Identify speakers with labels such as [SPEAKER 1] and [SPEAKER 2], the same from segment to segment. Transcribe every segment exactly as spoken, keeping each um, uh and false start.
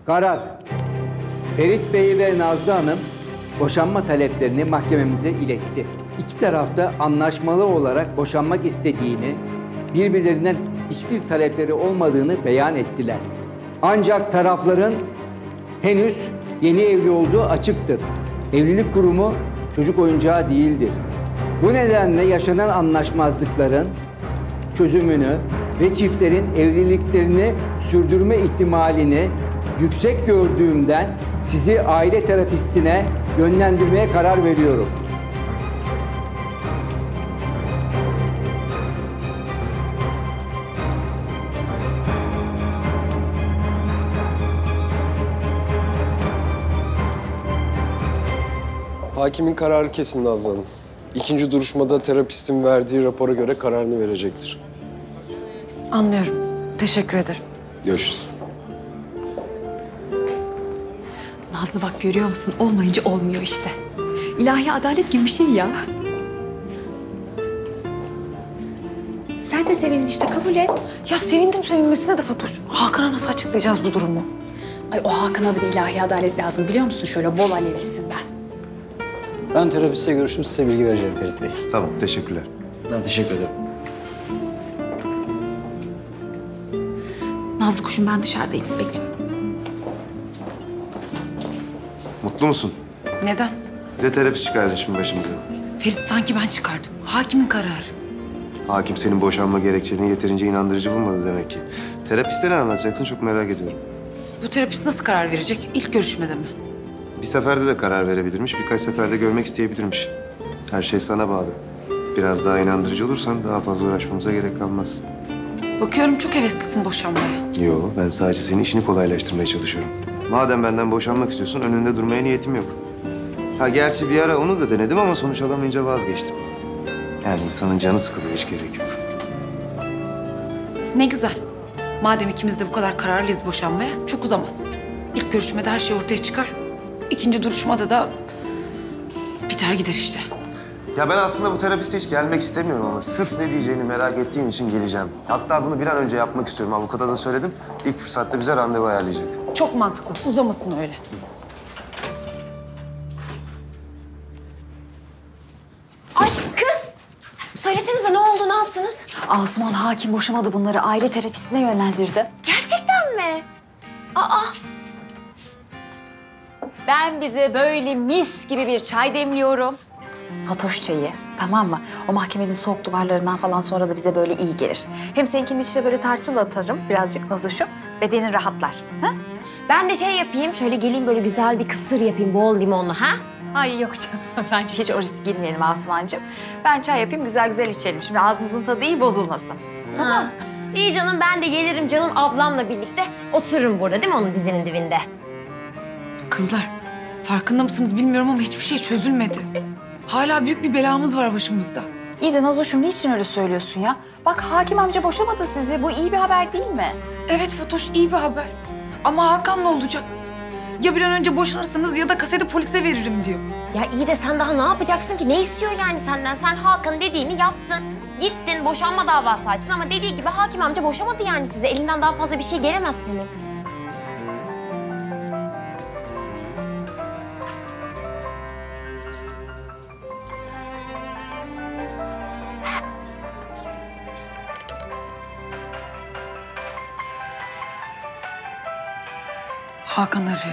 [SPEAKER 1] Karar. Ferit Bey ve Nazlı Hanım boşanma taleplerini mahkememize iletti. İki taraf da anlaşmalı olarak boşanmak istediğini, birbirlerinden hiçbir talepleri olmadığını beyan ettiler. Ancak tarafların henüz yeni evli olduğu açıktır. Evlilik kurumu çocuk oyuncağı değildir. Bu nedenle yaşanan anlaşmazlıkların çözümünü ve çiftlerin evliliklerini sürdürme ihtimalini yüksek gördüğümden sizi aile terapistine yönlendirmeye karar veriyorum.
[SPEAKER 2] Hakimin kararı kesin Nazlı Hanım. İkinci duruşmada terapistin verdiği rapora göre kararını verecektir.
[SPEAKER 3] Anlıyorum. Teşekkür ederim.
[SPEAKER 2] Görüşürüz.
[SPEAKER 3] Nazlı bak görüyor musun? Olmayınca olmuyor işte. İlahi adalet gibi bir şey ya.
[SPEAKER 4] Sen de sevindin işte, kabul et.
[SPEAKER 3] Ya sevindim sevinmesine de Fatoş. Hakan'a nasıl açıklayacağız bu durumu?
[SPEAKER 4] Ay o Hakan'a da bir ilahi adalet lazım biliyor musun? Şöyle bol alevlisinden.
[SPEAKER 5] Ben terapiste görüşüm, size bilgi vereceğim Ferit Bey.
[SPEAKER 6] Tamam, teşekkürler.
[SPEAKER 5] Ben teşekkür ederim.
[SPEAKER 3] Nazlı kuşum ben dışarıdayım. Bekle.
[SPEAKER 6] Mutlu musun?
[SPEAKER 3] Neden?
[SPEAKER 6] Bir de terapist çıkardın şimdi başımıza.
[SPEAKER 3] Ferit sanki ben çıkardım. Hakimin kararı.
[SPEAKER 6] Hakim senin boşanma gerekçelerini yeterince inandırıcı bulmadı demek ki. Terapiste ne anlatacaksın çok merak ediyorum.
[SPEAKER 3] Bu terapist nasıl karar verecek? İlk görüşmede mi?
[SPEAKER 6] Bir seferde de karar verebilirmiş, birkaç seferde görmek isteyebilirmiş. Her şey sana bağlı. Biraz daha inandırıcı olursan daha fazla uğraşmamıza gerek kalmaz.
[SPEAKER 3] Bakıyorum çok heveslisin boşanmaya.
[SPEAKER 6] Yo, ben sadece senin işini kolaylaştırmaya çalışıyorum. Madem benden boşanmak istiyorsun, önünde durmaya niyetim yok. Ha gerçi bir ara onu da denedim ama sonuç alamayınca vazgeçtim. Yani insanın canı sıkılıyor, hiç gerek yok.
[SPEAKER 3] Ne güzel. Madem ikimiz de bu kadar kararlıyız boşanmaya, çok uzamaz. İlk görüşmede her şey ortaya çıkar. İkinci duruşmada da biter gider işte.
[SPEAKER 6] Ya ben aslında bu terapiste hiç gelmek istemiyorum ama sırf ne diyeceğini merak ettiğim için geleceğim. Hatta bunu bir an önce yapmak istiyorum. Avukata da söyledim. İlk fırsatta bize randevu ayarlayacak.
[SPEAKER 3] Çok mantıklı. Uzamasın öyle.
[SPEAKER 4] Ay kız! Söylesenize ne oldu, ne yaptınız?
[SPEAKER 7] Asuman hakim boşamadı bunları. Aile terapistine yönlendirdi.
[SPEAKER 4] Gerçekten mi? Aa! Ben bize böyle mis gibi bir çay demliyorum.
[SPEAKER 7] Fatoş çayı, tamam mı? O mahkemenin soğuk duvarlarından falan sonra da bize böyle iyi gelir. Hem seninkinin içine böyle tarçın atarım, birazcık nazoşum. Bedenin rahatlar. Ha?
[SPEAKER 4] Ben de şey yapayım, şöyle geleyim böyle güzel bir kısır yapayım bol limonlu ha?
[SPEAKER 7] Ay yok canım. Bence hiç o risk girmeyelim Asumancığım. Ben çay yapayım, güzel güzel içelim. Şimdi ağzımızın tadı iyi bozulmasın.
[SPEAKER 4] Ha. İyi canım, ben de gelirim canım ablamla birlikte. Otururum burada değil mi onun dizinin dibinde?
[SPEAKER 3] Kızlar, farkında mısınız bilmiyorum ama hiçbir şey çözülmedi. Hala büyük bir belamız var başımızda.
[SPEAKER 7] İyi de Nazoş'um niçin öyle söylüyorsun ya? Bak hakim amca boşamadı sizi. Bu iyi bir haber değil mi?
[SPEAKER 3] Evet Fatoş, iyi bir haber. Ama Hakan ne olacak? Ya bir an önce boşanırsınız ya da kaseti polise veririm diyor.
[SPEAKER 4] Ya iyi de sen daha ne yapacaksın ki? Ne istiyor yani senden? Sen Hakan'ın dediğini yaptın. Gittin boşanma davası açtın ama dediği gibi hakim amca boşamadı yani size. Elinden daha fazla bir şey gelemez senin.
[SPEAKER 3] Hakan arıyor.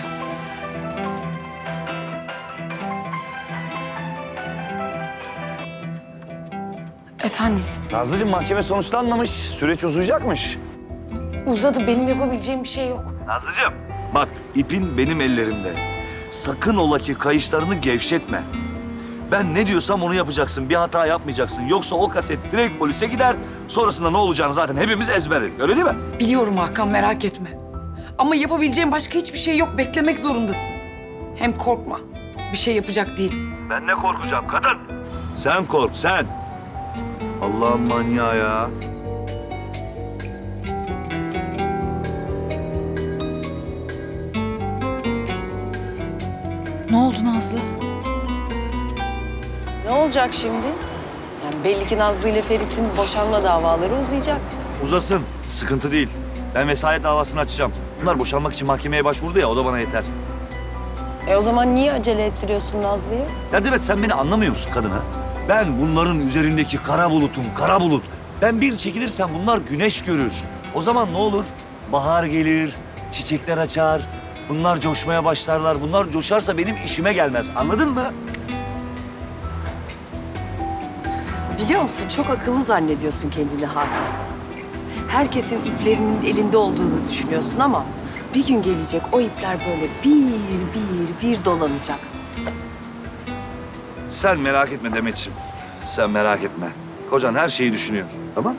[SPEAKER 3] Efendim?
[SPEAKER 8] Nazlıcığım mahkeme sonuçlanmamış. Süreç uzayacakmış.
[SPEAKER 3] Uzadı. Benim yapabileceğim bir şey yok.
[SPEAKER 8] Nazlıcığım. Bak ipin benim ellerimde. Sakın ola ki kayışlarını gevşetme. Ben ne diyorsam onu yapacaksın. Bir hata yapmayacaksın. Yoksa o kaset direkt polise gider. Sonrasında ne olacağını zaten hepimiz ezberledik. Öyle değil mi?
[SPEAKER 3] Biliyorum Hakan, merak etme. Ama yapabileceğim başka hiçbir şey yok. Beklemek zorundasın. Hem korkma. Bir şey yapacak değil.
[SPEAKER 8] Ben ne korkacağım kadın? Sen kork sen. Allah'ım manyağı ya.
[SPEAKER 3] Ne oldu Nazlı?
[SPEAKER 9] Ne olacak şimdi? Yani belli ki Nazlı ile Ferit'in boşanma davaları uzayacak.
[SPEAKER 8] Uzasın. Sıkıntı değil. Ben vesayet davasını açacağım. Bunlar boşanmak için mahkemeye başvurdu ya, o da bana yeter.
[SPEAKER 9] E o zaman niye acele ettiriyorsun Nazlı'yı?
[SPEAKER 8] Ya Demet, sen beni anlamıyor musun kadına? Ben bunların üzerindeki kara bulutum, kara bulut. Ben bir çekilirsem bunlar güneş görür. O zaman ne olur? Bahar gelir, çiçekler açar. Bunlar coşmaya başlarlar. Bunlar coşarsa benim işime gelmez. Anladın mı?
[SPEAKER 9] Biliyor musun, çok akıllı zannediyorsun kendini Hakan. Herkesin iplerinin elinde olduğunu düşünüyorsun ama bir gün gelecek o ipler böyle bir bir bir dolanacak.
[SPEAKER 8] Sen merak etme Demetciğim. Sen merak etme. Kocan her şeyi düşünüyor. Tamam?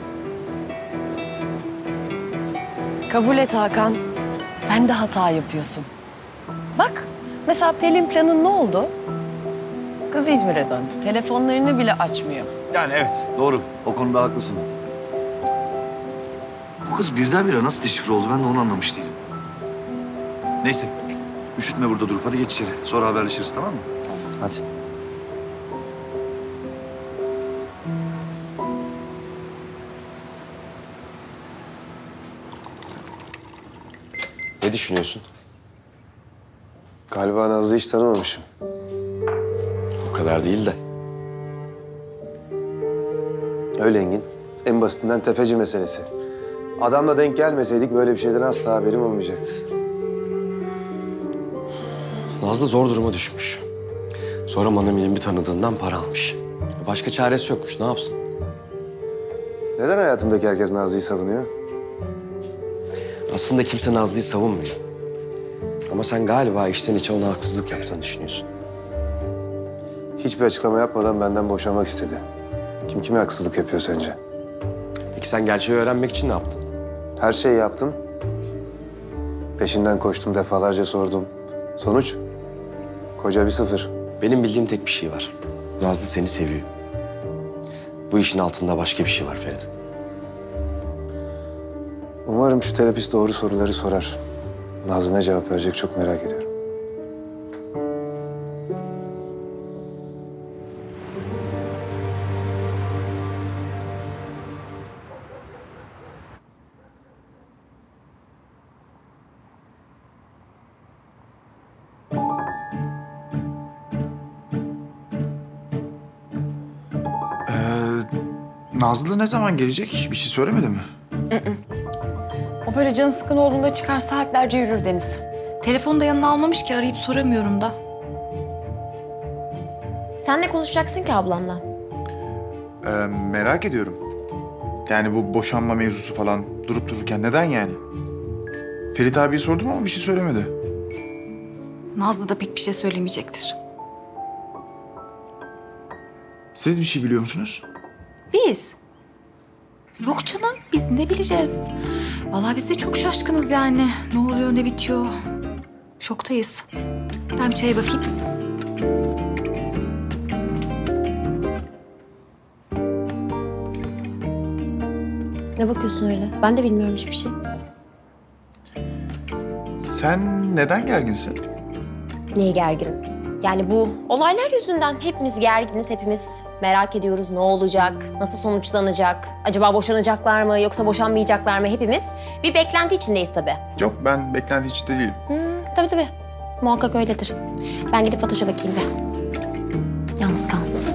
[SPEAKER 9] Kabul et Hakan. Sen de hata yapıyorsun. Bak, mesela Pelin planın ne oldu? Kız İzmir'e döndü. Telefonlarını bile açmıyor.
[SPEAKER 8] Yani evet, doğru. O konuda haklısın. Bu kız birdenbire nasıl deşifre oldu? Ben de onu anlamış değilim. Neyse, üşütme burada durup. Hadi geç içeri. Sonra haberleşiriz, tamam mı?
[SPEAKER 5] Hadi.
[SPEAKER 2] Ne düşünüyorsun?
[SPEAKER 6] Galiba Nazlı hiç tanımamışım.
[SPEAKER 2] O kadar değil de.
[SPEAKER 6] Öyle Engin. En basitinden tefeci meselesi. Adamla denk gelmeseydik böyle bir şeyden asla haberim olmayacaktı.
[SPEAKER 2] Nazlı zor duruma düşmüş. Sonra Manamir'in bir tanıdığından para almış. Başka çaresi yokmuş, ne yapsın?
[SPEAKER 6] Neden hayatımdaki herkes Nazlı'yı savunuyor?
[SPEAKER 2] Aslında kimse Nazlı'yı savunmuyor. Ama sen galiba içten içe ona haksızlık yaptığını düşünüyorsun.
[SPEAKER 6] Hiçbir açıklama yapmadan benden boşanmak istedi. Kim kime haksızlık yapıyor sence?
[SPEAKER 2] Peki sen gerçeği öğrenmek için ne yaptın?
[SPEAKER 6] Her şeyi yaptım. Peşinden koştum, defalarca sordum. Sonuç? Koca bir sıfır.
[SPEAKER 2] Benim bildiğim tek bir şey var. Nazlı seni seviyor. Bu işin altında başka bir şey var Ferit.
[SPEAKER 6] Umarım şu terapist doğru soruları sorar. Nazlı ne cevap verecek çok merak ediyorum.
[SPEAKER 10] Nazlı ne zaman gelecek? Bir şey söylemedi mi?
[SPEAKER 7] O böyle canı sıkın olduğunda çıkar saatlerce yürür Deniz.
[SPEAKER 11] Telefonu da yanına almamış ki, arayıp soramıyorum da.
[SPEAKER 4] Sen ne konuşacaksın ki ablamla?
[SPEAKER 10] Ee, merak ediyorum. Yani bu boşanma mevzusu falan durup dururken neden yani? Ferit abiye sordum ama bir şey söylemedi.
[SPEAKER 11] Nazlı da pek bir şey söylemeyecektir.
[SPEAKER 10] Siz bir şey biliyor musunuz?
[SPEAKER 11] Biz? Yok canım, biz ne bileceğiz? Vallahi biz de çok şaşkınız yani. Ne oluyor, ne bitiyor? Şoktayız. Ben bir çaya bakayım.
[SPEAKER 4] Ne bakıyorsun öyle? Ben de bilmiyorum hiçbir şey.
[SPEAKER 10] Sen neden gerginsin?
[SPEAKER 4] Niye gerginim? Yani bu olaylar yüzünden hepimiz gerginiz, hepimiz merak ediyoruz ne olacak, nasıl sonuçlanacak, acaba boşanacaklar mı yoksa boşanmayacaklar mı hepimiz bir beklenti içindeyiz tabii.
[SPEAKER 10] Yok, ben beklenti içinde değilim.
[SPEAKER 4] Hmm, tabii tabii, muhakkak öyledir. Ben gidip Fatoş'a bakayım bir. Yalnız kalmasın.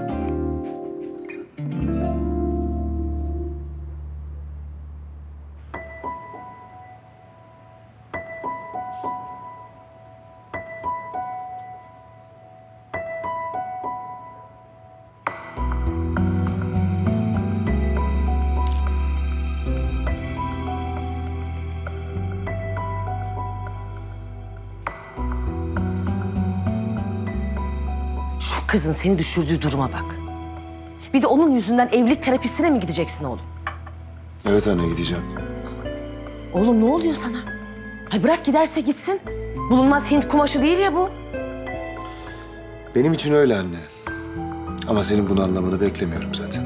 [SPEAKER 12] Şu kızın seni düşürdüğü duruma bak. Bir de onun yüzünden evlilik terapisine mi gideceksin oğlum?
[SPEAKER 6] Evet anne, gideceğim.
[SPEAKER 12] Oğlum ne oluyor sana? Hay bırak giderse gitsin. Bulunmaz Hint kumaşı değil ya bu.
[SPEAKER 6] Benim için öyle anne. Ama senin bunu anlamanı beklemiyorum zaten.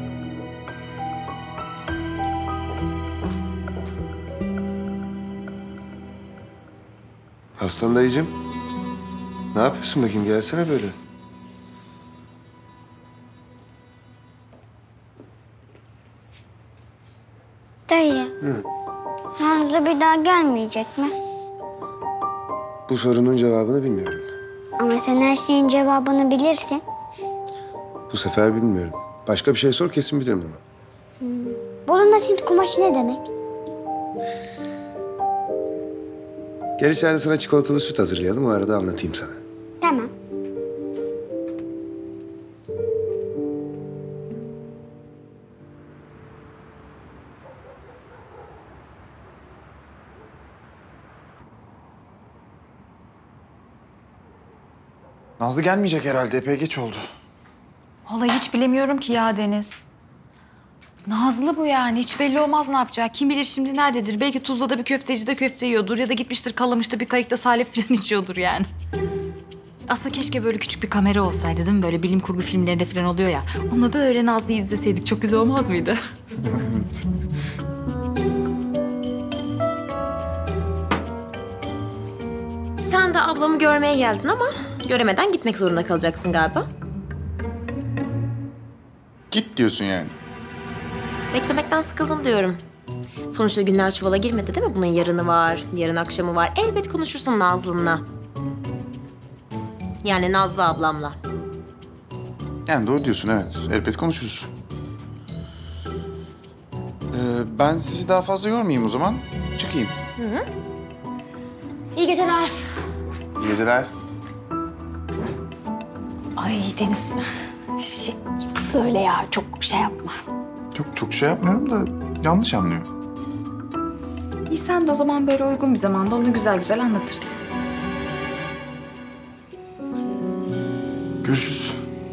[SPEAKER 6] Aslan dayıcığım. Ne yapıyorsun bakayım? Gelsene böyle.
[SPEAKER 13] Dayı.
[SPEAKER 6] Hı.
[SPEAKER 13] Nazlı Nazlı bir daha gelmeyecek mi?
[SPEAKER 6] Bu sorunun cevabını bilmiyorum.
[SPEAKER 13] Ama sen her şeyin cevabını bilirsin.
[SPEAKER 6] Bu sefer bilmiyorum. Başka bir şey sor kesin bilirim ama.
[SPEAKER 13] Hmm. Bulunmaz Hint kumaşı ne demek?
[SPEAKER 6] Gel içeride sana çikolatalı süt hazırlayalım. O arada anlatayım sana.
[SPEAKER 13] Tamam.
[SPEAKER 10] Nazlı gelmeyecek herhalde. Epey geç oldu.
[SPEAKER 7] Vallahi hiç bilemiyorum ki ya Deniz. Nazlı bu yani. Hiç belli olmaz ne yapacak. Kim bilir şimdi nerededir. Belki Tuzla'da bir köftecide köfte yiyordur. Ya da gitmiştir Kalamış'ta bir kayıkta salep falan içiyordur yani. Aslında keşke böyle küçük bir kamera olsaydı değil mi? Böyle bilim kurgu filmlerinde falan oluyor ya. Onunla böyle Nazlı'yı izleseydik çok güzel olmaz mıydı?
[SPEAKER 10] Evet.
[SPEAKER 4] Sen de ablamı görmeye geldin ama göremeden gitmek zorunda kalacaksın galiba.
[SPEAKER 10] Git diyorsun yani.
[SPEAKER 4] Beklemekten sıkıldım diyorum. Sonuçta günler çuvala girmedi değil mi? Bunun yarını var, yarın akşamı var. Elbet konuşursun Nazlı'nla. Yani Nazlı ablamla.
[SPEAKER 10] Yani doğru diyorsun evet. Elbet konuşuruz. Ee, ben sizi daha fazla yormayayım o zaman. Çıkayım.
[SPEAKER 4] Hı hı. İyi geceler.
[SPEAKER 10] İyi geceler.
[SPEAKER 11] Ay Deniz, şey, söyle ya, çok şey yapma.
[SPEAKER 10] Çok çok şey yapmıyorum da yanlış anlıyor.
[SPEAKER 11] İyi sen de o zaman böyle uygun bir zamanda onu güzel güzel anlatırsın.
[SPEAKER 10] Görüşürüz.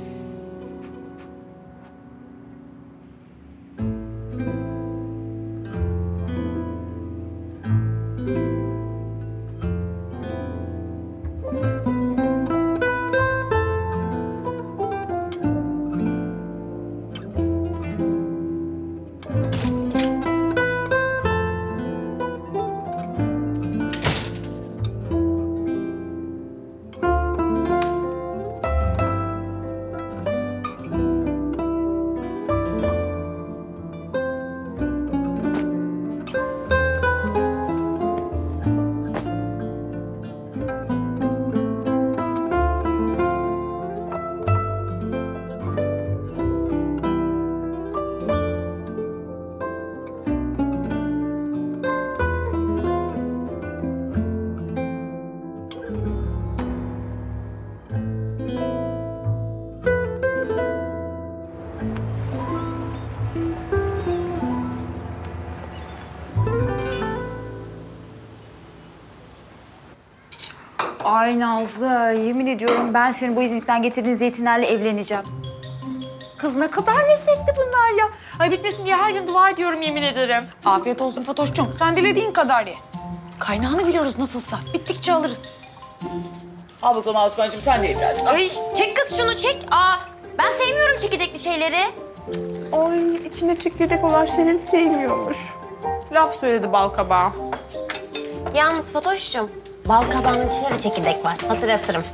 [SPEAKER 7] Ay Nazlı, yemin ediyorum ben senin bu İzmit'ten getirdiğin zeytinlerle evleneceğim. Kız ne kadar lezzetli bunlar ya. Ay bitmesin diye her gün dua ediyorum yemin ederim.
[SPEAKER 3] Afiyet olsun Fatoş'cum. Sen dilediğin kadar ye. Kaynağını biliyoruz nasılsa. Bittikçe alırız. Al bakalım Asumancığım sen de ye birazcık.
[SPEAKER 4] Ay çek kız şunu çek. Aa, ben sevmiyorum çekirdekli şeyleri.
[SPEAKER 14] Ay içinde çekirdek olan şeyleri sevmiyormuş. Laf söyledi balkabağı.
[SPEAKER 4] Yalnız Fatoş'cum, bal kabağının içinde de çekirdek var. Hatırlatırım.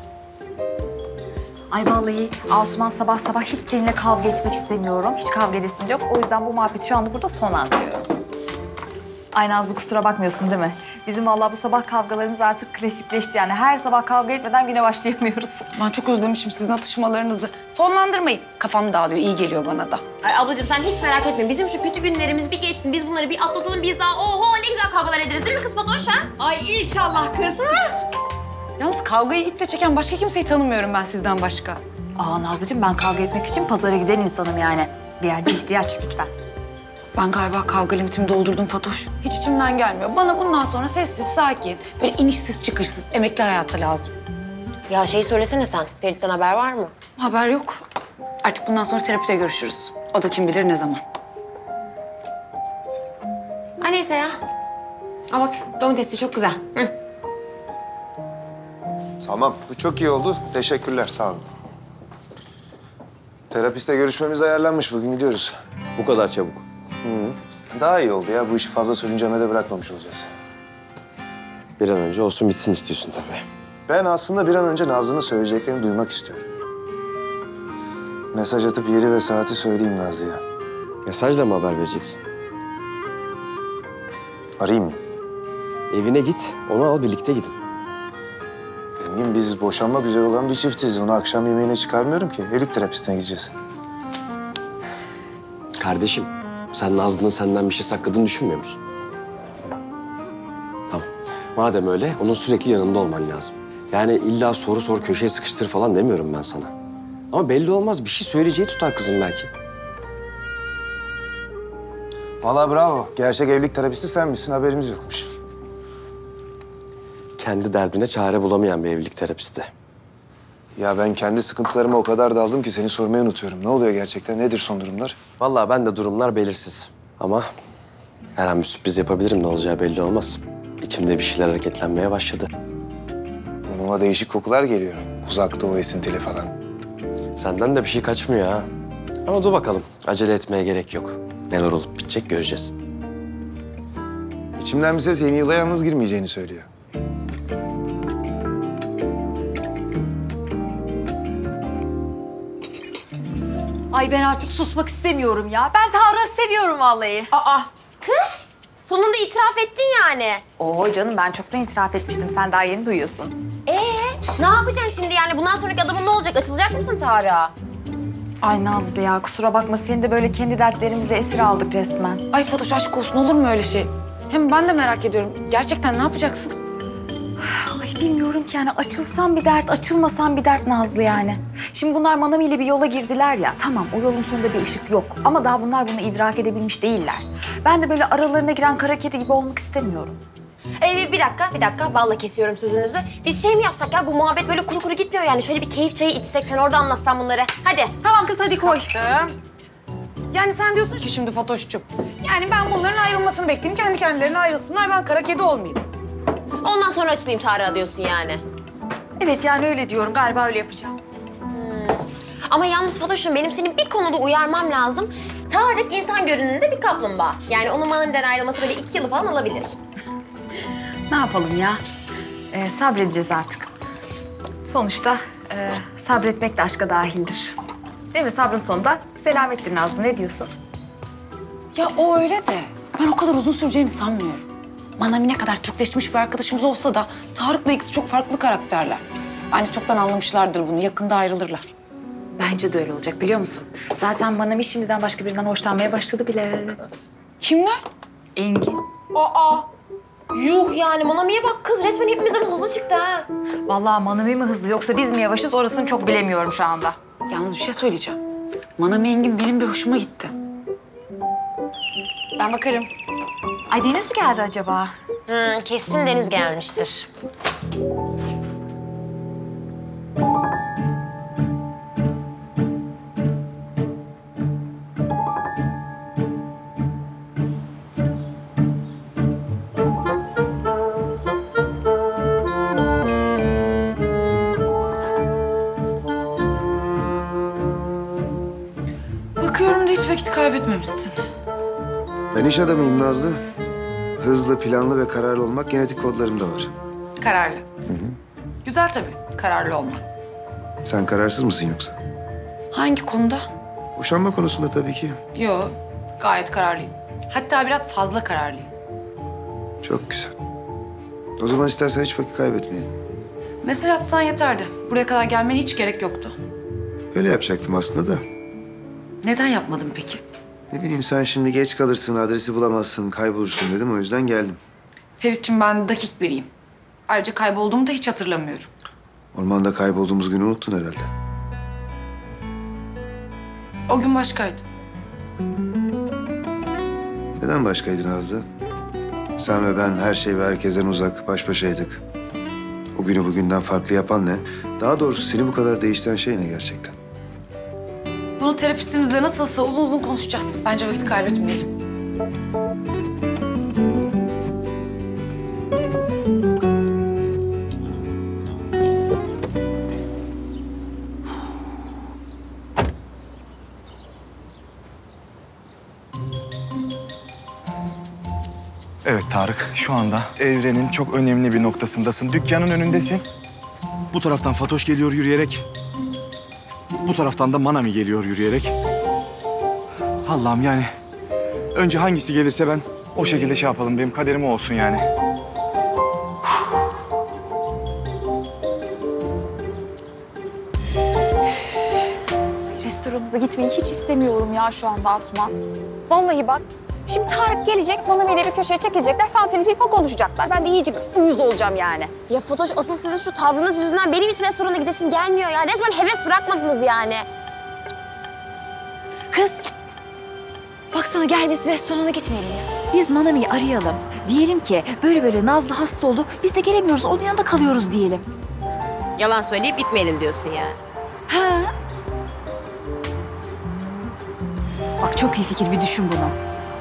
[SPEAKER 7] Ay vallahi Asuman sabah sabah hiç seninle kavga etmek istemiyorum. Hiç kavga edesim yok. O yüzden bu muhabbeti şu anda burada sonlandırıyorum. Ay Nazlı kusura bakmıyorsun değil mi? Bizim vallahi bu sabah kavgalarımız artık klasikleşti yani. Her sabah kavga etmeden güne başlayamıyoruz.
[SPEAKER 3] Ben çok özlemişim sizin atışmalarınızı. Sonlandırmayın. Kafam dağılıyor. İyi geliyor bana da.
[SPEAKER 4] Ay ablacığım sen hiç merak etme. Bizim şu kötü günlerimiz bir geçsin. Biz bunları bir atlatalım. Biz daha oho ne güzel kavgalar ederiz değil mi kız Fatoş ha?
[SPEAKER 7] Ay inşallah kız.
[SPEAKER 3] Yalnız kavgayı iple çeken başka kimseyi tanımıyorum ben sizden başka.
[SPEAKER 7] Aa Nazlıcığım ben kavga etmek için pazara giden insanım yani. Bir yerde ihtiyaç lütfen.
[SPEAKER 3] Ben galiba kavga limitimi doldurdum Fatoş. Hiç içimden gelmiyor. Bana bundan sonra sessiz, sakin, böyle inişsiz çıkışsız emekli hayatı lazım.
[SPEAKER 4] Ya şey söylesene sen. Ferit'ten haber var mı?
[SPEAKER 3] Haber yok. Artık bundan sonra terapide görüşürüz. O da kim bilir ne zaman.
[SPEAKER 4] Ay neyse ya. Aa bak domatesçi çok güzel. Hı.
[SPEAKER 6] Tamam, bu çok iyi oldu. Teşekkürler, sağ olun. Terapiste görüşmemiz ayarlanmış. Bugün gidiyoruz.
[SPEAKER 2] Bu kadar çabuk.
[SPEAKER 6] Hı. Daha iyi oldu ya. Bu işi fazla sürüncemede bırakmamış olacağız.
[SPEAKER 2] Bir an önce olsun bitsin istiyorsun tabii.
[SPEAKER 6] Ben aslında bir an önce Nazlı'nın söyleyeceklerini duymak istiyorum. Mesaj atıp yeri ve saati söyleyeyim Nazlı'ya.
[SPEAKER 2] Mesajla mı haber vereceksin?
[SPEAKER 6] Arayayım mı?
[SPEAKER 2] Evine git, onu al, birlikte gidin.
[SPEAKER 6] Engin, biz boşanmak üzere olan bir çiftiz. Onu akşam yemeğine çıkarmıyorum ki. Evlilik terapistine gideceğiz.
[SPEAKER 2] Kardeşim, sen Nazlı'nın senden bir şey sakladığını düşünmüyor musun? Tamam. Madem öyle, onun sürekli yanında olman lazım. Yani illa soru sor, köşeye sıkıştır falan demiyorum ben sana. Ama belli olmaz, bir şey söyleyeceği tutar kızın belki.
[SPEAKER 6] Vallahi bravo. Gerçek evlilik terapisti sen misin? Haberimiz yokmuş.
[SPEAKER 2] Kendi derdine çare bulamayan bir evlilik terapisti.
[SPEAKER 6] Ya ben kendi sıkıntılarıma o kadar daldım ki seni sormayı unutuyorum. Ne oluyor gerçekten? Nedir son durumlar?
[SPEAKER 2] Vallahi ben de durumlar belirsiz. Ama her an bir sürpriz yapabilirim, ne olacağı belli olmaz. İçimde bir şeyler hareketlenmeye başladı.
[SPEAKER 6] Burnuma değişik kokular geliyor. Uzak doğu esintili falan.
[SPEAKER 2] Senden de bir şey kaçmıyor ha. Ama dur bakalım, acele etmeye gerek yok. Neler olup bitecek göreceğiz.
[SPEAKER 6] İçimden bir ses yeni yıla yalnız girmeyeceğini söylüyor.
[SPEAKER 11] Ay ben artık susmak istemiyorum ya. Ben Tarık'ı seviyorum vallahi.
[SPEAKER 4] Aa, kız sonunda itiraf ettin yani.
[SPEAKER 7] Oo canım ben çoktan itiraf etmiştim. Sen daha yeni duyuyorsun.
[SPEAKER 4] Ee, ne yapacaksın şimdi yani? Bundan sonraki adımın ne olacak? Açılacak mısın Tarık'a?
[SPEAKER 7] Ay Nazlı ya kusura bakma seni de böyle kendi dertlerimize esir aldık resmen.
[SPEAKER 3] Ay Fatoş aşk olsun, olur mu öyle şey? Hem ben de merak ediyorum. Gerçekten ne yapacaksın?
[SPEAKER 7] Ay bilmiyorum ki yani açılsam bir dert, açılmasam bir dert Nazlı yani. Şimdi bunlar Manami ile bir yola girdiler ya. Tamam o yolun sonunda bir ışık yok. Ama daha bunlar bunu idrak edebilmiş değiller. Ben de böyle aralarına giren kara kedi gibi olmak istemiyorum.
[SPEAKER 4] Ee, bir dakika, bir dakika. Balla kesiyorum sözünüzü. Biz şey mi yapsak ya? Bu muhabbet böyle kuru kuru gitmiyor yani. Şöyle bir keyif çayı içsek, sen orada anlatsan bunları. Hadi.
[SPEAKER 7] Tamam kız hadi koy.
[SPEAKER 3] Yani sen diyorsun ki şimdi Fatoş'cum. Yani ben bunların ayrılmasını bekleyeyim. Kendi kendilerine ayrılsınlar. Ben kara kedi olmayayım.
[SPEAKER 4] Ondan sonra açılayım Tarık'a diyorsun yani.
[SPEAKER 7] Evet yani öyle diyorum. Galiba öyle yapacağım.
[SPEAKER 4] Hmm. Ama yalnız Fatoş'cum benim seni bir konuda uyarmam lazım. Tarık insan görünümünde bir kaplumbağa. Yani onun Manami'den ayrılması böyle iki yılı falan alabilir.
[SPEAKER 7] Ne yapalım ya? Ee, sabredeceğiz artık. Sonuçta e, sabretmek de aşka dahildir. Değil mi? Sabrın sonunda selamettir Nazlı. Ne diyorsun?
[SPEAKER 3] Ya o öyle de ben o kadar uzun süreceğini sanmıyorum. Manami ne kadar Türkleşmiş bir arkadaşımız olsa da Tarık'la ikisi çok farklı karakterler. Bence çoktan anlamışlardır bunu. Yakında ayrılırlar.
[SPEAKER 7] Bence de öyle olacak biliyor musun? Zaten Manami şimdiden başka birinden hoşlanmaya başladı bile.
[SPEAKER 3] Kimden?
[SPEAKER 7] Engin.
[SPEAKER 4] Aa! Yuh yani Manami'ye bak kız. Resmen hepimizden hızlı çıktı ha.
[SPEAKER 7] Vallahi Manami mi hızlı yoksa biz mi yavaşız orasını çok bilemiyorum şu anda.
[SPEAKER 3] Yalnız bir şey söyleyeceğim. Manami Engin benim bir hoşuma gitti. Ben bakarım.
[SPEAKER 7] Ay Deniz mi geldi acaba?
[SPEAKER 4] Hmm, kesin Deniz gelmiştir.
[SPEAKER 3] Bakıyorum da hiç vakit kaybetmemişsin.
[SPEAKER 6] Ben iş adamıyım Nazlı. Hızlı, planlı ve kararlı olmak genetik kodlarımda var.
[SPEAKER 3] Kararlı. Hı hı. Güzel tabii kararlı olma.
[SPEAKER 6] Sen kararsız mısın yoksa?
[SPEAKER 3] Hangi konuda?
[SPEAKER 6] Boşanma konusunda tabii ki.
[SPEAKER 3] Yo, gayet kararlıyım. Hatta biraz fazla kararlıyım.
[SPEAKER 6] Çok güzel. O zaman istersen hiç vakit kaybetmeyelim.
[SPEAKER 3] Mesaj atsan yeterdi. Buraya kadar gelmene hiç gerek yoktu.
[SPEAKER 6] Öyle yapacaktım aslında da.
[SPEAKER 3] Neden yapmadın peki?
[SPEAKER 6] Ne bileyim sen şimdi geç kalırsın, adresi bulamazsın, kaybolursun dedim. O yüzden geldim.
[SPEAKER 3] Ferit'ciğim ben dakik biriyim. Ayrıca kaybolduğumu da hiç hatırlamıyorum.
[SPEAKER 6] Ormanda kaybolduğumuz günü unuttun herhalde.
[SPEAKER 3] O gün başkaydı.
[SPEAKER 6] Neden başkaydı Nazlı? Sen ve ben her şey ve herkesten uzak, baş başaydık. O günü bugünden farklı yapan ne? Daha doğrusu seni bu kadar değiştiren şey ne gerçekten?
[SPEAKER 3] Bunu terapistimizle nasılsa uzun uzun konuşacağız. Bence vakit kaybetmeyelim.
[SPEAKER 10] Evet Tarık, şu anda evrenin çok önemli bir noktasındasın. Dükkanın önündesin. Bu taraftan Fatoş geliyor yürüyerek. Bu taraftan da Manami geliyor yürüyerek. Allah'ım yani. Önce hangisi gelirse ben o şekilde şey yapalım. Benim kaderim o olsun yani.
[SPEAKER 11] restorana da gitmeyi hiç istemiyorum ya şu anda Asuman. Vallahi bak, şimdi Tarık gelecek, Manami ile bir köşeye çekilecekler, fanfili fifa konuşacaklar. Ben de iyice bir uyuz olacağım yani.
[SPEAKER 4] Ya Fatoş, asıl sizin şu tavrınız yüzünden benim hiç restorana gidesim gelmiyor ya. Resmen heves bırakmadınız yani.
[SPEAKER 11] Kız, baksana gel biz restorana gitmeyelim ya. Biz Manami'yi arayalım. Diyelim ki böyle böyle Nazlı hasta oldu, biz de gelemiyoruz, onun yanında kalıyoruz diyelim.
[SPEAKER 4] Yalan söyleyip gitmeyelim diyorsun yani.
[SPEAKER 11] Ha. Bak çok iyi fikir, bir düşün bunu.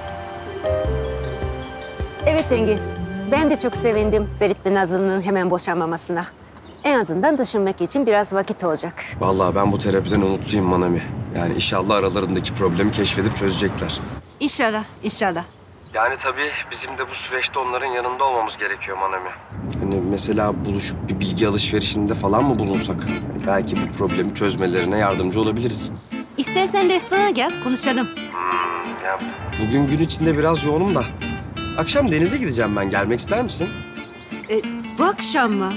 [SPEAKER 15] Evet Engin, ben de çok sevindim Ferit ve Nazlı'nın hemen boşanmamasına. En azından düşünmek için biraz vakit olacak.
[SPEAKER 2] Vallahi ben bu terapiden umutluyum Manami. Yani inşallah aralarındaki problemi keşfedip çözecekler.
[SPEAKER 15] İnşallah, inşallah.
[SPEAKER 2] Yani tabii bizim de bu süreçte onların yanında olmamız gerekiyor Manami. Hani mesela buluşup bir bilgi alışverişinde falan mı bulunsak? Hani belki bu problemi çözmelerine yardımcı olabiliriz.
[SPEAKER 15] İstersen restorana gel, konuşalım.
[SPEAKER 2] Hmm, ya bugün gün içinde biraz yoğunum da. Akşam denize gideceğim ben. Gelmek ister misin?
[SPEAKER 15] E, bu akşam mı?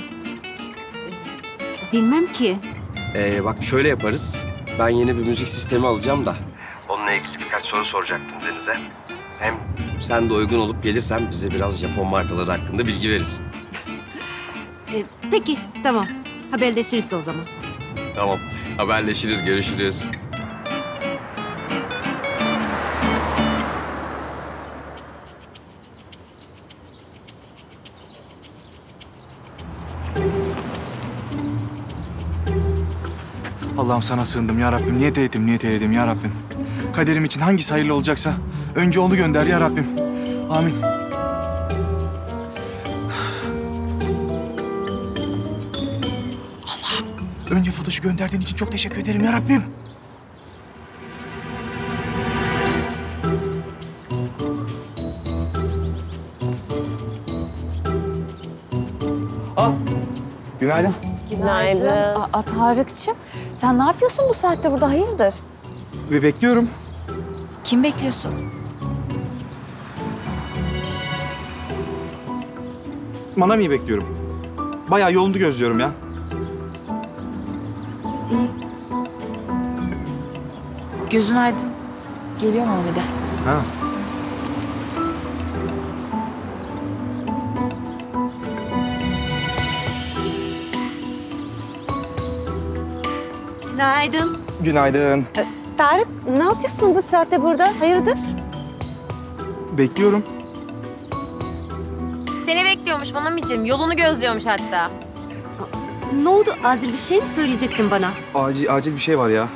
[SPEAKER 15] E, bilmem ki.
[SPEAKER 2] Ee, bak şöyle yaparız. Ben yeni bir müzik sistemi alacağım da. Onunla ilgili birkaç soru soracaktım Deniz'e. Hem sen de uygun olup gelirsen bize biraz Japon markaları hakkında bilgi verirsin.
[SPEAKER 15] E, peki, tamam. Haberleşiriz o zaman.
[SPEAKER 2] Tamam. Haberleşiriz, görüşürüz.
[SPEAKER 10] Allah'ım sana sığındım ya Rabbim. Niyet eyledim, niyet eyledim ya Rabbim. Kaderim için hangisi hayırlı olacaksa önce onu gönder ya Rabbim. Amin. Allah'ım önce Fatoş'u gönderdiğin için çok teşekkür ederim ya Rabbim. Al. Günaydın.
[SPEAKER 4] Günaydın.
[SPEAKER 11] Aa, Tarık'cığım, sen ne yapıyorsun bu saatte burada, hayırdır?
[SPEAKER 10] Ve bekliyorum.
[SPEAKER 11] Kim bekliyorsun?
[SPEAKER 10] Manami'yi bekliyorum. Bayağı yolunu gözlüyorum ya.
[SPEAKER 11] İyi. Gözün aydın. Geliyor mu bir de?
[SPEAKER 10] Ha.
[SPEAKER 15] Günaydın.
[SPEAKER 10] Günaydın.
[SPEAKER 15] E, Tarık, ne yapıyorsun bu saatte burada? Hayırdır?
[SPEAKER 10] Bekliyorum.
[SPEAKER 4] Seni bekliyormuş Manamiciğim. Yolunu gözlüyormuş hatta.
[SPEAKER 15] Ne oldu? Acil bir şey mi söyleyecektin bana?
[SPEAKER 10] Acil, acil bir şey var ya.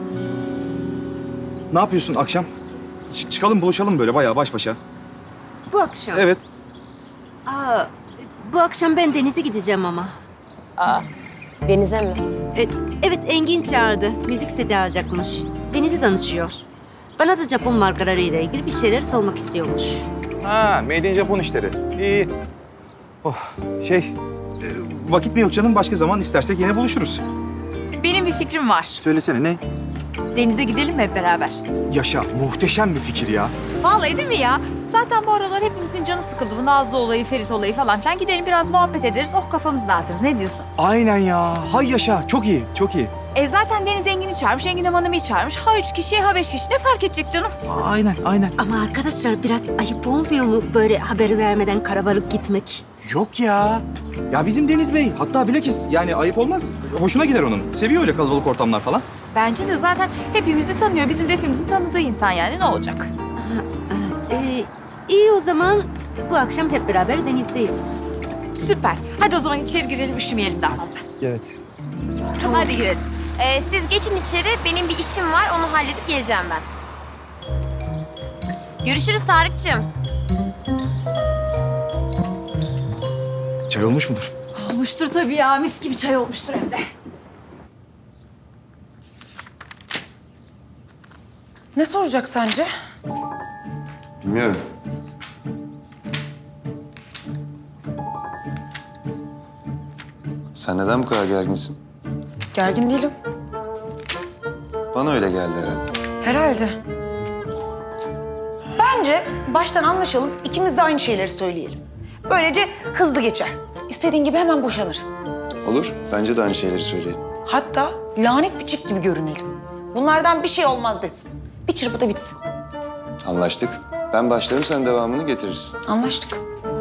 [SPEAKER 10] Ne yapıyorsun akşam? Ç- çıkalım, buluşalım böyle bayağı baş başa.
[SPEAKER 15] Bu akşam?
[SPEAKER 10] Evet.
[SPEAKER 15] Aa, bu akşam ben denize gideceğim ama.
[SPEAKER 4] Aa, denize mi?
[SPEAKER 15] E, evet, Engin çağırdı. Müzik seti alacakmış. Deniz'i danışıyor. Bana da Japon markalarıyla ilgili bir şeyler sormak istiyormuş.
[SPEAKER 10] Ha, Made in Japon işleri. İyi. Oh, şey, e, vakit mi yok canım? Başka zaman istersek yine buluşuruz.
[SPEAKER 7] Benim bir fikrim var.
[SPEAKER 10] Söylesene ne?
[SPEAKER 7] Denize gidelim mi hep beraber?
[SPEAKER 10] Yaşa, muhteşem bir fikir ya.
[SPEAKER 7] Vallahi değil mi ya? Zaten bu aralar hepimizin canı sıkıldı. Bu Nazlı olayı, Ferit olayı falan filan. Gidelim biraz muhabbet ederiz. Oh, kafamızı dağıtırız. Ne diyorsun?
[SPEAKER 10] Aynen ya. Hay yaşa. Çok iyi, çok iyi.
[SPEAKER 7] E zaten Deniz Engin'i çağırmış, Engin de Manami'yi çağırmış. Ha üç kişi, ha beş kişi. Ne fark edecek canım?
[SPEAKER 10] Aynen, aynen.
[SPEAKER 15] Ama arkadaşlar biraz ayıp olmuyor mu böyle haberi vermeden karabalık gitmek?
[SPEAKER 10] Yok ya. Ya bizim Deniz Bey, hatta bilakis yani ayıp olmaz. Hoşuna gider onun. Seviyor öyle kalabalık ortamlar falan.
[SPEAKER 7] Bence de zaten hepimizi tanıyor. Bizim de hepimizin tanıdığı insan yani. Ne olacak?
[SPEAKER 15] Ee, iyi o zaman bu akşam hep beraber denizdeyiz.
[SPEAKER 7] Süper. Hadi o zaman içeri girelim, üşümeyelim daha fazla.
[SPEAKER 10] Evet.
[SPEAKER 7] Hadi girelim.
[SPEAKER 4] Ee, siz geçin içeri. Benim bir işim var. Onu halledip geleceğim ben. Görüşürüz Tarık'cığım.
[SPEAKER 10] Çay olmuş mudur?
[SPEAKER 7] Olmuştur tabii ya. Mis gibi çay olmuştur hem de. Ne soracak sence?
[SPEAKER 6] Bilmiyorum. Sen neden bu kadar gerginsin?
[SPEAKER 3] Gergin değilim.
[SPEAKER 6] Bana öyle geldi herhalde.
[SPEAKER 3] Herhalde.
[SPEAKER 16] Bence baştan anlaşalım, ikimiz de aynı şeyleri söyleyelim. Böylece hızlı geçer. İstediğin gibi hemen boşanırız.
[SPEAKER 6] Olur. Bence de aynı şeyleri söyleyelim.
[SPEAKER 16] Hatta lanet bir çift gibi görünelim. Bunlardan bir şey olmaz desin. Bir çırpıda bitsin.
[SPEAKER 6] Anlaştık. Ben başlarım, sen devamını getirirsin.
[SPEAKER 16] Anlaştık.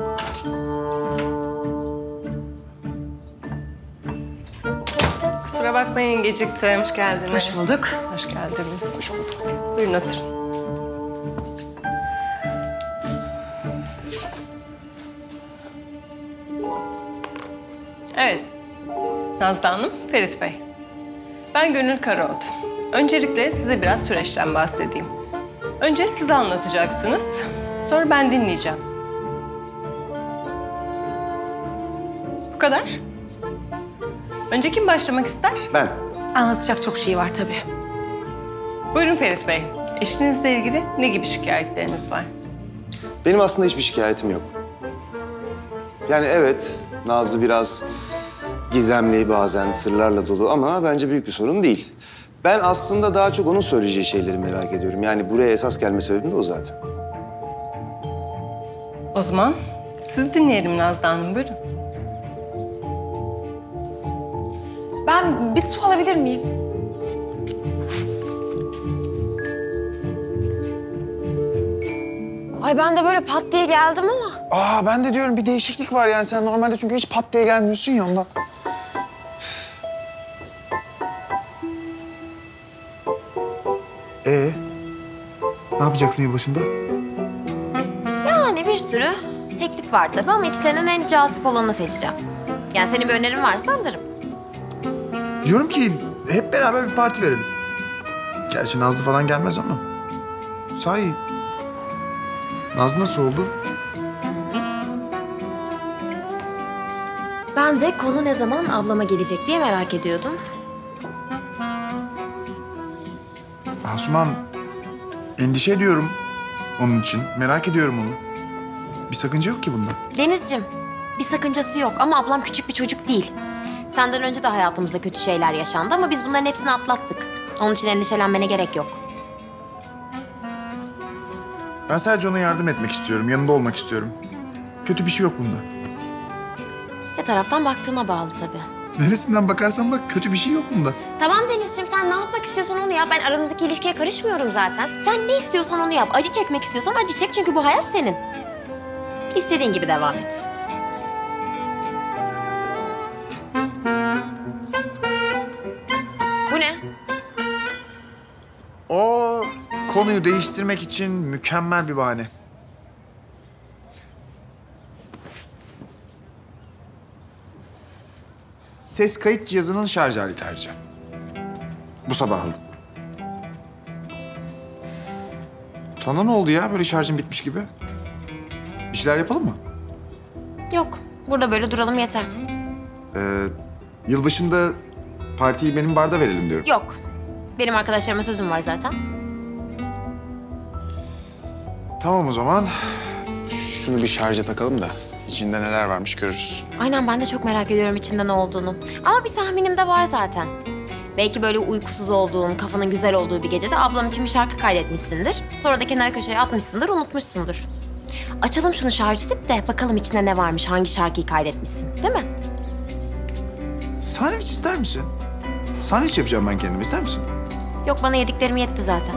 [SPEAKER 17] Kusura bakmayın geciktim. Hoş geldiniz.
[SPEAKER 16] Hoş bulduk.
[SPEAKER 17] Hoş geldiniz. Hoş bulduk. Buyurun oturun. Evet. Nazlı Hanım, Ferit Bey. Ben Gönül Karaoğlu. Öncelikle size biraz süreçten bahsedeyim. Önce siz anlatacaksınız. Sonra ben dinleyeceğim. Bu kadar. Önce kim başlamak ister?
[SPEAKER 6] Ben.
[SPEAKER 16] Anlatacak çok şey var tabii.
[SPEAKER 17] Buyurun Ferit Bey. Eşinizle ilgili ne gibi şikayetleriniz var?
[SPEAKER 6] Benim aslında hiçbir şikayetim yok. Yani evet, Nazlı biraz gizemli, bazen sırlarla dolu ama bence büyük bir sorun değil. Ben aslında daha çok onun söyleyeceği şeyleri merak ediyorum. Yani buraya esas gelme sebebim de o zaten.
[SPEAKER 17] O zaman siz dinleyelim Nazlı Hanım. Buyurun.
[SPEAKER 3] Ben bir su alabilir miyim?
[SPEAKER 4] Ay ben de böyle pat diye geldim ama.
[SPEAKER 10] Aa ben de diyorum bir değişiklik var yani. Sen normalde çünkü hiç pat diye gelmiyorsun ya ondan. Ee, ne yapacaksın yılbaşında?
[SPEAKER 4] Yani bir sürü teklif var tabii ama içlerinden en cazip olanı seçeceğim. Yani senin bir önerin varsa alırım.
[SPEAKER 10] Diyorum ki hep beraber bir parti verelim. Gerçi Nazlı falan gelmez ama. Sahi. Nazlı nasıl oldu?
[SPEAKER 4] Ben de konu ne zaman ablama gelecek diye merak ediyordum.
[SPEAKER 10] Asuman, endişe ediyorum onun için. Merak ediyorum onu. Bir sakınca yok ki bunda.
[SPEAKER 4] Denizciğim, bir sakıncası yok ama ablam küçük bir çocuk değil. Senden önce de hayatımızda kötü şeyler yaşandı ama biz bunların hepsini atlattık. Onun için endişelenmene gerek yok.
[SPEAKER 10] Ben sadece ona yardım etmek istiyorum, yanında olmak istiyorum. Kötü bir şey yok bunda.
[SPEAKER 4] Ne taraftan baktığına bağlı tabii.
[SPEAKER 10] Neresinden bakarsan bak kötü bir şey yok bunda.
[SPEAKER 4] Tamam Denizciğim, sen ne yapmak istiyorsan onu yap. Ben aranızdaki ilişkiye karışmıyorum zaten. Sen ne istiyorsan onu yap. Acı çekmek istiyorsan acı çek çünkü bu hayat senin. İstediğin gibi devam et. Bu ne?
[SPEAKER 10] O konuyu değiştirmek için mükemmel bir bahane. Ses kayıt cihazının şarj aleti ayrıca. Bu sabah aldım. Sana ne oldu ya böyle şarjın bitmiş gibi? Bir şeyler yapalım mı?
[SPEAKER 4] Yok, burada böyle duralım yeter.
[SPEAKER 10] Ee, yılbaşında partiyi benim barda verelim diyorum.
[SPEAKER 4] Yok, benim arkadaşlarıma sözüm var zaten.
[SPEAKER 10] Tamam o zaman. Şunu bir şarja takalım da içinde neler varmış görürüz.
[SPEAKER 4] Aynen, ben de çok merak ediyorum içinde ne olduğunu. Ama bir tahminim de var zaten. Belki böyle uykusuz olduğun, kafanın güzel olduğu bir gecede ablam için bir şarkı kaydetmişsindir. Sonra da kenar köşeye atmışsındır, unutmuşsundur. Açalım şunu şarj edip de bakalım içinde ne varmış, hangi şarkıyı kaydetmişsin, değil mi?
[SPEAKER 10] Sandviç ister misin? Sandviç yapacağım ben kendime, ister misin?
[SPEAKER 4] Yok, bana yediklerim yetti zaten.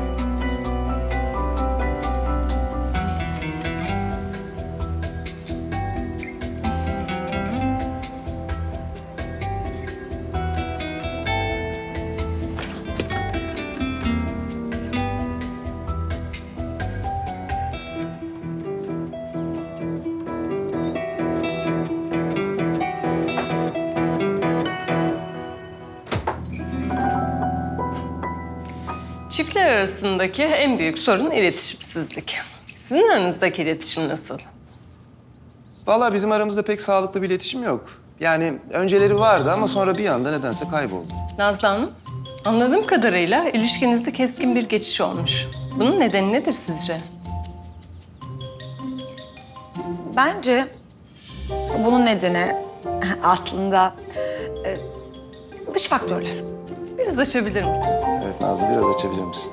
[SPEAKER 17] Çiftler arasındaki en büyük sorun iletişimsizlik. Sizin aranızdaki iletişim nasıl?
[SPEAKER 6] Vallahi bizim aramızda pek sağlıklı bir iletişim yok. Yani önceleri vardı ama sonra bir anda nedense kayboldu.
[SPEAKER 17] Nazlı Hanım, anladığım kadarıyla ilişkinizde keskin bir geçiş olmuş. Bunun nedeni nedir sizce?
[SPEAKER 3] Bence bunun nedeni aslında e, dış faktörler.
[SPEAKER 17] Biraz açabilir misiniz?
[SPEAKER 6] Evet Nazlı, biraz açabilir misin?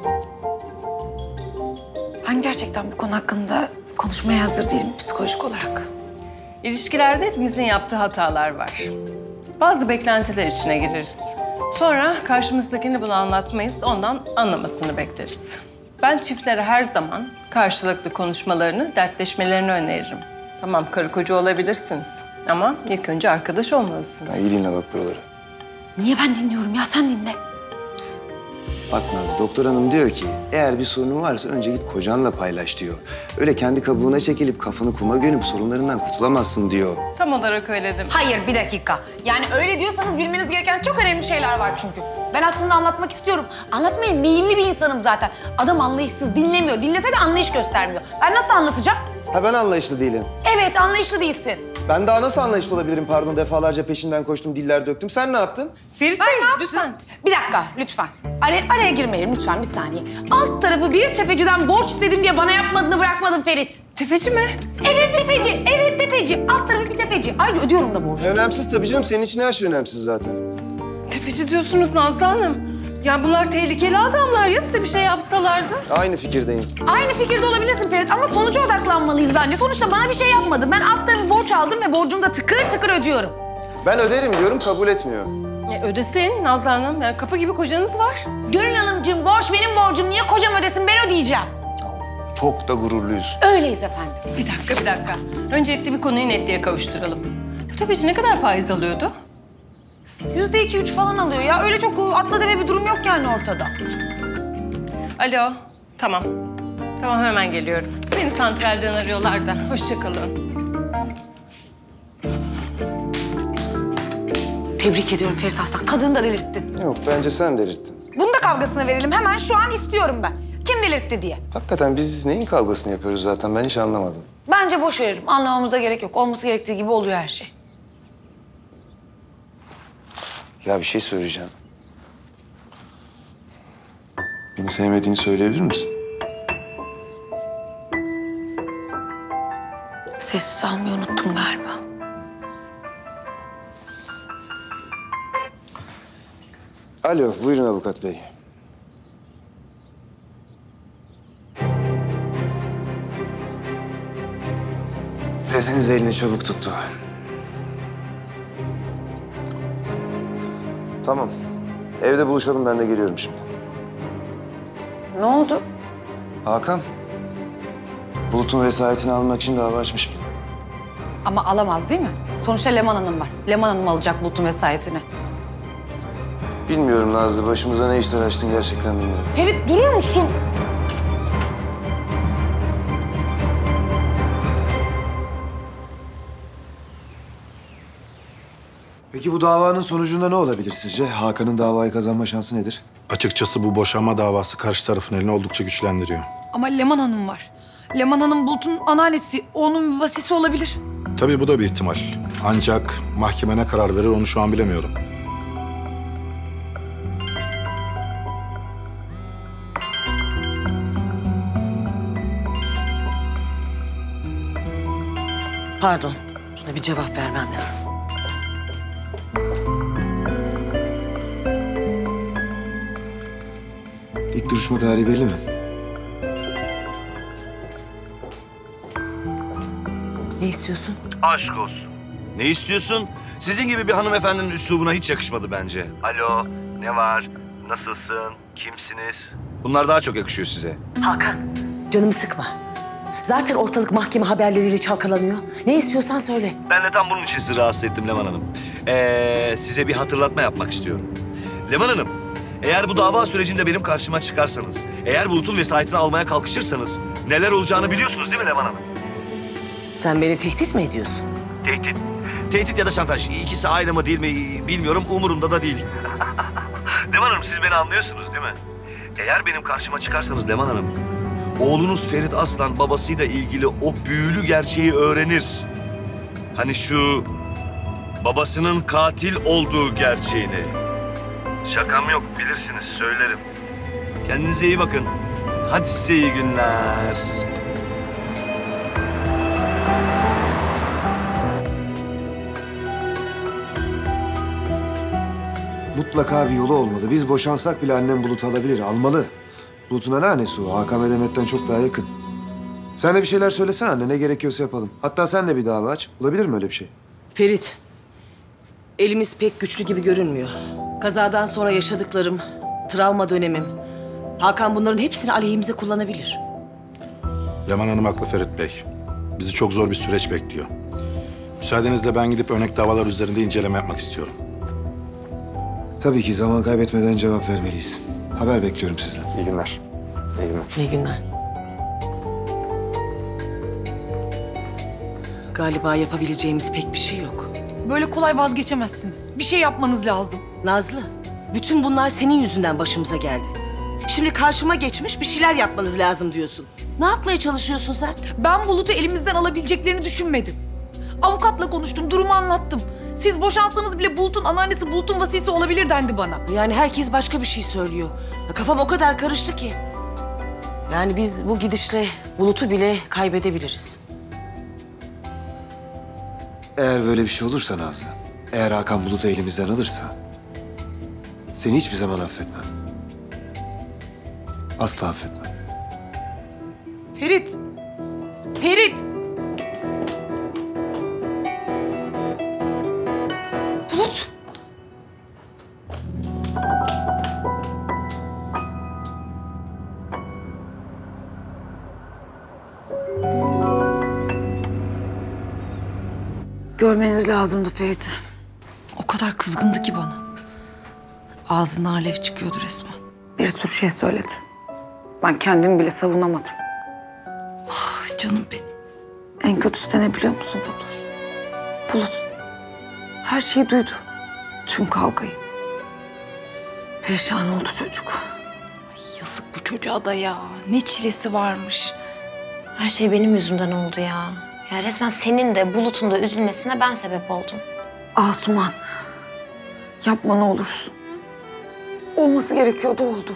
[SPEAKER 3] Ben gerçekten bu konu hakkında konuşmaya hazır değilim psikolojik olarak.
[SPEAKER 17] İlişkilerde hepimizin yaptığı hatalar var. Bazı beklentiler içine gireriz. Sonra karşımızdakini bunu anlatmayız, ondan anlamasını bekleriz. Ben çiftlere her zaman karşılıklı konuşmalarını, dertleşmelerini öneririm. Tamam, karı koca olabilirsiniz ama ilk önce arkadaş olmalısınız.
[SPEAKER 6] Ya iyi dinle bak buraları.
[SPEAKER 3] Niye ben dinliyorum ya? Sen dinle.
[SPEAKER 6] Bak Nazlı, doktor hanım diyor ki eğer bir sorunun varsa önce git kocanla paylaş diyor. Öyle kendi kabuğuna çekilip kafanı kuma gömüp sorunlarından kurtulamazsın diyor.
[SPEAKER 17] Tam olarak öyle dedim.
[SPEAKER 7] Hayır, bir dakika. Yani öyle diyorsanız bilmeniz gereken çok önemli şeyler var çünkü. Ben aslında anlatmak istiyorum. Anlatmaya meyilli bir insanım zaten. Adam anlayışsız, dinlemiyor. Dinlese de anlayış göstermiyor. Ben nasıl anlatacağım?
[SPEAKER 6] Ha ben anlayışlı değilim.
[SPEAKER 7] Evet, anlayışlı değilsin.
[SPEAKER 6] Ben daha nasıl anlayışlı olabilirim pardon, defalarca peşinden koştum, diller döktüm. Sen ne yaptın?
[SPEAKER 17] Ferit
[SPEAKER 7] Bey, lütfen. Bir dakika, lütfen. Araya, araya girmeyelim lütfen, bir saniye. Alt tarafı bir tefeciden borç istedim diye bana yapmadığını bırakmadın Ferit.
[SPEAKER 17] Tefeci mi?
[SPEAKER 7] Evet tefeci, evet tefeci. Alt tarafı bir tefeci. Ayrıca ödüyorum da borcu.
[SPEAKER 6] Önemsiz tabii canım, senin için her şey önemsiz zaten.
[SPEAKER 17] Tefeci diyorsunuz Nazlı Hanım. Ya bunlar tehlikeli adamlar. Ya size bir şey yapsalardı?
[SPEAKER 6] Aynı fikirdeyim.
[SPEAKER 7] Aynı fikirde olabilirsin Ferit ama sonuca odaklanmalıyız bence. Sonuçta bana bir şey yapmadı. Ben alt tarafı borç aldım ve borcumu da tıkır tıkır ödüyorum.
[SPEAKER 6] Ben öderim diyorum, kabul etmiyor.
[SPEAKER 17] Ya ödesin Nazlı Hanım. Yani kapı gibi kocanız var.
[SPEAKER 7] Gönül Hanımcığım, borç benim borcum. Niye kocam ödesin, ben ödeyeceğim.
[SPEAKER 6] Çok da gururluyuz.
[SPEAKER 7] Öyleyiz efendim.
[SPEAKER 17] Bir dakika, bir dakika. Öncelikle bir konuyu netliğe kavuşturalım. Bu tefeci ne kadar faiz alıyordu?
[SPEAKER 7] Yüzde iki üç falan alıyor ya. Öyle çok atla deve bir durum yok yani ortada.
[SPEAKER 17] Alo, tamam. Tamam, hemen geliyorum. Beni santralden arıyorlar da. Hoşça kalın.
[SPEAKER 7] Tebrik ediyorum Ferit Aslan. Kadını da delirttin.
[SPEAKER 6] Yok, bence sen delirttin.
[SPEAKER 7] Bunun da kavgasını verelim. Hemen şu an istiyorum ben. Kim delirtti diye.
[SPEAKER 6] Hakikaten biz neyin kavgasını yapıyoruz zaten, ben hiç anlamadım.
[SPEAKER 7] Bence boş verelim. Anlamamıza gerek yok. Olması gerektiği gibi oluyor her şey.
[SPEAKER 6] Ya bir şey söyleyeceğim. Beni sevmediğini söyleyebilir misin?
[SPEAKER 7] Sessiz almayı unuttum galiba.
[SPEAKER 6] Alo, buyurun avukat bey. Deseniz elini çabuk tuttu. Tamam. Evde buluşalım, ben de geliyorum şimdi.
[SPEAKER 7] Ne oldu?
[SPEAKER 6] Hakan, Bulut'un vesayetini almak için dava açmış bile.
[SPEAKER 7] Ama alamaz değil mi? Sonuçta Leman Hanım var. Leman Hanım alacak Bulut'un vesayetini.
[SPEAKER 6] Bilmiyorum Nazlı, başımıza ne işler açtın gerçekten bilmiyorum.
[SPEAKER 7] Ferit durur musun?
[SPEAKER 6] Peki bu davanın sonucunda ne olabilir sizce? Hakan'ın davayı kazanma şansı nedir?
[SPEAKER 18] Açıkçası bu boşanma davası karşı tarafın elini oldukça güçlendiriyor.
[SPEAKER 3] Ama Leman Hanım var. Leman Hanım Bulut'un anneannesi, onun vasisi olabilir.
[SPEAKER 18] Tabii bu da bir ihtimal. Ancak mahkeme ne karar verir onu şu an bilemiyorum.
[SPEAKER 12] Pardon, şuna bir cevap vermem lazım.
[SPEAKER 6] İlk duruşma tarihi belli mi?
[SPEAKER 12] Ne istiyorsun?
[SPEAKER 8] Aşk olsun. Ne istiyorsun? Sizin gibi bir hanımefendinin üslubuna hiç yakışmadı bence. Alo, ne var? Nasılsın? Kimsiniz? Bunlar daha çok yakışıyor size.
[SPEAKER 12] Hakan, canımı sıkma. Zaten ortalık mahkeme haberleriyle çalkalanıyor. Ne istiyorsan söyle.
[SPEAKER 8] Ben de tam bunun için sizi rahatsız ettim Leman Hanım. Ee, size bir hatırlatma yapmak istiyorum. Leman Hanım, eğer bu dava sürecinde benim karşıma çıkarsanız, eğer Bulut'un vesayetini almaya kalkışırsanız neler olacağını biliyorsunuz değil mi Leman Hanım?
[SPEAKER 12] Sen beni tehdit mi ediyorsun?
[SPEAKER 8] Tehdit. Tehdit ya da şantaj. İkisi aynı mı değil mi bilmiyorum. Umurumda da değil. Leman Hanım, siz beni anlıyorsunuz değil mi? Eğer benim karşıma çıkarsanız Leman Hanım, oğlunuz Ferit Aslan babasıyla ilgili o büyülü gerçeği öğrenir. Hani şu babasının katil olduğu gerçeğini. Şakam yok, bilirsiniz, söylerim. Kendinize iyi bakın. Hadi size iyi günler.
[SPEAKER 6] Mutlaka bir yolu olmalı. Biz boşansak bile annem Bulut'u alabilir, almalı. Bulut'un anneannesi o. Hakan ve Demet'ten çok daha yakın. Sen de bir şeyler söylesene anne, ne gerekiyorsa yapalım. Hatta sen de bir dava aç. Olabilir mi öyle bir şey?
[SPEAKER 12] Ferit, elimiz pek güçlü gibi görünmüyor. Kazadan sonra yaşadıklarım, travma dönemim. Hakan bunların hepsini aleyhimize kullanabilir.
[SPEAKER 18] Leman Hanım haklı Ferit Bey. Bizi çok zor bir süreç bekliyor. Müsaadenizle ben gidip örnek davalar üzerinde inceleme yapmak istiyorum.
[SPEAKER 6] Tabii ki zaman kaybetmeden cevap vermeliyiz. Haber bekliyorum sizden.
[SPEAKER 18] İyi günler. İyi günler.
[SPEAKER 12] İyi günler. Galiba yapabileceğimiz pek bir şey yok.
[SPEAKER 3] Böyle kolay vazgeçemezsiniz. Bir şey yapmanız lazım.
[SPEAKER 12] Nazlı, bütün bunlar senin yüzünden başımıza geldi. Şimdi karşıma geçmiş bir şeyler yapmanız lazım diyorsun. Ne yapmaya çalışıyorsun sen?
[SPEAKER 3] Ben Bulut'u elimizden alabileceklerini düşünmedim. Avukatla konuştum, durumu anlattım. Siz boşansanız bile Bulut'un anneannesi Bulut'un vasisi olabilir dendi bana.
[SPEAKER 12] Yani herkes başka bir şey söylüyor. Ya kafam o kadar karıştı ki. Yani biz bu gidişle Bulut'u bile kaybedebiliriz.
[SPEAKER 6] Eğer böyle bir şey olursa Nazlı, eğer Hakan Bulut'u elimizden alırsa... ...seni hiçbir zaman affetmem. Asla affetmem.
[SPEAKER 3] Ferit! Ferit! Bulut! Görmeniz lazımdı Ferit. O kadar kızgındı ki bana. Ağzından alev çıkıyordu resmen. Bir sürü şey söyledi. Ben kendimi bile savunamadım. Ah canım benim. En kötüsü de ne biliyor musun Fatoş? Bulut. Her şeyi duydu. Tüm kavgayı. Perişan oldu çocuk.
[SPEAKER 7] Ay, yazık bu çocuğa da ya. Ne çilesi varmış.
[SPEAKER 4] Her şey benim yüzümden oldu ya. Ya resmen senin de Bulut'un da üzülmesine ben sebep oldum.
[SPEAKER 3] Asuman. Yapma ne olursun. Olması gerekiyordu oldu.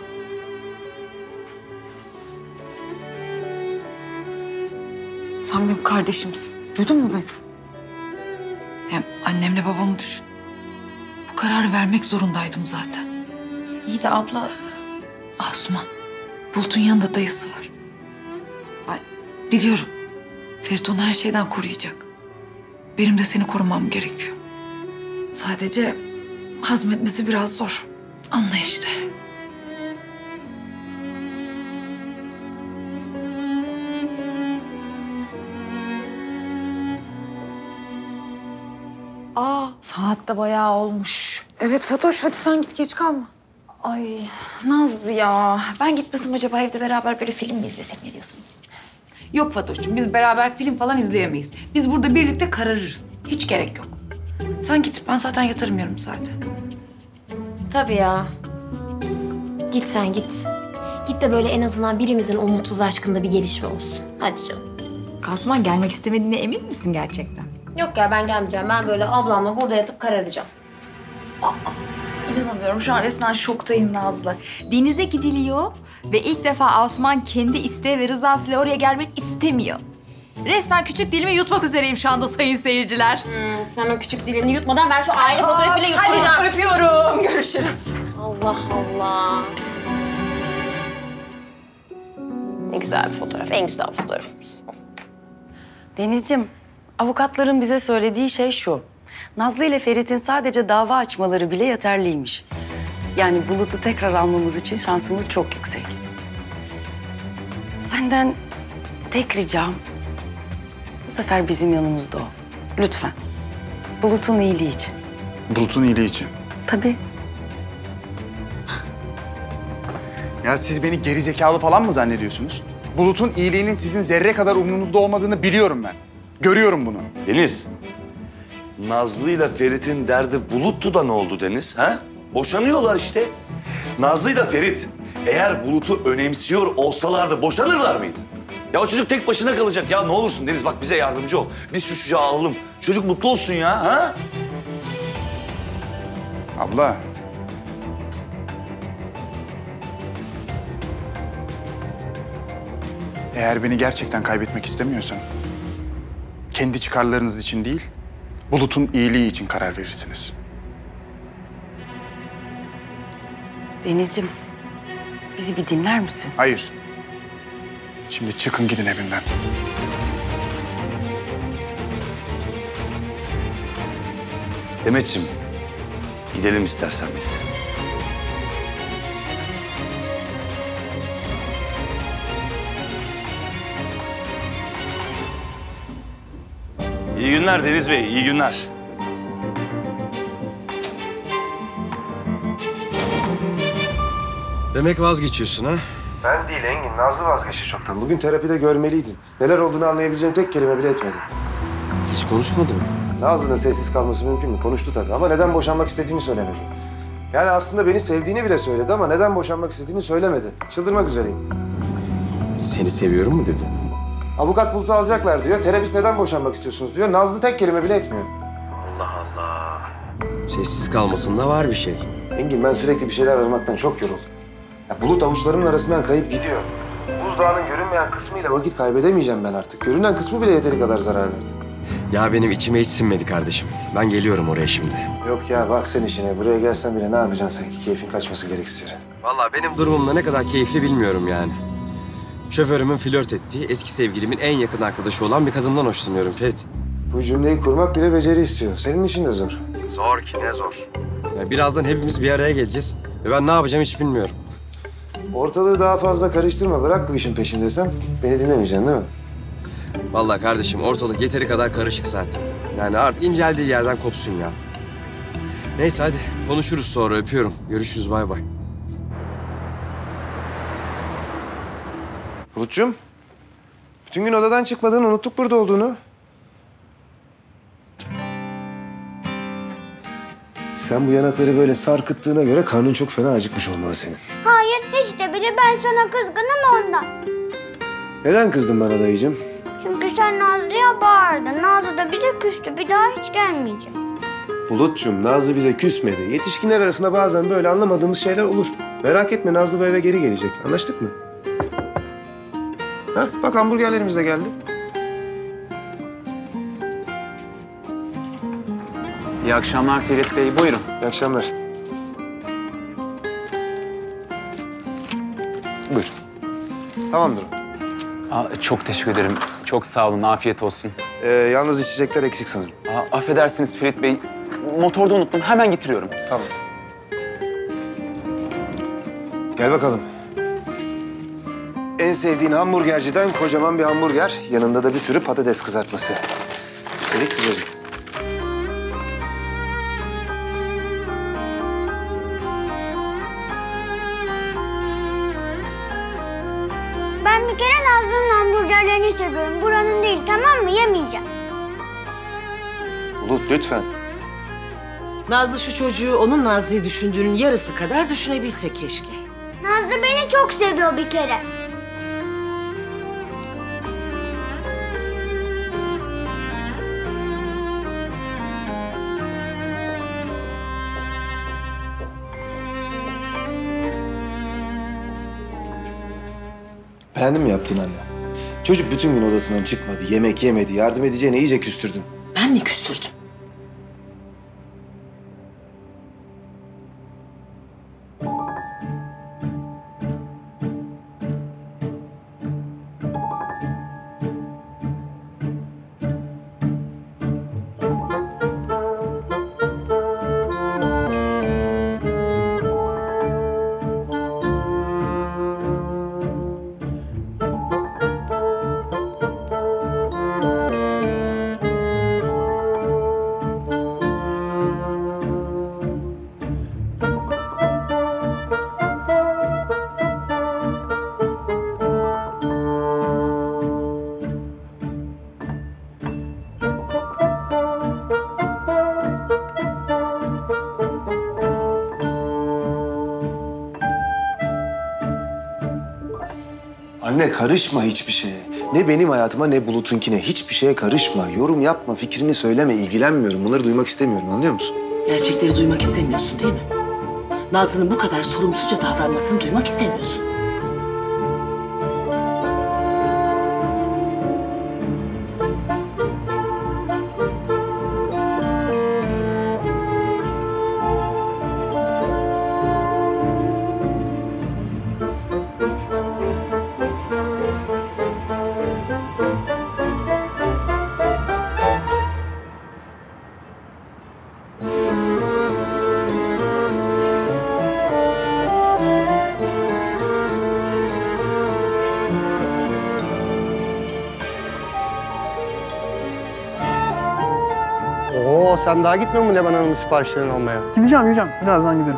[SPEAKER 3] Sen benim kardeşimsin. Duydun mu beni? Hem annemle babamı düşün. Bu kararı vermek zorundaydım zaten. İyi de abla... Asuman, Bulut'un yanında dayısı var. Ay, biliyorum. Ferit onu her şeyden koruyacak. Benim de seni korumam gerekiyor. Sadece hazmetmesi biraz zor. Anla işte.
[SPEAKER 7] Aa, saat de bayağı olmuş.
[SPEAKER 3] Evet Fatoş, hadi sen git, geç kalma.
[SPEAKER 7] Ay Nazlı ya. Ben gitmesem acaba evde beraber böyle film mi izlesek, ne diyorsunuz?
[SPEAKER 3] Yok Fatoş'cum, biz beraber film falan izleyemeyiz. Biz burada birlikte kararırız. Hiç gerek yok. Sen git, ben zaten yatarım yarım saate.
[SPEAKER 4] Tabii ya. Git sen git. Git de böyle en azından birimizin o mutsuz aşkında bir gelişme olsun. Hadi canım.
[SPEAKER 7] Asuman, gelmek istemediğine emin misin gerçekten?
[SPEAKER 4] Yok ya, ben gelmeyeceğim. Ben böyle ablamla burada yatıp kararacağım.
[SPEAKER 7] Aa, inanamıyorum. Şu an resmen şoktayım Nazlı. Denize gidiliyor ve ilk defa Asuman kendi isteği ve rızasıyla oraya gelmek istemiyor. Resmen küçük dilimi yutmak üzereyim şu anda sayın seyirciler.
[SPEAKER 4] Hmm, sen o küçük dilini yutmadan ben şu aile fotoğrafıyla yutturacağım.
[SPEAKER 7] Hadi öpüyorum. Görüşürüz.
[SPEAKER 4] Allah Allah. Ne güzel bir fotoğraf. En güzel fotoğrafımız.
[SPEAKER 9] Denizciğim, avukatların bize söylediği şey şu. Nazlı ile Ferit'in sadece dava açmaları bile yeterliymiş. Yani Bulut'u tekrar almamız için şansımız çok yüksek. Senden tek ricam, bu sefer bizim yanımızda ol. Lütfen. Bulut'un iyiliği için.
[SPEAKER 10] Bulut'un iyiliği için.
[SPEAKER 9] Tabii.
[SPEAKER 10] Ya siz beni geri zekalı falan mı zannediyorsunuz? Bulut'un iyiliğinin sizin zerre kadar umrunuzda olmadığını biliyorum ben. Görüyorum bunu.
[SPEAKER 8] Deniz, Nazlı ile Ferit'in derdi Bulut'tu da ne oldu Deniz? Ha? Boşanıyorlar işte. Nazlı ile Ferit eğer Bulut'u önemsiyor olsalardı boşanırlar mıydı? Ya o çocuk tek başına kalacak. Ya ne olursun Deniz, bak bize yardımcı ol. Biz şu çocuğu alalım. Çocuk mutlu olsun ya. Ha?
[SPEAKER 10] Abla. Eğer beni gerçekten kaybetmek istemiyorsan, kendi çıkarlarınız için değil, Bulut'un iyiliği için karar verirsiniz.
[SPEAKER 9] Denizciğim, bizi bir dinler misin?
[SPEAKER 10] Hayır. Şimdi çıkın gidin evimden.
[SPEAKER 8] Demetciğim, gidelim istersen biz. İyi günler Deniz Bey, iyi günler.
[SPEAKER 2] Demek vazgeçiyorsun ha?
[SPEAKER 6] Ben değil Engin, Nazlı vazgeçti çoktan. Bugün terapide görmeliydin. Neler olduğunu anlayabileceğin tek kelime bile etmedin.
[SPEAKER 2] Hiç konuşmadı mı?
[SPEAKER 6] Nazlı'nın sessiz kalması mümkün mü? Konuştu tabii ama neden boşanmak istediğini söylemedi. Yani aslında beni sevdiğini bile söyledi ama neden boşanmak istediğini söylemedi. Çıldırmak üzereyim.
[SPEAKER 2] Seni seviyorum mu dedi?
[SPEAKER 6] Avukat Bulut'u alacaklar diyor. Terapist neden boşanmak istiyorsunuz diyor. Nazlı tek kelime bile etmiyor.
[SPEAKER 2] Allah Allah. Sessiz kalmasında var bir şey.
[SPEAKER 6] Engin ben sürekli bir şeyler aramaktan çok yoruldum. Ya Bulut avuçlarımın arasından kayıp gidiyor. Buzdağının görünmeyen kısmıyla vakit kaybedemeyeceğim ben artık. Görünen kısmı bile yeteri kadar zarar verdi.
[SPEAKER 2] Ya benim içime hiç sinmedi kardeşim. Ben geliyorum oraya şimdi.
[SPEAKER 6] Yok ya bak sen işine. Buraya gelsen bile ne yapacaksın sanki? Keyfin kaçması gereksiz yere.
[SPEAKER 2] Vallahi benim durumumda ne kadar keyifli bilmiyorum yani. Şoförümün flört ettiği, eski sevgilimin en yakın arkadaşı olan bir kadından hoşlanıyorum Ferit.
[SPEAKER 6] Bu cümleyi kurmak bile beceri istiyor. Senin için de zor.
[SPEAKER 2] Zor ki ne zor. Ya birazdan hepimiz bir araya geleceğiz. Ve ben ne yapacağım hiç bilmiyorum.
[SPEAKER 6] Ortalığı daha fazla karıştırma. Bırak bu işin peşindesem. Beni dinlemeyeceksin değil mi?
[SPEAKER 2] Vallahi kardeşim ortalık yeteri kadar karışık zaten. Yani artık inceldiği yerden kopsun ya. Neyse hadi konuşuruz sonra öpüyorum. Görüşürüz bay bay.
[SPEAKER 6] Bulutcuğum. Bütün gün odadan çıkmadın. Unuttuk burada olduğunu. Sen bu yanakları böyle sarkıttığına göre karnın çok fena acıkmış olmalı senin.
[SPEAKER 13] Hayır hiç de bile ben sana kızgınım ondan.
[SPEAKER 6] Neden kızdın bana dayıcığım?
[SPEAKER 13] Çünkü sen Nazlı'ya bağırdın. Nazlı da bize küstü. Bir daha hiç gelmeyeceğim.
[SPEAKER 6] Bulutcuğum Nazlı bize küsmedi. Yetişkinler arasında bazen böyle anlamadığımız şeyler olur. Merak etme Nazlı bu eve geri gelecek. Anlaştık mı? Ha, bak hamburgerlerimiz de geldi.
[SPEAKER 19] İyi akşamlar Ferit Bey. Buyurun.
[SPEAKER 6] İyi akşamlar. Buyur. Tamamdır o.
[SPEAKER 19] Aa, çok teşekkür ederim. Çok sağ olun. Afiyet olsun.
[SPEAKER 6] Ee, yalnız içecekler eksik sanırım.
[SPEAKER 19] Aa, affedersiniz Ferit Bey. Motorda unuttum. Hemen getiriyorum.
[SPEAKER 6] Tamam. Gel bakalım. En sevdiğin hamburgerciden kocaman bir hamburger. Yanında da bir sürü patates kızartması. Üstelik sıcacık.
[SPEAKER 13] Ben bir kere Nazlı'nın hamburgerlerini seviyorum. Buranın değil tamam mı? Yemeyeceğim.
[SPEAKER 6] Bulut lütfen.
[SPEAKER 12] Nazlı şu çocuğu onun Nazlı'yı düşündüğünün yarısı kadar düşünebilse keşke.
[SPEAKER 13] Nazlı beni çok seviyor bir kere.
[SPEAKER 6] Beğendin mi yaptığın anne? Çocuk bütün gün odasından çıkmadı, yemek yemedi, yardım edeceğine iyice küstürdün.
[SPEAKER 12] Ben mi küstürdüm?
[SPEAKER 6] Anne karışma hiçbir şeye. Ne benim hayatıma ne Bulut'unkine. Hiçbir şeye karışma. Yorum yapma, fikrini söyleme. İlgilenmiyorum. Bunları duymak istemiyorum. Anlıyor musun?
[SPEAKER 12] Gerçekleri duymak istemiyorsun değil mi? Nazlı'nın bu kadar sorumsuzca davranmasını duymak istemiyorsun.
[SPEAKER 20] Sen daha gitmiyor mu Leman Hanım'ın siparişlerini almaya?
[SPEAKER 21] Gideceğim, gideceğim. Birazdan giderim.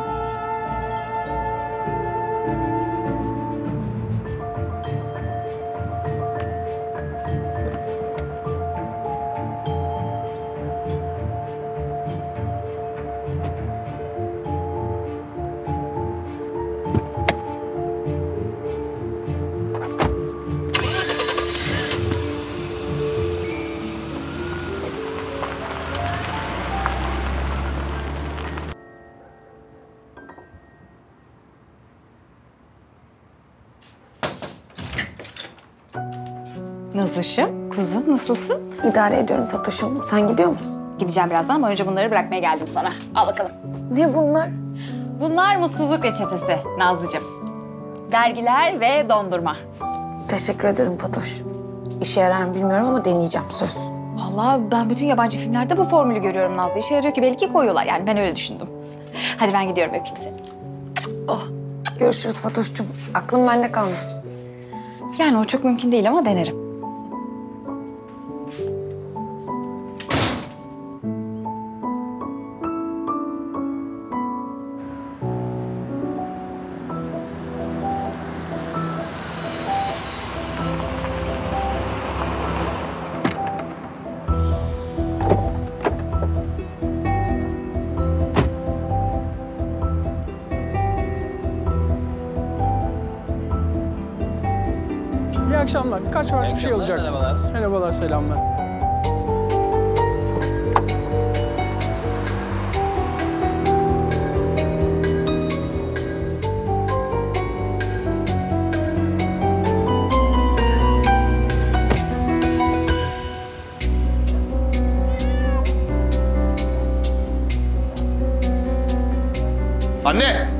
[SPEAKER 7] Nazışım, kuzum nasılsın?
[SPEAKER 4] İdare ediyorum Fatoş'um. Sen gidiyor musun?
[SPEAKER 7] Gideceğim birazdan ama önce bunları bırakmaya geldim sana. Al bakalım.
[SPEAKER 4] Ne bunlar?
[SPEAKER 7] Bunlar mutsuzluk reçetesi Nazlıcığım. Dergiler ve dondurma.
[SPEAKER 4] Teşekkür ederim Fatoş. İşe yarar mı bilmiyorum ama deneyeceğim söz.
[SPEAKER 7] Vallahi ben bütün yabancı filmlerde bu formülü görüyorum Nazlı. İşe yarıyor ki belki koyuyorlar. Yani ben öyle düşündüm. Hadi ben gidiyorum, öpeyim seni.
[SPEAKER 4] Oh, görüşürüz Fatoş'cum. Aklım bende kalmasın.
[SPEAKER 7] Yani o çok mümkün değil ama denerim.
[SPEAKER 21] İyi akşamlar. Birkaç var bir şey olacaktı. Merhabalar. Merhabalar, selamlar.
[SPEAKER 6] Anne!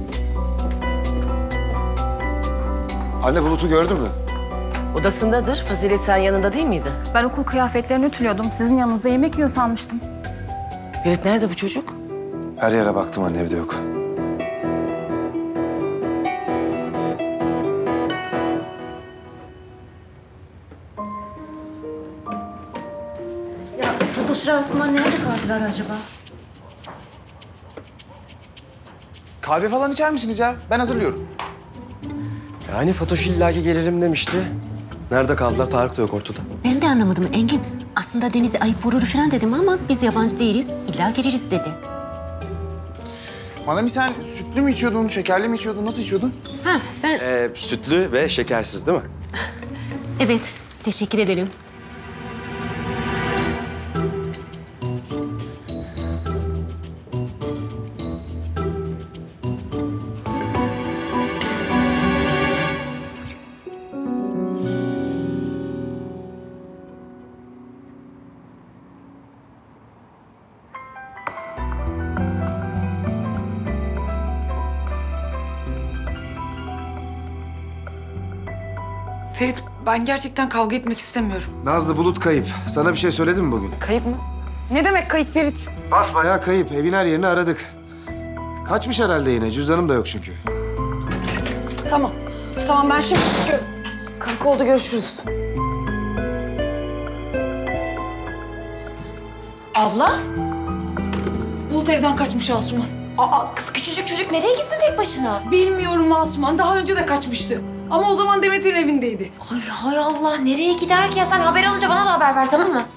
[SPEAKER 6] Anne Bulut'u gördün mü?
[SPEAKER 12] Odasındadır. Fazilet sen yanında değil miydi?
[SPEAKER 7] Ben okul kıyafetlerini ütülüyordum. Sizin yanınızda yemek yiyor sanmıştım.
[SPEAKER 12] Ferit nerede bu çocuk?
[SPEAKER 6] Her yere baktım anne, evde yok.
[SPEAKER 15] Ya Fatoş Asuman nerede kaldılar acaba?
[SPEAKER 10] Kahve falan içer misiniz ya? Ben hazırlıyorum.
[SPEAKER 2] Yani Fatoş illaki gelelim demişti. Nerede kaldılar? Tarık da yok ortada.
[SPEAKER 15] Ben de anlamadım Engin. Aslında Deniz'e ayıp vurur falan dedim ama biz yabancı değiliz. İlla geliriz dedi.
[SPEAKER 10] Manami sen sütlü mü içiyordun, şekerli mi içiyordun, nasıl içiyordun?
[SPEAKER 15] Ha ben...
[SPEAKER 2] Ee, sütlü ve şekersiz değil mi?
[SPEAKER 15] Evet, teşekkür ederim.
[SPEAKER 3] Ferit, ben gerçekten kavga etmek istemiyorum.
[SPEAKER 6] Nazlı, Bulut kayıp. Sana bir şey söyledi mi bugün?
[SPEAKER 3] Kayıp mı? Ne demek kayıp Ferit?
[SPEAKER 6] Basbayağı kayıp. Evin her yerini aradık. Kaçmış herhalde yine. Cüzdanım da yok çünkü.
[SPEAKER 3] Tamam. Tamam, ben şimdi çıkıyorum. Karakolda görüşürüz. Abla? Bulut evden kaçmış Asuman.
[SPEAKER 7] Aa, kız küçücük çocuk nereye gitsin tek başına?
[SPEAKER 3] Bilmiyorum Asuman. Daha önce de kaçmıştı. Ama o zaman Demet'in evindeydi.
[SPEAKER 4] Ay hay Allah, nereye gider ki ya? Sen haber alınca bana da haber ver, tamam mı?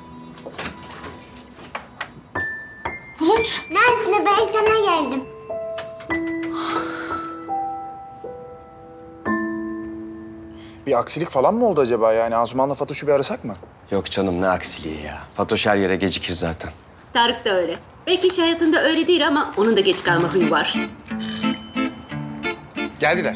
[SPEAKER 3] Bulut.
[SPEAKER 13] Nazlı, ben sana geldim.
[SPEAKER 10] Bir aksilik falan mı oldu acaba yani? Asuman'la Fatoş'u bir arasak mı?
[SPEAKER 2] Yok canım, ne aksiliği ya. Fatoş her yere gecikir zaten.
[SPEAKER 15] Tarık da öyle. Belki iş hayatında öyle değil ama onun da geç kalma huyu var.
[SPEAKER 10] Geldiler.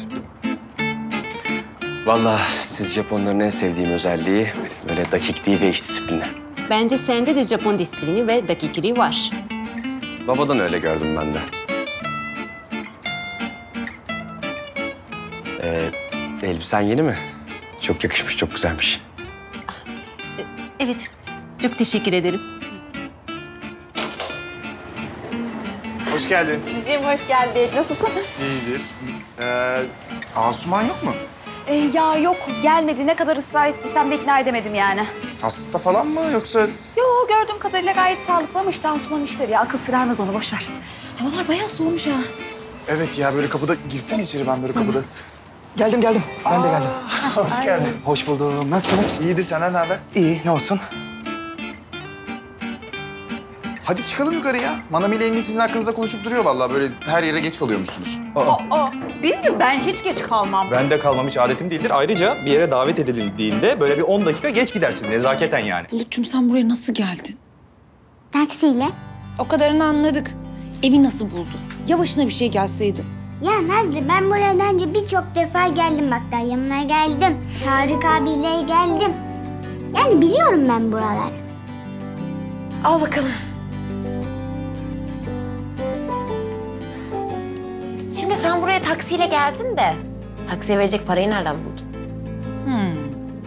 [SPEAKER 2] Vallahi siz Japonların en sevdiğim özelliği böyle dakikliği ve iş disiplini.
[SPEAKER 15] Bence sende de Japon disiplini ve dakikiliği var.
[SPEAKER 2] Babadan öyle gördüm ben de. Ee, elbisen yeni mi? Çok yakışmış, çok güzelmiş.
[SPEAKER 15] Evet, çok teşekkür ederim.
[SPEAKER 10] Hoş geldin.
[SPEAKER 7] Cem hoş geldin. Nasılsın?
[SPEAKER 10] İyidir. Ee, Asuman yok mu?
[SPEAKER 7] Ee, ya yok gelmedi. Ne kadar ısrar ettiysem de ikna edemedim yani.
[SPEAKER 10] Hasta falan mı yoksa?
[SPEAKER 7] Yo gördüğüm kadarıyla gayet sağlıklı ama işte Asuman işleri ya. Akıl sırarmaz onu boş ver. Havalar bayağı soğumuş ha.
[SPEAKER 10] Evet ya böyle kapıda girsene içeri ben böyle kapıda. Geldim geldim. Ben de geldim. Hoş geldin. Hoş buldum. Nasılsınız? İyidir, senden ne haber? İyi, ne olsun? Hadi çıkalım yukarı ya. Manami ile Engin sizin hakkınızda konuşup duruyor vallahi. Böyle her yere geç kalıyormuşsunuz.
[SPEAKER 7] Aa, aa, biz mi? Ben hiç geç kalmam.
[SPEAKER 1] Ben de kalmam hiç adetim değildir. Ayrıca bir yere davet edildiğinde böyle bir on dakika geç gidersin nezaketen yani.
[SPEAKER 3] Bulut'cum sen buraya nasıl geldin?
[SPEAKER 13] Taksiyle.
[SPEAKER 3] O kadarını anladık. Evi nasıl buldun? Ya başına bir şey gelseydi?
[SPEAKER 13] Ya Nazlı ben buraya daha önce birçok defa geldim bak dayımla geldim. Tarık abiyle geldim. Yani biliyorum ben buraları.
[SPEAKER 3] Al bakalım.
[SPEAKER 4] Şimdi sen buraya taksiyle geldin de taksiye verecek parayı nereden buldun?
[SPEAKER 3] Hmm.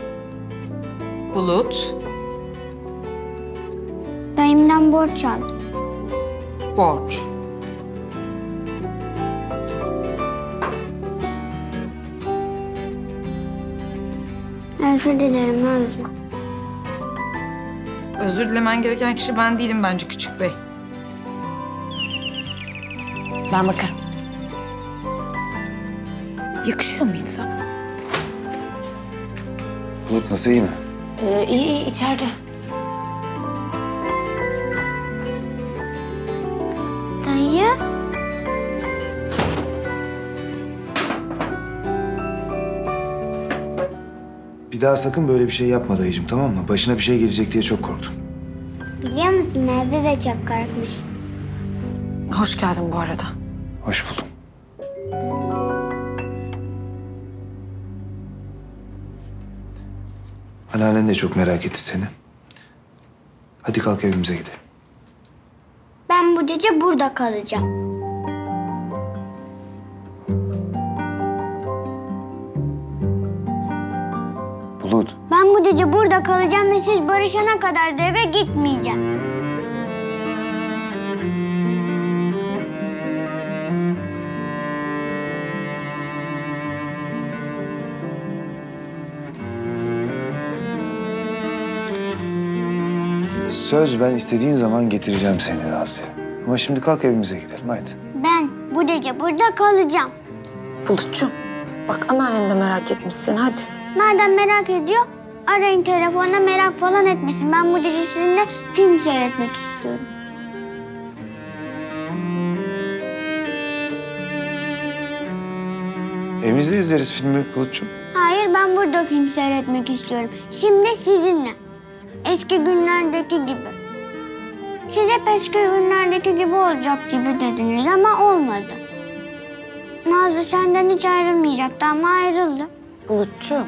[SPEAKER 3] Bulut.
[SPEAKER 13] Dayımdan borç aldım.
[SPEAKER 3] Borç.
[SPEAKER 13] Özür dilerim Nazlı.
[SPEAKER 3] Özür dilemen gereken kişi ben değilim bence küçük bey.
[SPEAKER 4] Ben bakarım.
[SPEAKER 3] Yakışıyor muydu sana?
[SPEAKER 6] Bulut nasıl, iyi mi?
[SPEAKER 4] Ee, iyi iyi içeride.
[SPEAKER 13] Dayı.
[SPEAKER 6] Bir daha sakın böyle bir şey yapma dayıcığım, tamam mı? Başına bir şey gelecek diye çok korktum.
[SPEAKER 13] Biliyor musun Nazlı de çok korkmuş.
[SPEAKER 3] Hoş geldin bu arada.
[SPEAKER 6] Hoş buldum. Anneannen de çok merak etti seni. Hadi kalk evimize gidelim.
[SPEAKER 13] Ben bu gece burada kalacağım.
[SPEAKER 6] Bulut.
[SPEAKER 13] Ben bu gece burada kalacağım ve siz barışana kadar da eve gitmeyeceğim.
[SPEAKER 6] Söz, ben istediğin zaman getireceğim seni Nazlı. Ama şimdi kalk evimize gidelim hadi.
[SPEAKER 13] Ben bu gece burada kalacağım.
[SPEAKER 3] Bulut'cum bak anneannen de merak etmiş seni hadi.
[SPEAKER 13] Madem merak ediyor, arayın telefonla merak falan etmesin. Ben bu gece sizinle film seyretmek istiyorum.
[SPEAKER 6] Evimizde izleriz filmi Bulut'cum.
[SPEAKER 13] Hayır, ben burada film seyretmek istiyorum. Şimdi sizinle. Eski günlerdeki gibi. Siz hep eski günlerdeki gibi olacak gibi dediniz ama olmadı. Nazlı senden hiç ayrılmayacaktı ama ayrıldı.
[SPEAKER 3] Bulut'cum.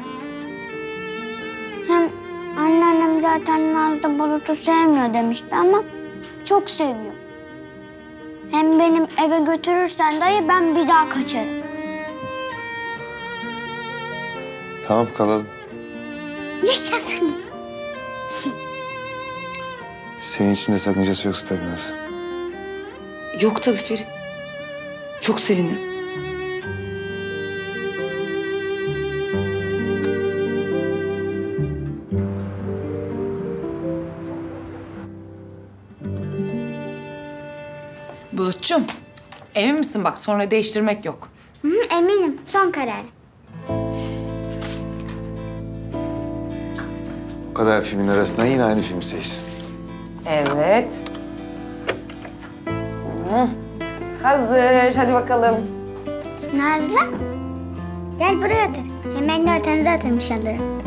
[SPEAKER 13] Hem anneannem zaten Nazlı Bulut'u sevmiyor demişti ama çok seviyor. Hem benim eve götürürsen dayı ben bir daha kaçarım.
[SPEAKER 6] Tamam, kalalım.
[SPEAKER 13] Yaşasın.
[SPEAKER 6] Senin için de sakıncası yoksa tabii Nazlı.
[SPEAKER 3] Yok tabii Ferit. Çok sevinirim. Bulut'cum, emin misin bak sonra değiştirmek yok.
[SPEAKER 13] Hı, eminim. Son karar.
[SPEAKER 6] O kadar filmin arasından yine aynı filmi seçtin.
[SPEAKER 3] Evet. Hı. Hazır. Hadi bakalım.
[SPEAKER 13] Nazlı, gel buraya dur. Hemen de ortanıza atılmış alırım.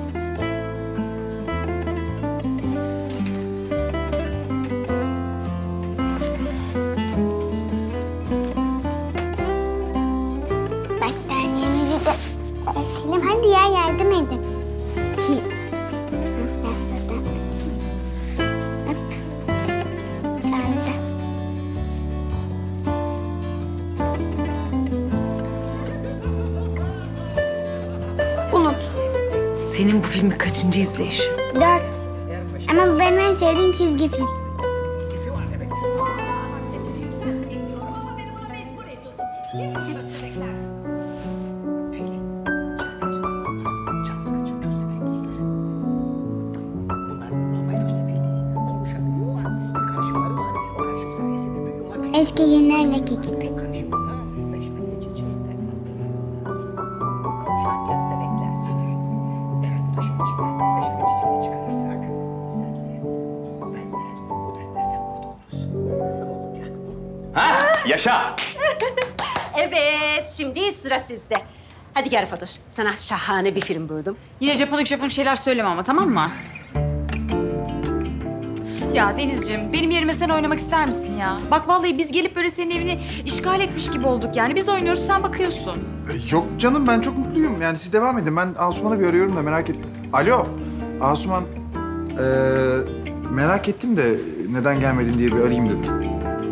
[SPEAKER 13] Battaniyemizi de örtelim. Hadi ya, yardım edin.
[SPEAKER 3] Bulut, senin bu filmi kaçıncı izleyiş?
[SPEAKER 13] Dört. Ama bu benim en sevdiğim çizgi film.
[SPEAKER 1] Yaşa.
[SPEAKER 15] Evet, şimdi sıra sizde. Hadi gel Fatoş, sana şahane bir film buldum.
[SPEAKER 7] Yine Japonik Japonik şeyler söyleme ama, tamam mı? Ya Denizciğim, benim yerime sen oynamak ister misin ya? Bak vallahi biz gelip böyle senin evini işgal etmiş gibi olduk yani. Biz oynuyoruz, sen bakıyorsun.
[SPEAKER 10] E, Yok canım, ben çok mutluyum. Yani siz devam edin. Ben Asuman'ı bir arıyorum da merak et. Alo, Asuman. Ee, merak ettim de neden gelmedin diye bir arayayım dedim.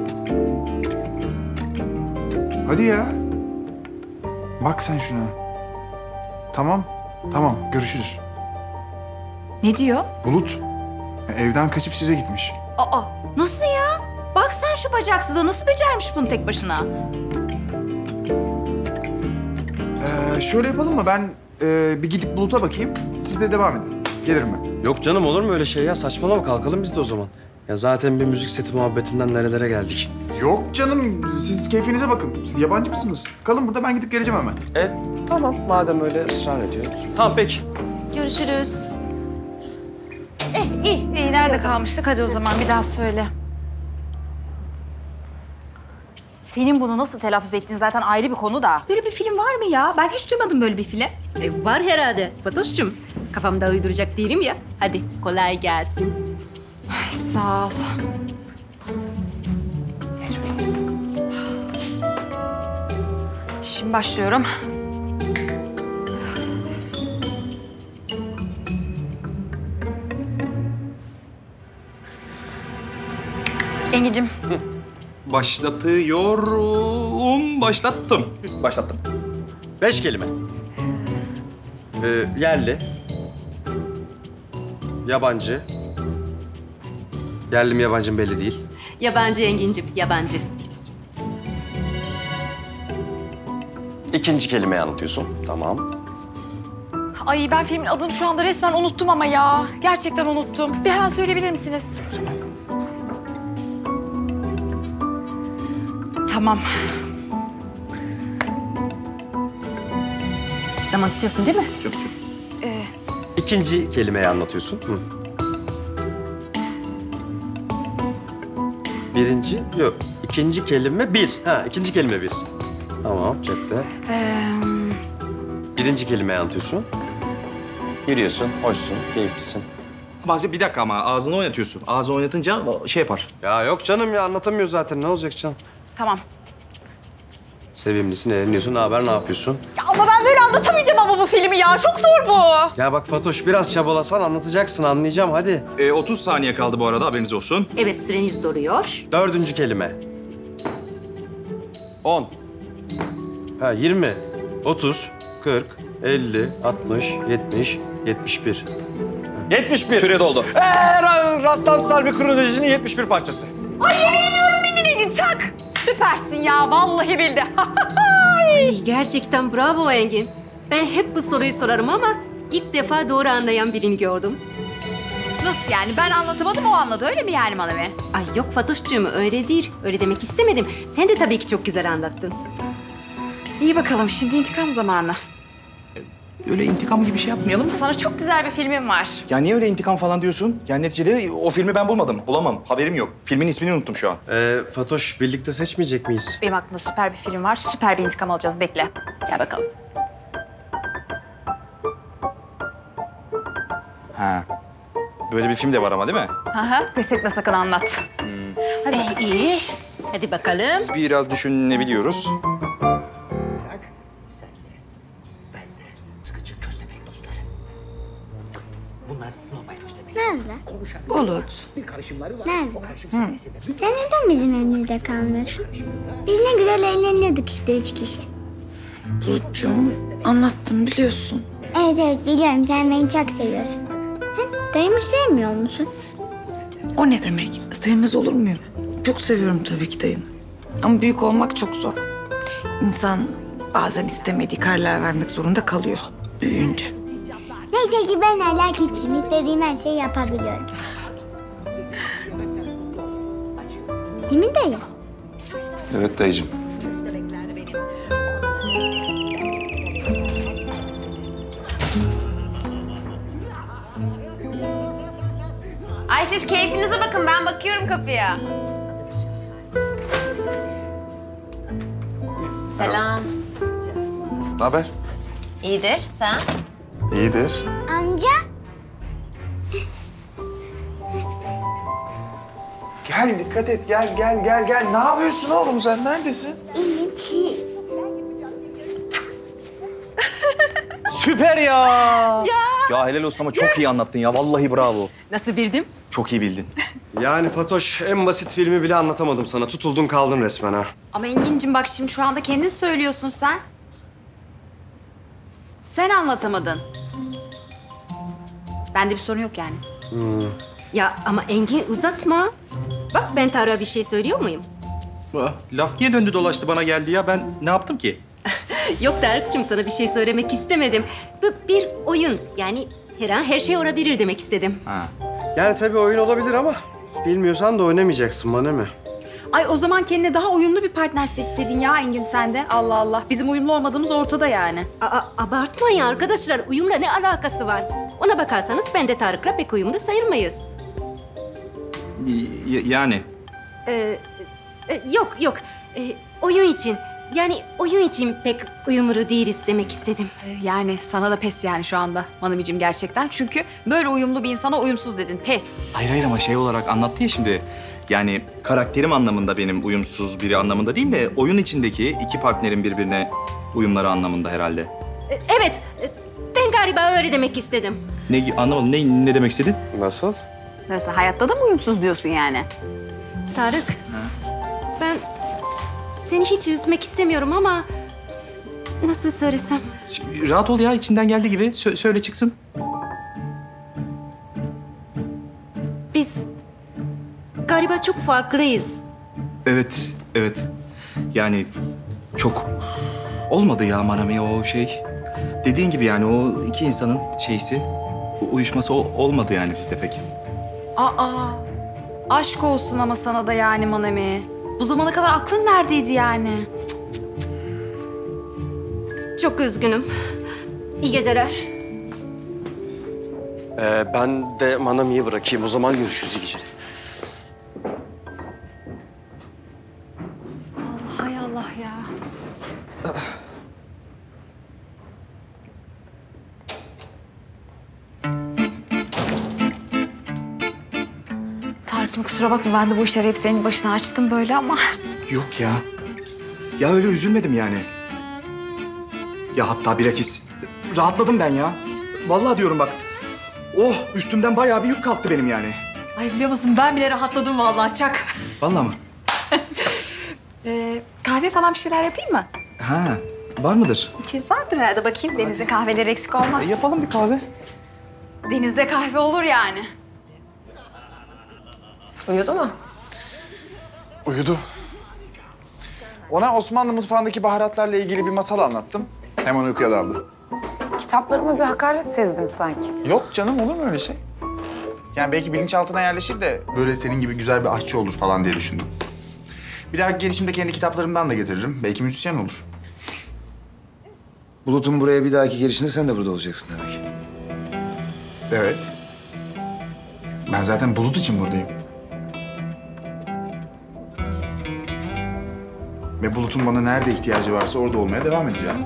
[SPEAKER 10] Hadi ya. Bak sen şuna. Tamam, tamam. Görüşürüz.
[SPEAKER 7] Ne diyor?
[SPEAKER 10] Bulut, evden kaçıp size gitmiş.
[SPEAKER 7] Aa, nasıl ya? Bak sen şu bacaksıza nasıl becermiş bunu tek başına?
[SPEAKER 10] Ee, şöyle yapalım mı? Ben e, bir gidip Bulut'a bakayım. Siz de devam edin. Gelirim ben.
[SPEAKER 2] Yok canım, olur mu öyle şey ya? Saçmalama, kalkalım biz de o zaman. Ya zaten bir müzik seti muhabbetinden nerelere geldik.
[SPEAKER 10] Yok canım, siz keyfinize bakın. Siz yabancı mısınız? Kalın burada, ben gidip geleceğim hemen.
[SPEAKER 2] E tamam, madem öyle ısrar ediyor.
[SPEAKER 1] Tamam peki.
[SPEAKER 15] Görüşürüz.
[SPEAKER 7] Eh, iyi. İyi, nerede kalmıştık? Hadi o zaman bir daha söyle. Senin bunu nasıl telaffuz ettiğin zaten ayrı bir konu da. Böyle bir film var mı ya? Ben hiç duymadım böyle bir film.
[SPEAKER 15] E, var herhalde Fatoş'cum. Kafamda uyduracak değilim ya. Hadi kolay gelsin.
[SPEAKER 7] Ay, sağ ol. Şimdi başlıyorum. Engin'cim.
[SPEAKER 1] Başlatıyorum. Başlattım. Başlattım.
[SPEAKER 2] Beş kelime. Ee, yerli. Yabancı. Yerli mi yabancı mı belli değil.
[SPEAKER 15] Yabancı Engin'cim, yabancı.
[SPEAKER 2] İkinci kelimeyi anlatıyorsun. Tamam.
[SPEAKER 7] Ay ben filmin adını şu anda resmen unuttum ama ya. Gerçekten unuttum. Bir hemen söyleyebilir misiniz? Tamam.
[SPEAKER 15] Zaman tutuyorsun değil mi?
[SPEAKER 1] Çok çok.
[SPEAKER 7] Ee,
[SPEAKER 2] İkinci kelimeyi anlatıyorsun. Hı. Birinci, yok. İkinci kelime bir. Ha, ikinci kelime bir. Tamam, cepte.
[SPEAKER 7] Ee,
[SPEAKER 2] Birinci kelimeyi anlatıyorsun. Yürüyorsun, hoşsun, keyiflisin.
[SPEAKER 1] Ama bir dakika ama ağzını oynatıyorsun. Ağzını oynatınca şey yapar.
[SPEAKER 2] Ya yok canım ya, anlatamıyor zaten. Ne olacak canım?
[SPEAKER 7] tamam.
[SPEAKER 2] Sevimlisin, eğleniyorsun. Ne haber, ne yapıyorsun?
[SPEAKER 7] Ya ama ben böyle anlatamayacağım ama bu filmi ya. Çok zor bu.
[SPEAKER 2] Ya bak Fatoş, biraz çabalasan anlatacaksın, anlayacağım. Hadi.
[SPEAKER 1] Ee, otuz saniye kaldı bu arada, haberiniz olsun.
[SPEAKER 15] Evet, süreniz doluyor.
[SPEAKER 2] Dördüncü kelime. On. Ha, yirmi. Otuz. Kırk. Elli. Altmış. Yetmiş. Yetmiş bir.
[SPEAKER 1] yetmiş bir. Süre doldu.
[SPEAKER 10] Eee, rastlansal bir kronolojinin yetmiş bir parçası.
[SPEAKER 7] Ay yemin ediyorum bildin Engin, çak. Süpersin ya, vallahi bildi.
[SPEAKER 15] Ay, gerçekten bravo Engin. Ben hep bu soruyu sorarım ama ilk defa doğru anlayan birini gördüm.
[SPEAKER 7] Nasıl yani? Ben anlatamadım, o anladı. Öyle mi yani Manami?
[SPEAKER 15] Ay yok Fatoş'cuğum, öyle değil. Öyle demek istemedim. Sen de tabii ki çok güzel anlattın.
[SPEAKER 7] İyi bakalım, şimdi intikam zamanı.
[SPEAKER 1] Öyle intikam gibi şey yapmayalım.
[SPEAKER 7] Sana çok güzel bir filmim var.
[SPEAKER 1] Ya niye öyle intikam falan diyorsun? Yani neticede o filmi ben bulmadım. Bulamam. Haberim yok. Filmin ismini unuttum şu an.
[SPEAKER 2] Ee, Fatoş, birlikte seçmeyecek miyiz?
[SPEAKER 7] Benim aklımda süper bir film var. Süper bir intikam alacağız. Bekle. Gel bakalım.
[SPEAKER 1] Ha. Böyle bir film de var ama değil mi?
[SPEAKER 7] Hı hı. Pes etme sakın, anlat.
[SPEAKER 1] Hmm.
[SPEAKER 7] Hadi
[SPEAKER 15] Eh, iyi. Hadi bakalım.
[SPEAKER 1] Biraz düşünebiliyoruz.
[SPEAKER 13] Nerede?
[SPEAKER 3] Bulut.
[SPEAKER 13] Nerede? Sen neden bizim evimizde kalmıyorsun? Biz ne güzel eğleniyorduk işte üç kişi.
[SPEAKER 3] Bulutcuğum, anlattım biliyorsun.
[SPEAKER 13] Evet evet biliyorum sen beni çok seviyorsun. Ha, dayımı sevmiyor musun?
[SPEAKER 3] O ne demek? Sevmez olur muyum? Çok seviyorum tabii ki dayını. Ama büyük olmak çok zor. İnsan bazen istemediği kararlar vermek zorunda kalıyor büyüyünce.
[SPEAKER 13] Neyse ki ben hala küçüğüm. İstediğim her şeyi yapabiliyorum. Değil mi dayı?
[SPEAKER 6] Evet dayıcığım.
[SPEAKER 4] Ay siz keyfinize bakın, ben bakıyorum kapıya. Selam.
[SPEAKER 5] Ne haber?
[SPEAKER 4] İyidir. Sen?
[SPEAKER 5] İyidir.
[SPEAKER 13] Amca.
[SPEAKER 5] Gel dikkat et gel gel gel gel. Ne yapıyorsun oğlum sen neredesin?
[SPEAKER 1] Süper ya. Ya helal olsun ama çok iyi anlattın ya. Vallahi bravo.
[SPEAKER 15] Nasıl bildim?
[SPEAKER 1] Çok iyi bildin.
[SPEAKER 2] Yani Fatoş, en basit filmi bile anlatamadım sana. Tutuldun kaldın resmen ha.
[SPEAKER 7] Ama Engin'cim bak şimdi şu anda kendin söylüyorsun sen. Sen anlatamadın. Bende bir sorun yok yani.
[SPEAKER 15] Hmm. Ya ama Engin uzatma. Bak ben Tarık'a bir şey söylüyor muyum?
[SPEAKER 1] Laf niye döndü dolaştı bana geldi ya? Ben ne yaptım ki?
[SPEAKER 15] Yok Tarık'cığım sana bir şey söylemek istemedim. Bu bir oyun. Yani her an her şey olabilir demek istedim.
[SPEAKER 1] Ha.
[SPEAKER 2] Yani tabii oyun olabilir ama bilmiyorsan da oynamayacaksın bana mi?
[SPEAKER 7] Ay o zaman kendine daha uyumlu bir partner seçseydin ya Engin sen de. Allah Allah. Bizim uyumlu olmadığımız ortada yani.
[SPEAKER 15] Aa, abartmayın arkadaşlar. Uyumla ne alakası var? Ona bakarsanız ben de Tarık'la pek uyumlu sayılmayız.
[SPEAKER 1] Y- yani.
[SPEAKER 15] Ee, e, yok yok. Ee, oyun için. Yani oyun için pek uyumlu değiliz demek istedim.
[SPEAKER 7] Yani sana da pes yani şu anda Manamicim gerçekten. Çünkü böyle uyumlu bir insana uyumsuz dedin. Pes.
[SPEAKER 1] Hayır hayır ama şey olarak anlattı ya şimdi. Yani karakterim anlamında benim uyumsuz biri anlamında değil de oyun içindeki iki partnerin birbirine uyumları anlamında herhalde.
[SPEAKER 15] Ee, evet. e, Ben galiba öyle demek istedim.
[SPEAKER 1] Ne anlamadım. Ne ne demek istedin?
[SPEAKER 2] Nasıl?
[SPEAKER 7] Nasıl hayatta da mı uyumsuz diyorsun yani?
[SPEAKER 15] Tarık. Ben seni hiç üzmek istemiyorum ama nasıl söylesem?
[SPEAKER 1] Rahat ol ya içinden geldiği gibi Sö- söyle çıksın.
[SPEAKER 15] Biz galiba çok farklıyız.
[SPEAKER 1] Evet, evet. Yani çok olmadı ya Manami o şey. Dediğin gibi yani o iki insanın şeysi, u- uyuşması o- olmadı yani bizde pek.
[SPEAKER 7] Aa, aşk olsun ama sana da yani Manami. Bu zamana kadar aklın neredeydi yani?
[SPEAKER 15] Çok üzgünüm. İyi geceler.
[SPEAKER 2] Ee, ben de Manami'yi bırakayım. O zaman görüşürüz iyi geceler.
[SPEAKER 7] Hay Allah ya. Tarık'cığım kusura bakma ben de bu işleri hep senin başına açtım böyle ama.
[SPEAKER 10] Yok ya. Ya öyle üzülmedim yani. Ya hatta bilakis rahatladım ben ya. Vallahi diyorum bak. Oh üstümden bayağı bir yük kalktı benim yani.
[SPEAKER 7] Ay biliyor musun ben bile rahatladım vallahi çak.
[SPEAKER 10] Vallahi mı?
[SPEAKER 7] Ee, kahve falan bir şeyler yapayım mı?
[SPEAKER 10] Ha, var mıdır?
[SPEAKER 7] İçeriz vardır herhalde bakayım. Deniz'de kahveleri eksik olmaz.
[SPEAKER 10] E, yapalım bir kahve.
[SPEAKER 7] Deniz'de kahve olur yani.
[SPEAKER 16] Uyudu mu?
[SPEAKER 5] Uyudu. Ona Osmanlı mutfağındaki baharatlarla ilgili bir masal anlattım. Hemen uykuya daldı.
[SPEAKER 3] Kitaplarıma bir hakaret sezdim sanki.
[SPEAKER 5] Yok canım olur mu öyle şey? Yani belki bilinçaltına yerleşir de böyle senin gibi güzel bir aşçı olur falan diye düşündüm. Bir dahaki gelişimde kendi kitaplarımdan da getiririm. Belki müzisyen olur.
[SPEAKER 6] Bulut'un buraya bir dahaki gelişinde sen de burada olacaksın demek.
[SPEAKER 5] Evet. Ben zaten Bulut için buradayım. Ve Bulut'un bana nerede ihtiyacı varsa orada olmaya devam edeceğim.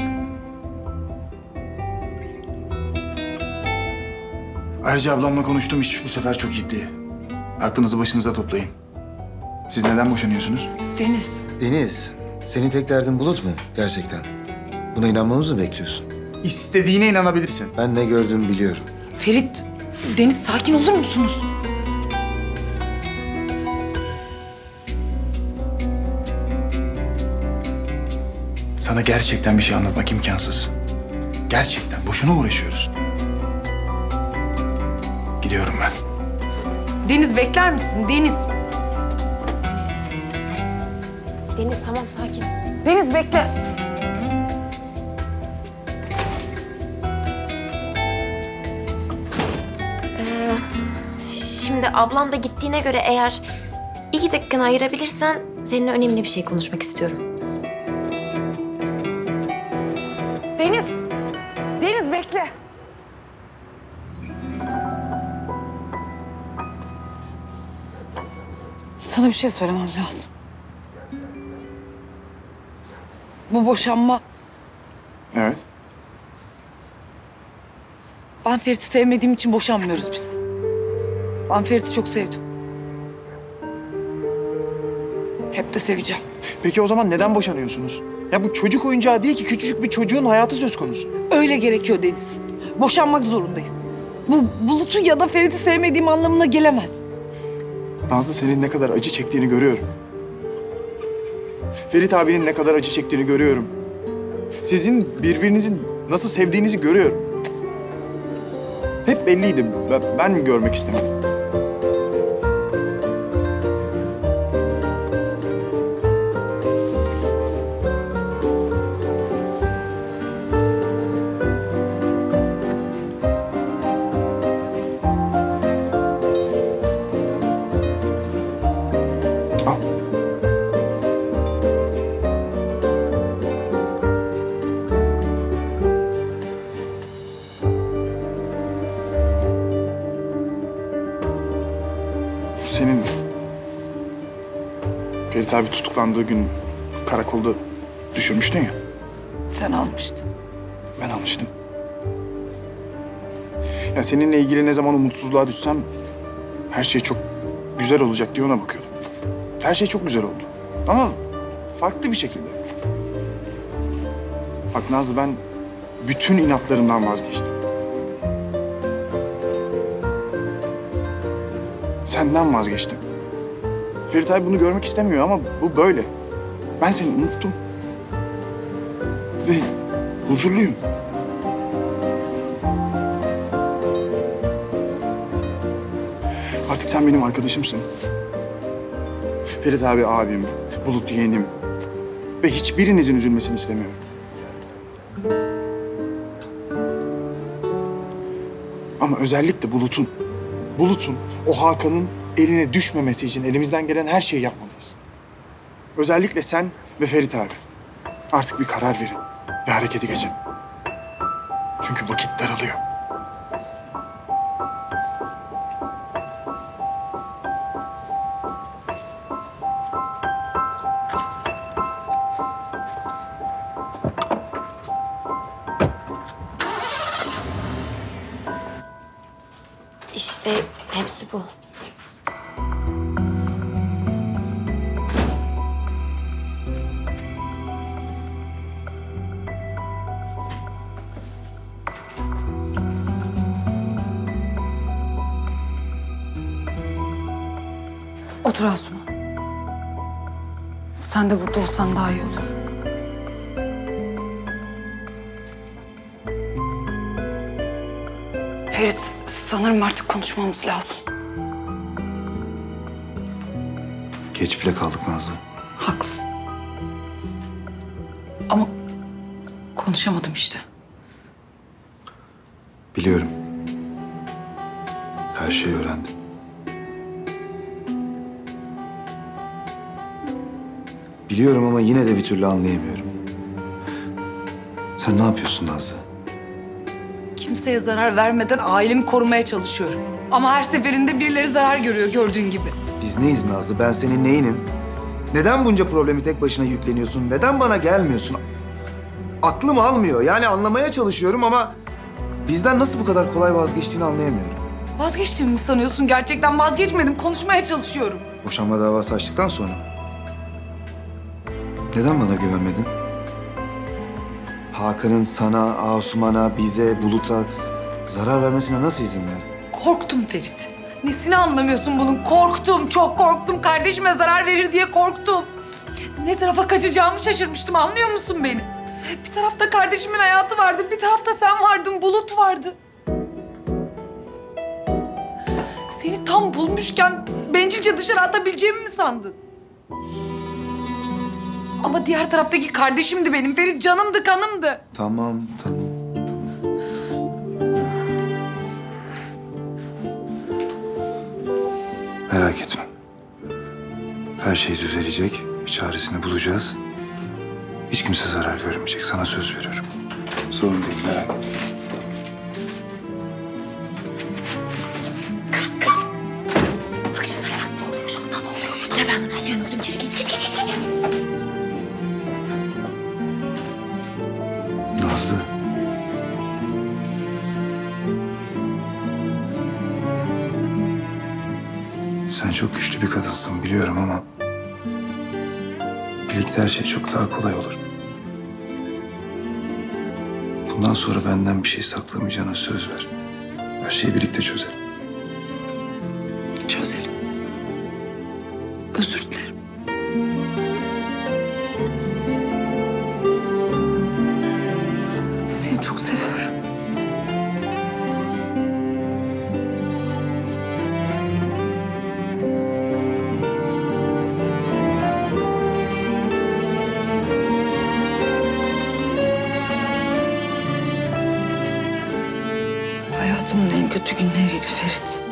[SPEAKER 5] Ayrıca ablamla konuştuğum iş bu sefer çok ciddi. Aklınızı başınıza toplayın. Siz neden boşanıyorsunuz?
[SPEAKER 3] Deniz.
[SPEAKER 6] Deniz, senin tek derdin Bulut mu gerçekten? Buna inanmamızı mı bekliyorsun?
[SPEAKER 5] İstediğine inanabilirsin.
[SPEAKER 6] Ben ne gördüğümü biliyorum.
[SPEAKER 3] Ferit, Deniz sakin olur musunuz?
[SPEAKER 5] Sana gerçekten bir şey anlatmak imkansız. Gerçekten. Boşuna uğraşıyoruz. Gidiyorum ben.
[SPEAKER 3] Deniz bekler misin? Deniz.
[SPEAKER 4] Deniz tamam sakin.
[SPEAKER 3] Deniz bekle.
[SPEAKER 4] Ee, şimdi ablam da gittiğine göre eğer iki dakikanı ayırabilirsen seninle önemli bir şey konuşmak istiyorum.
[SPEAKER 3] Deniz. Deniz bekle. Sana bir şey söylemem lazım. bu boşanma...
[SPEAKER 10] Evet.
[SPEAKER 3] Ben Ferit'i sevmediğim için boşanmıyoruz biz. Ben Ferit'i çok sevdim. Hep de seveceğim.
[SPEAKER 10] Peki o zaman neden boşanıyorsunuz? Ya bu çocuk oyuncağı değil ki, küçücük bir çocuğun hayatı söz konusu.
[SPEAKER 3] Öyle gerekiyor Deniz. Boşanmak zorundayız. Bu Bulut'u ya da Ferit'i sevmediğim anlamına gelemez.
[SPEAKER 10] Nazlı, senin ne kadar acı çektiğini görüyorum. Ferit abinin ne kadar acı çektiğini görüyorum. Sizin birbirinizin nasıl sevdiğinizi görüyorum. Hep belliydi. Ben, ben görmek istemedim. Senin Ferit abi tutuklandığı gün karakolda düşürmüştün ya.
[SPEAKER 3] Sen almıştın.
[SPEAKER 10] Ben almıştım. Ya seninle ilgili ne zaman umutsuzluğa düşsem her şey çok güzel olacak diye ona bakıyordum. Her şey çok güzel oldu. Ama farklı bir şekilde. Bak Nazlı, ben bütün inatlarımdan vazgeçtim. Senden vazgeçtim. Ferit abi bunu görmek istemiyor ama bu böyle. Ben seni unuttum. Ve huzurluyum. Artık sen benim arkadaşımsın. Ferit abi abim, Bulut yeğenim. Ve hiçbirinizin üzülmesini istemiyorum. Ama özellikle Bulut'un, Bulut'un, o Hakan'ın eline düşmemesi için elimizden gelen her şeyi yapmalıyız. Özellikle sen ve Ferit abi. Artık bir karar verin ve harekete geçin. Çünkü vakit daralıyor.
[SPEAKER 4] İşte hepsi bu.
[SPEAKER 3] Otur Asuman. Sen de burada olsan daha iyi olur. Ferit, sanırım artık konuşmamız lazım.
[SPEAKER 6] Geç bile kaldık Nazlı.
[SPEAKER 3] Haklısın. Ama konuşamadım işte.
[SPEAKER 6] Biliyorum. Her şeyi öğrendim. Biliyorum ama yine de bir türlü anlayamıyorum. Sen ne yapıyorsun Nazlı?
[SPEAKER 3] Kimseye zarar vermeden ailemi korumaya çalışıyorum. Ama her seferinde birileri zarar görüyor gördüğün gibi.
[SPEAKER 6] Biz neyiz Nazlı? Ben senin neyinim? Neden bunca problemi tek başına yükleniyorsun? Neden bana gelmiyorsun? Aklım almıyor. Yani anlamaya çalışıyorum ama bizden nasıl bu kadar kolay vazgeçtiğini anlayamıyorum.
[SPEAKER 3] Vazgeçtiğimi mi sanıyorsun gerçekten? Vazgeçmedim. Konuşmaya çalışıyorum.
[SPEAKER 6] Boşanma davası açtıktan sonra mı? Neden bana güvenmedin? Hakan'ın sana, Asuman'a, bize, Bulut'a zarar vermesine nasıl izin verdin?
[SPEAKER 3] Korktum Ferit. Nesini anlamıyorsun bunun? Korktum, çok korktum. Kardeşime zarar verir diye korktum. Ne tarafa kaçacağımı şaşırmıştım, anlıyor musun beni? Bir tarafta kardeşimin hayatı vardı, bir tarafta sen vardın, Bulut vardı. Seni tam bulmuşken bencilce dışarı atabileceğimi mi sandın? Ama diğer taraftaki kardeşimdi benim. Ferit canımdı, kanımdı.
[SPEAKER 6] Tamam, tamam. Merak etme. Her şey düzelecek. Bir çaresini bulacağız. Hiç kimse zarar görmeyecek. Sana söz veriyorum. Sorun değil, merak etme.
[SPEAKER 4] Bak şunlara bak, ne oluyor şu anda, ne oluyor? Gel ben sana her şeyi anlatacağım. İçeri geç, geç, geç, geç.
[SPEAKER 6] Nazlı. Sen çok güçlü bir kadınsın biliyorum ama... birlikte her şey çok daha kolay olur. Bundan sonra benden bir şey saklamayacağına söz ver. Her şeyi birlikte çözelim.
[SPEAKER 3] Çözelim. Özür dilerim. Seni çok seviyorum. Hayatımın en kötü günleriydi Ferit.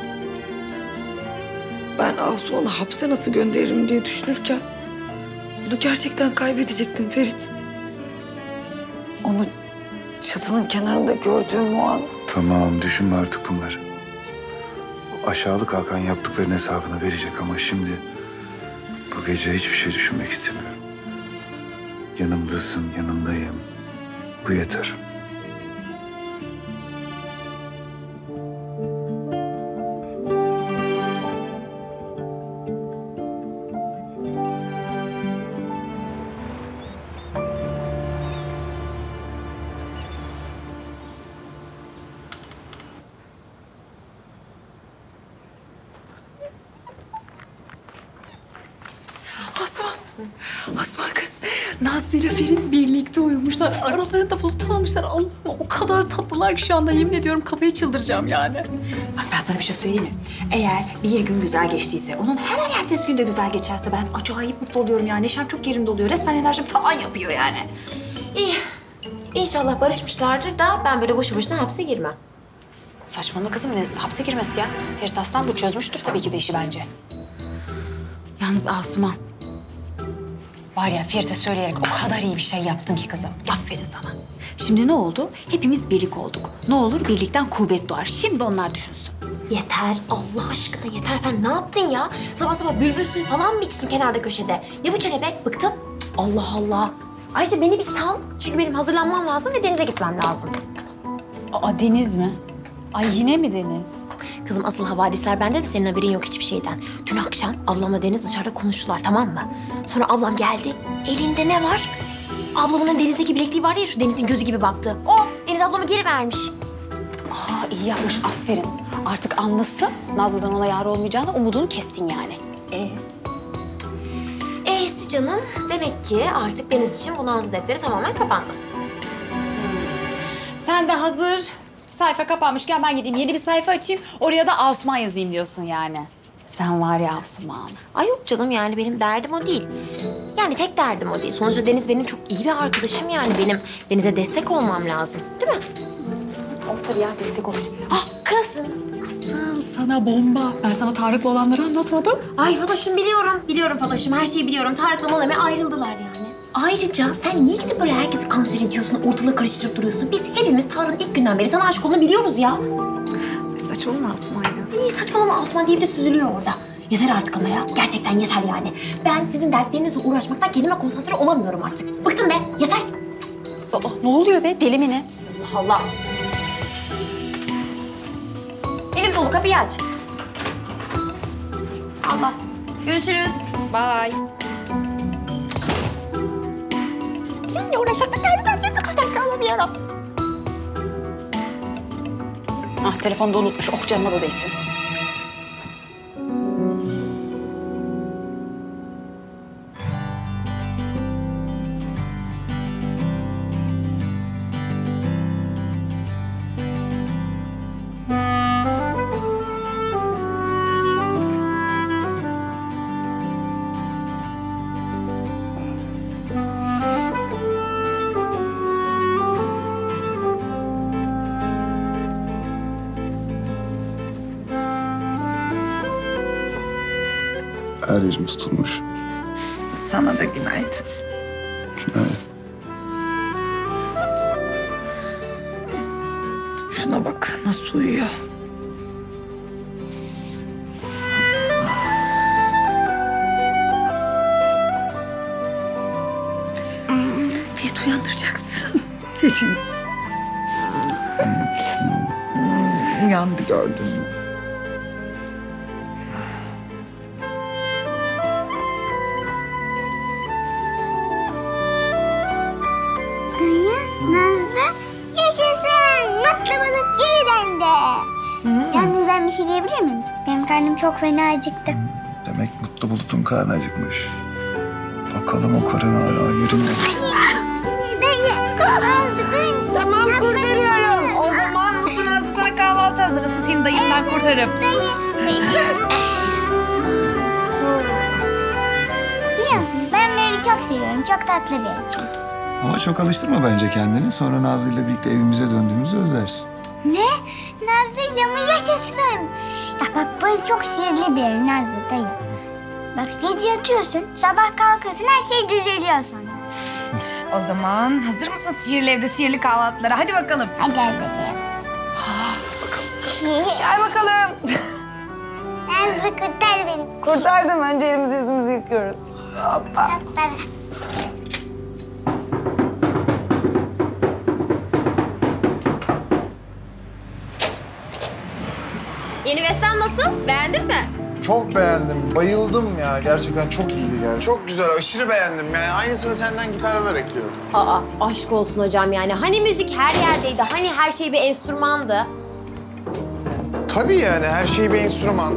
[SPEAKER 3] Ben Asuman'ı hapse nasıl gönderirim diye düşünürken onu gerçekten kaybedecektim Ferit. Onu çatının kenarında gördüğüm o an
[SPEAKER 6] Tamam, düşünme artık bunları. O aşağılık Hakan yaptıklarının hesabını verecek ama şimdi... bu gece hiçbir şey düşünmek istemiyorum. Yanımdasın, yanındayım. Bu yeter.
[SPEAKER 11] Asuman. Asuman kız. Nazlı ile Ferit birlikte uyumuşlar. Aralarında bulut almışlar. Allah'ım o kadar tatlılar ki şu anda yemin ediyorum kafayı çıldıracağım yani.
[SPEAKER 7] Bak ben sana bir şey söyleyeyim mi? Eğer bir gün güzel geçtiyse, onun hemen ertesi gün de güzel geçerse ben acayip mutlu oluyorum yani. Neşem çok yerinde oluyor. Resmen enerjim tavan yapıyor yani.
[SPEAKER 4] İyi. İnşallah barışmışlardır da ben böyle boşu boşuna hapse girmem.
[SPEAKER 7] Saçmalama kızım, ne hapse girmesi ya? Ferit Aslan bu çözmüştür tabii ki de işi bence. Yalnız Asuman, var ya Ferit'e söyleyerek o kadar iyi bir şey yaptın ki kızım. Aferin sana. Şimdi ne oldu? Hepimiz birlik olduk. Ne olur birlikten kuvvet doğar. Şimdi onlar düşünsün.
[SPEAKER 4] Yeter. Allah aşkına yeter. Sen ne yaptın ya? Sabah sabah bülbül suyu falan mı içtin kenarda köşede? Ne bu çene be? Bıktım. Cık, Allah Allah. Ayrıca beni bir sal. Çünkü benim hazırlanmam lazım ve denize gitmem lazım.
[SPEAKER 7] Aa, deniz mi? Ay yine mi deniz?
[SPEAKER 4] Kızım asıl havadisler bende de senin haberin yok hiçbir şeyden. Dün akşam ablamla Deniz dışarıda konuştular, tamam mı? Sonra ablam geldi. Elinde ne var? Ablamın denizdeki bilekliği vardı ya, şu Deniz'in gözü gibi baktı. O Deniz ablamı geri vermiş.
[SPEAKER 7] Aa, iyi yapmış, aferin. Artık anlasın, Nazlı'dan ona yar olmayacağını umudunu kessin yani.
[SPEAKER 4] Ee? E'si canım. Demek ki artık Deniz için bu Nazlı defteri tamamen kapandı.
[SPEAKER 7] Sen de hazır sayfa kapanmışken ben gideyim yeni bir sayfa açayım. Oraya da Asuman yazayım diyorsun yani. Sen var ya Asuman.
[SPEAKER 4] Ay yok canım, yani benim derdim o değil. Yani tek derdim o değil. Sonuçta Deniz benim çok iyi bir arkadaşım yani. Benim Deniz'e destek olmam lazım. Değil mi?
[SPEAKER 7] O tabii ya, destek olsun.
[SPEAKER 4] Ah kız.
[SPEAKER 11] Kızım sana bomba. Ben sana Tarık'la olanları anlatmadım.
[SPEAKER 4] Ay Fatoş'um biliyorum. Biliyorum Fatoş'um, her şeyi biliyorum. Tarık'la Manami ayrıldılar yani. Ayrıca sen niye gidip böyle herkesi kanser ediyorsun, ortalığı karıştırıp duruyorsun? Biz hepimiz Tarık'ın ilk günden beri sana aşık olduğunu biliyoruz ya.
[SPEAKER 11] Saçmalama Asuman ya.
[SPEAKER 4] İyi saçmalama, Asuman diye bir de süzülüyor orada. Yeter artık ama ya. Gerçekten yeter yani. Ben sizin dertlerinizle uğraşmaktan kendime konsantre olamıyorum artık. Bıktım be, yeter.
[SPEAKER 7] Aa, ne oluyor be, deli mi ne?
[SPEAKER 4] Allah Allah. Elim dolu, kapıyı aç. Allah. Görüşürüz.
[SPEAKER 7] Bye.
[SPEAKER 4] Sizinle uğraşmaktan kendime konsantre olamıyorum.
[SPEAKER 7] Ah, telefonu da unutmuş. Oh canıma da değsin.
[SPEAKER 6] Her yerim tutulmuş.
[SPEAKER 3] Sana da günaydın.
[SPEAKER 6] Günaydın.
[SPEAKER 3] Şuna bak nasıl uyuyor.
[SPEAKER 11] Ferit uyandıracaksın. Ferit. Uyandı gördün mü?
[SPEAKER 13] Dayı, Nazlı, yaşasın! Mutlu balık geri döndü. Yalnız ben bir şey diyebilir miyim? Benim karnım çok fena acıktı.
[SPEAKER 6] Demek Mutlu Bulut'un karnı acıkmış. Bakalım o karın hala yerinde.
[SPEAKER 7] Tamam kurtarıyorum. O zaman Mutlu Nazlı sana kahvaltı hazırlasın. Seni dayından kurtarırım.
[SPEAKER 13] Biliyor musun? Ben bu evi çok seviyorum. Çok tatlı bir ev çünkü.
[SPEAKER 6] Ama çok alıştırma bence kendini. Sonra Nazlı ile birlikte evimize döndüğümüzde özlersin.
[SPEAKER 13] Ne? Nazlı'yla mı yaşasın? Ya bak bu ev çok sihirli bir ev Nazlı dayı. Bak gece yatıyorsun, sabah kalkıyorsun, her şey düzeliyor sonra.
[SPEAKER 7] O zaman hazır mısın sihirli evde sihirli kahvaltılara? Hadi bakalım.
[SPEAKER 13] Hadi hadi hadi.
[SPEAKER 7] Gel bakalım.
[SPEAKER 13] Nazlı kurtar beni.
[SPEAKER 7] Kurtardım. Önce elimizi yüzümüzü yıkıyoruz. Hoppa.
[SPEAKER 4] Yeni Vestel nasıl? Beğendin mi?
[SPEAKER 5] Çok beğendim, bayıldım ya. Gerçekten çok iyiydi yani. Çok güzel, aşırı beğendim. Yani aynısını senden gitarla da bekliyorum.
[SPEAKER 4] Aa, aşk olsun hocam yani. Hani müzik her yerdeydi, hani her şey bir enstrümandı.
[SPEAKER 5] Tabii yani, her şey bir enstrüman.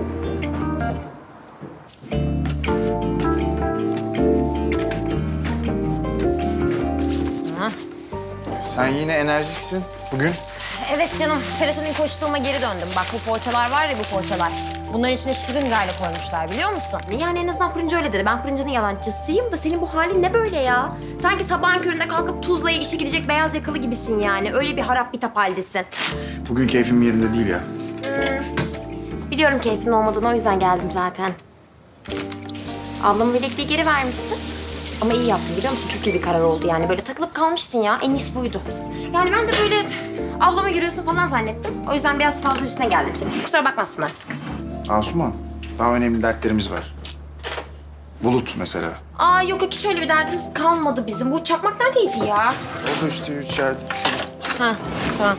[SPEAKER 4] Hı.
[SPEAKER 5] Sen yine enerjiksin bugün.
[SPEAKER 4] Evet canım, serotonin koçluğuma geri döndüm. Bak bu poğaçalar var ya bu poğaçalar. Bunların içine şırıngayla koymuşlar biliyor musun? Yani en azından fırıncı öyle dedi. Ben fırıncının yalancısıyım da senin bu halin ne böyle ya? Sanki sabahın köründe kalkıp Tuzla'ya işe gidecek beyaz yakalı gibisin yani. Öyle bir harap bitap haldesin.
[SPEAKER 5] Bugün keyfim yerinde değil ya.
[SPEAKER 4] Hmm. Biliyorum keyfin olmadığını o yüzden geldim zaten. Ablamın bilekliği geri vermişsin. Ama iyi yaptın biliyor musun? Çok iyi bir karar oldu yani. Böyle takılıp kalmıştın ya. En iyisi buydu. Yani ben de böyle ablama yürüyorsun falan zannettim. O yüzden biraz fazla üstüne geldim senin. Kusura bakmazsın artık.
[SPEAKER 5] Asuman, daha önemli dertlerimiz var. Bulut mesela.
[SPEAKER 4] Aa yok yok hiç öyle bir derdimiz kalmadı bizim. Bu çakmak neredeydi ya?
[SPEAKER 5] O da işte içeride.
[SPEAKER 4] Ha tamam.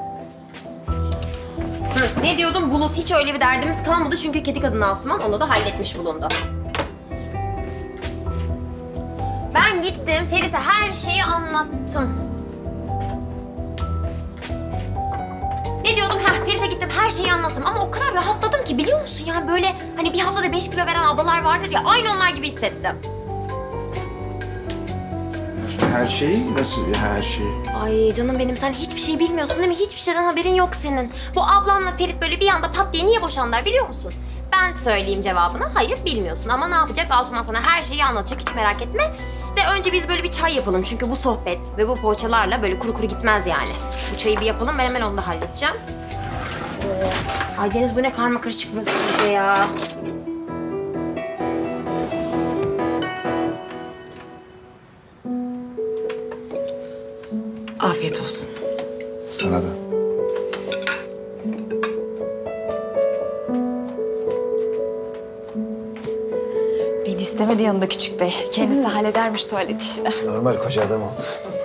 [SPEAKER 4] Hı, ne diyordum? Bulut hiç öyle bir derdimiz kalmadı çünkü kedi kadını Asuman onu da halletmiş bulundu. Ben gittim Ferit'e her şeyi anlattım. Ne diyordum? Heh, Ferit'e gittim her şeyi anlattım ama o kadar rahatladım ki biliyor musun? Yani böyle hani bir haftada beş kilo veren ablalar vardır ya aynı onlar gibi hissettim.
[SPEAKER 5] Her şeyi nasıl her şeyi?
[SPEAKER 4] Ay canım benim sen hiçbir şey bilmiyorsun değil mi? Hiçbir şeyden haberin yok senin. Bu ablamla Ferit böyle bir anda pat diye niye boşandılar biliyor musun? Ben söyleyeyim cevabını. Hayır bilmiyorsun ama ne yapacak? Asuman sana her şeyi anlatacak hiç merak etme. De önce biz böyle bir çay yapalım çünkü bu sohbet ve bu poğaçalarla böyle kuru kuru gitmez yani. Bu çayı bir yapalım ben hemen onu da halledeceğim. Ee, ay Deniz bu ne karma karışık burası iyice ya.
[SPEAKER 11] Afiyet olsun.
[SPEAKER 6] Sana da.
[SPEAKER 11] Beni istemedi yanında küçük bey. Kendisi halledermiş tuvalet işini.
[SPEAKER 6] Normal koca adam oldu.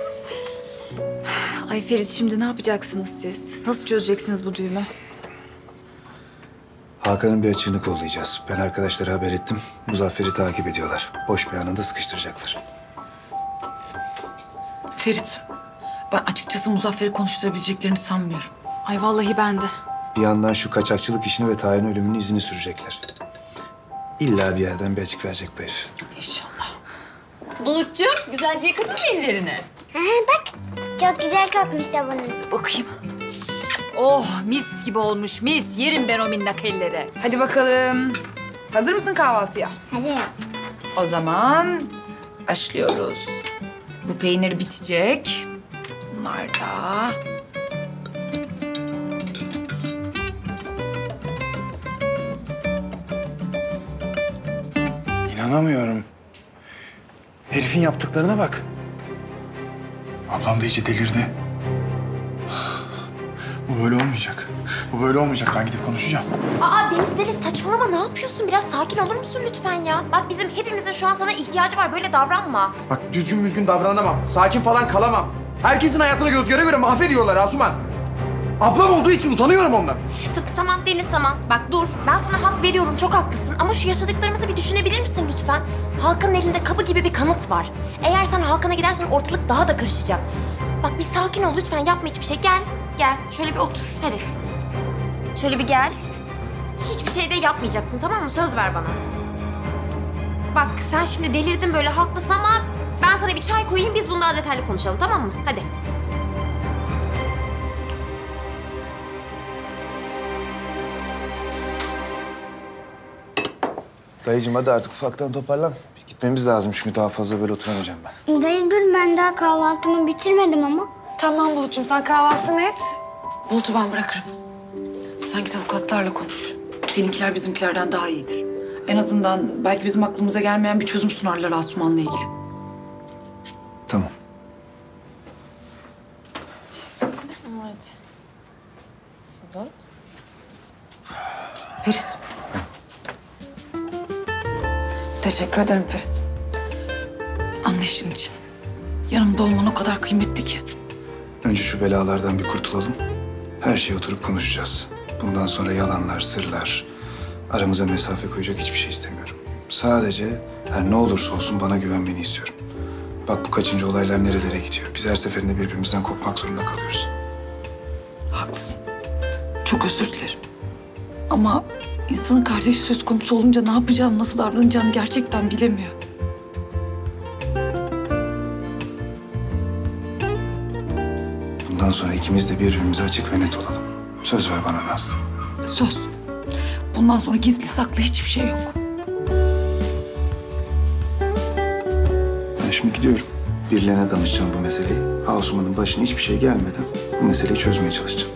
[SPEAKER 11] Ay Ferit şimdi ne yapacaksınız siz? Nasıl çözeceksiniz bu düğümü?
[SPEAKER 6] Hakan'ın bir açığını kollayacağız. Ben arkadaşlara haber ettim. Muzaffer'i takip ediyorlar. Boş bir anında sıkıştıracaklar.
[SPEAKER 3] Ferit, ben açıkçası Muzaffer'i konuşturabileceklerini sanmıyorum.
[SPEAKER 11] Ay vallahi ben de.
[SPEAKER 6] Bir yandan şu kaçakçılık işini ve Tahir'in ölümünün izini sürecekler. İlla bir yerden bir açık verecek bu herif.
[SPEAKER 11] İnşallah. Bulutcuğum güzelce yıkadın mı ellerini?
[SPEAKER 13] Bak çok güzel kokmuş sabunun.
[SPEAKER 11] Bakayım. Oh mis gibi olmuş mis. Yerim ben o minnak elleri.
[SPEAKER 3] Hadi bakalım. Hazır mısın kahvaltıya?
[SPEAKER 13] Hadi.
[SPEAKER 3] O zaman başlıyoruz. Bu peynir bitecek. Bunlar da.
[SPEAKER 10] İnanamıyorum. Herifin yaptıklarına bak. Ablam da iyice delirdi. Bu böyle olmayacak. Bu böyle olmayacak. Ben gidip konuşacağım.
[SPEAKER 4] Aa Deniz Deli saçmalama ne yapıyorsun? Biraz sakin olur musun lütfen ya? Bak bizim hepimizin şu an sana ihtiyacı var. Böyle davranma.
[SPEAKER 5] Bak düzgün müzgün davranamam. Sakin falan kalamam. Herkesin hayatını göz göre göre mahvediyorlar Asuman. Ablam olduğu için utanıyorum ondan.
[SPEAKER 4] T- Tamam Deniz tamam. Bak dur ben sana hak veriyorum çok haklısın. Ama şu yaşadıklarımızı bir düşünebilir misin lütfen? Hakan'ın elinde kapı gibi bir kanıt var. Eğer sen Hakan'a gidersen ortalık daha da karışacak. Bak bir sakin ol lütfen yapma hiçbir şey. Gel gel şöyle bir otur hadi. Şöyle bir gel. Hiçbir şey de yapmayacaksın tamam mı? Söz ver bana. Bak sen şimdi delirdin böyle haklısın ama ben sana bir çay koyayım biz bunu daha detaylı konuşalım tamam mı? Hadi.
[SPEAKER 6] Dayıcığım hadi artık ufaktan toparlan. Gitmemiz lazım çünkü daha fazla böyle oturamayacağım ben.
[SPEAKER 13] Dayı dur ben daha kahvaltımı bitirmedim ama.
[SPEAKER 3] Tamam Bulut'cum sen kahvaltını et. Bulut'u ben bırakırım. Sen git avukatlarla konuş. Seninkiler bizimkilerden daha iyidir. En azından belki bizim aklımıza gelmeyen bir çözüm sunarlar Asuman'la ilgili.
[SPEAKER 6] Tamam.
[SPEAKER 3] Evet. Evet. Ferit. Teşekkür ederim Ferit. Anlayışın için. Yanımda olman o kadar kıymetli ki.
[SPEAKER 6] Önce şu belalardan bir kurtulalım. Her şeyi oturup konuşacağız. Bundan sonra yalanlar, sırlar, aramıza mesafe koyacak hiçbir şey istemiyorum. Sadece her ne olursa olsun bana güvenmeni istiyorum. Bak bu kaçıncı olaylar nerelere gidiyor. Biz her seferinde birbirimizden kopmak zorunda kalıyoruz.
[SPEAKER 3] Haklısın. Çok özür dilerim. Ama insanın kardeşi söz konusu olunca ne yapacağını, nasıl davranacağını gerçekten bilemiyor.
[SPEAKER 6] Bundan sonra ikimiz de birbirimize açık ve net olalım. Söz ver bana Nazlı.
[SPEAKER 3] Söz. Bundan sonra gizli saklı hiçbir şey yok.
[SPEAKER 6] Ben şimdi gidiyorum. Birilerine danışacağım bu meseleyi. Asuman'ın başına hiçbir şey gelmeden bu meseleyi çözmeye çalışacağım.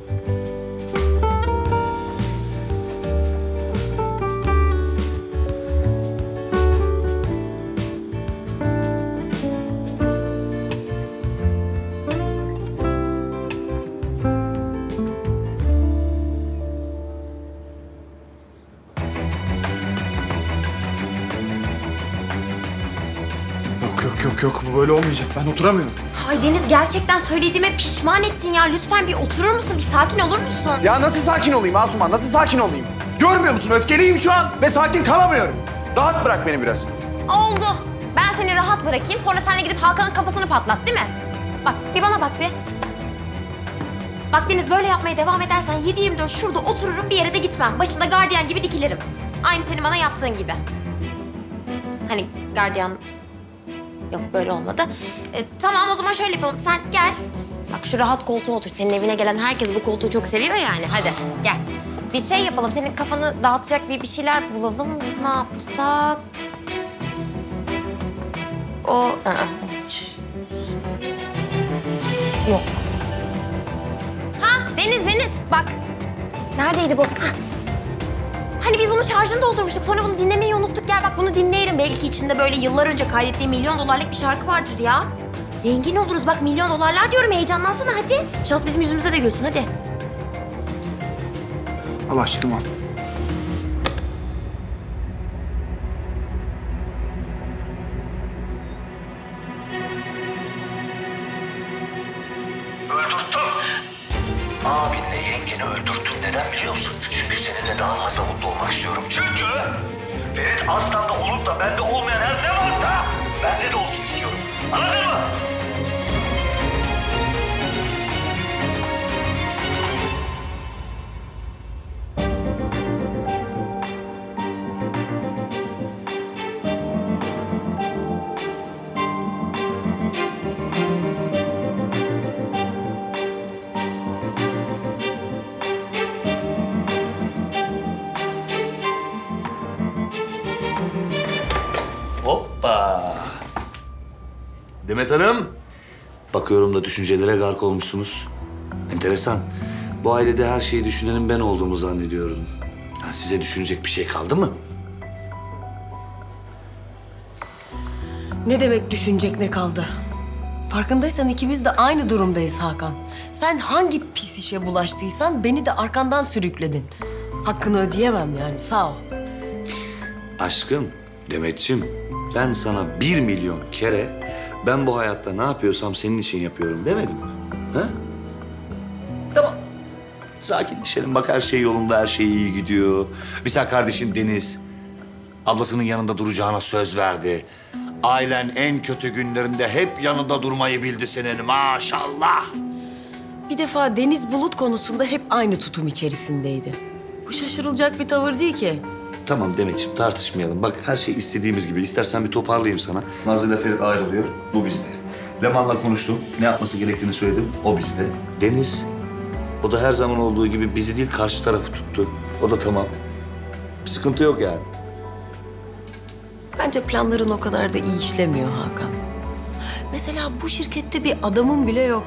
[SPEAKER 5] Yok yok yok yok bu böyle olmayacak. Ben oturamıyorum.
[SPEAKER 4] Ay Deniz gerçekten söylediğime pişman ettin ya. Lütfen bir oturur musun? Bir sakin olur musun?
[SPEAKER 5] Ya nasıl sakin olayım Asuman? Nasıl sakin olayım? Görmüyor musun? Öfkeliyim şu an ve sakin kalamıyorum. Rahat bırak beni biraz.
[SPEAKER 4] Oldu. Ben seni rahat bırakayım. Sonra sen de gidip Hakan'ın kafasını patlat değil mi? Bak bir bana bak bir. Bak Deniz böyle yapmaya devam edersen yedi yirmi dört şurada otururum bir yere de gitmem. Başında gardiyan gibi dikilirim. Aynı senin bana yaptığın gibi. Hani gardiyan... Yok böyle olmadı. Ee, tamam o zaman şöyle yapalım. Sen gel. Bak şu rahat koltuğa otur. Senin evine gelen herkes bu koltuğu çok seviyor yani. Hadi gel. Bir şey yapalım. Senin kafanı dağıtacak bir, bir şeyler bulalım. Ne yapsak? O... Aa, yok. Ha Deniz, Deniz bak. Neredeydi bu? Ha. Hani biz bunu şarjını doldurmuştuk. Sonra bunu dinlemeyi unuttuk. Gel bak bunu dinleyelim. Belki içinde böyle yıllar önce kaydettiği milyon dolarlık bir şarkı vardır ya. Zengin oluruz. Bak milyon dolarlar diyorum. Heyecanlansana hadi. Şans bizim yüzümüze de gülsün hadi.
[SPEAKER 5] Al açtım al.
[SPEAKER 8] Öldürttüm. Abinle yengeni öldürttüm. Neden biliyor musun? Çünkü seninle daha fazla mutlu olmak istiyorum. Çünkü Ferit Aslan'da olup da bende olmayan her ne varsa bende de olsun istiyorum. Anladın mı? Hoppa! Demet Hanım, bakıyorum da düşüncelere gark olmuşsunuz. Enteresan. Bu ailede her şeyi düşünenin ben olduğumu zannediyorum. Yani size düşünecek bir şey kaldı mı?
[SPEAKER 12] Ne demek düşünecek ne kaldı? Farkındaysan ikimiz de aynı durumdayız Hakan. Sen hangi pis işe bulaştıysan beni de arkandan sürükledin. Hakkını ödeyemem yani sağ ol.
[SPEAKER 8] Aşkım, Demetciğim, ben sana bir milyon kere Ben bu hayatta ne yapıyorsam senin için yapıyorum demedim mi? Ha? Tamam. Sakinleşelim. Bak her şey yolunda, her şey iyi gidiyor. Mesela kardeşin Deniz ablasının yanında duracağına söz verdi. Ailen en kötü günlerinde hep yanında durmayı bildi senin. Maşallah.
[SPEAKER 12] Bir defa Deniz Bulut konusunda hep aynı tutum içerisindeydi. Bu şaşırılacak bir tavır değil ki.
[SPEAKER 8] Tamam Demetciğim, tartışmayalım. Bak her şey istediğimiz gibi. İstersen bir toparlayayım sana. Nazlı ile Ferit ayrılıyor. Bu bizde. Leman'la konuştum. Ne yapması gerektiğini söyledim. O bizde. Deniz, o da her zaman olduğu gibi bizi değil karşı tarafı tuttu. O da tamam. Bir sıkıntı yok yani.
[SPEAKER 12] Bence planların o kadar da iyi işlemiyor Hakan. Mesela bu şirkette bir adamın bile yok.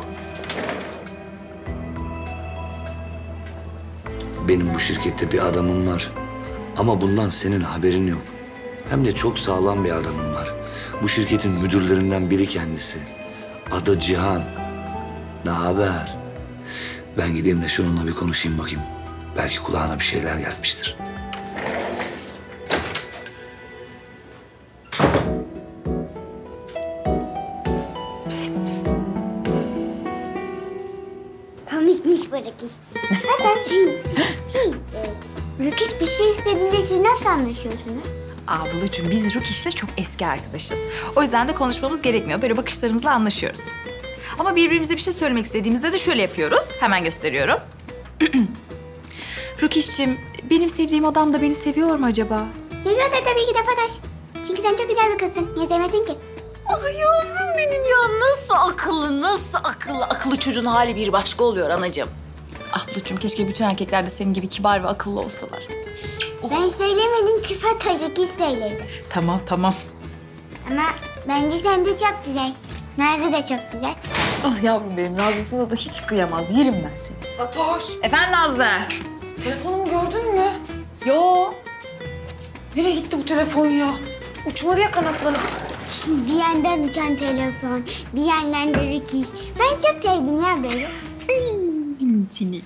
[SPEAKER 8] Benim bu şirkette bir adamım var. Ama bundan senin haberin yok. Hem de çok sağlam bir adamım var. Bu şirketin müdürlerinden biri kendisi. Adı Cihan. Ne haber? Ben gideyim de şununla bir konuşayım bakayım. Belki kulağına bir şeyler gelmiştir.
[SPEAKER 13] Pis. Komikmiş bu Rükiş. Hatta şey, şey, e, Rükiş bir şey istediğinde siz nasıl anlaşıyorsunuz?
[SPEAKER 11] Aa Bulucuğum, biz Rukiş'le çok eski arkadaşız. O yüzden de konuşmamız gerekmiyor. Böyle bakışlarımızla anlaşıyoruz. Ama birbirimize bir şey söylemek istediğimizde de şöyle yapıyoruz. Hemen gösteriyorum. Rukiş'cim, benim sevdiğim adam da beni seviyor mu acaba?
[SPEAKER 13] Seviyor da tabii ki de Fatoş. Çünkü sen çok güzel bir kızsın. Niye sevmedin ki?
[SPEAKER 7] Ay yavrum benim ya, nasıl akıllı, nasıl akıllı. Akıllı çocuğun hali bir başka oluyor anacığım. Ah Bulucuğum, keşke bütün erkekler de senin gibi kibar ve akıllı olsalar.
[SPEAKER 13] Ben söylemedim ki Fatoş, Rükiş söyledi.
[SPEAKER 11] Tamam, tamam.
[SPEAKER 13] Ama bence sen de çok güzel. Nazlı da çok güzel.
[SPEAKER 11] Ah yavrum benim, Nazlısına da hiç kıyamaz. Yerim ben seni.
[SPEAKER 3] Fatoş.
[SPEAKER 11] Efendim Nazlı?
[SPEAKER 3] Telefonumu gördün mü? Yo. Nereye gitti bu telefon ya? Uçmadı ya kanatları.
[SPEAKER 13] Bir yandan uçan telefon, bir yandan da Rükiş. Ben çok sevdim ya böyle.
[SPEAKER 11] Seni.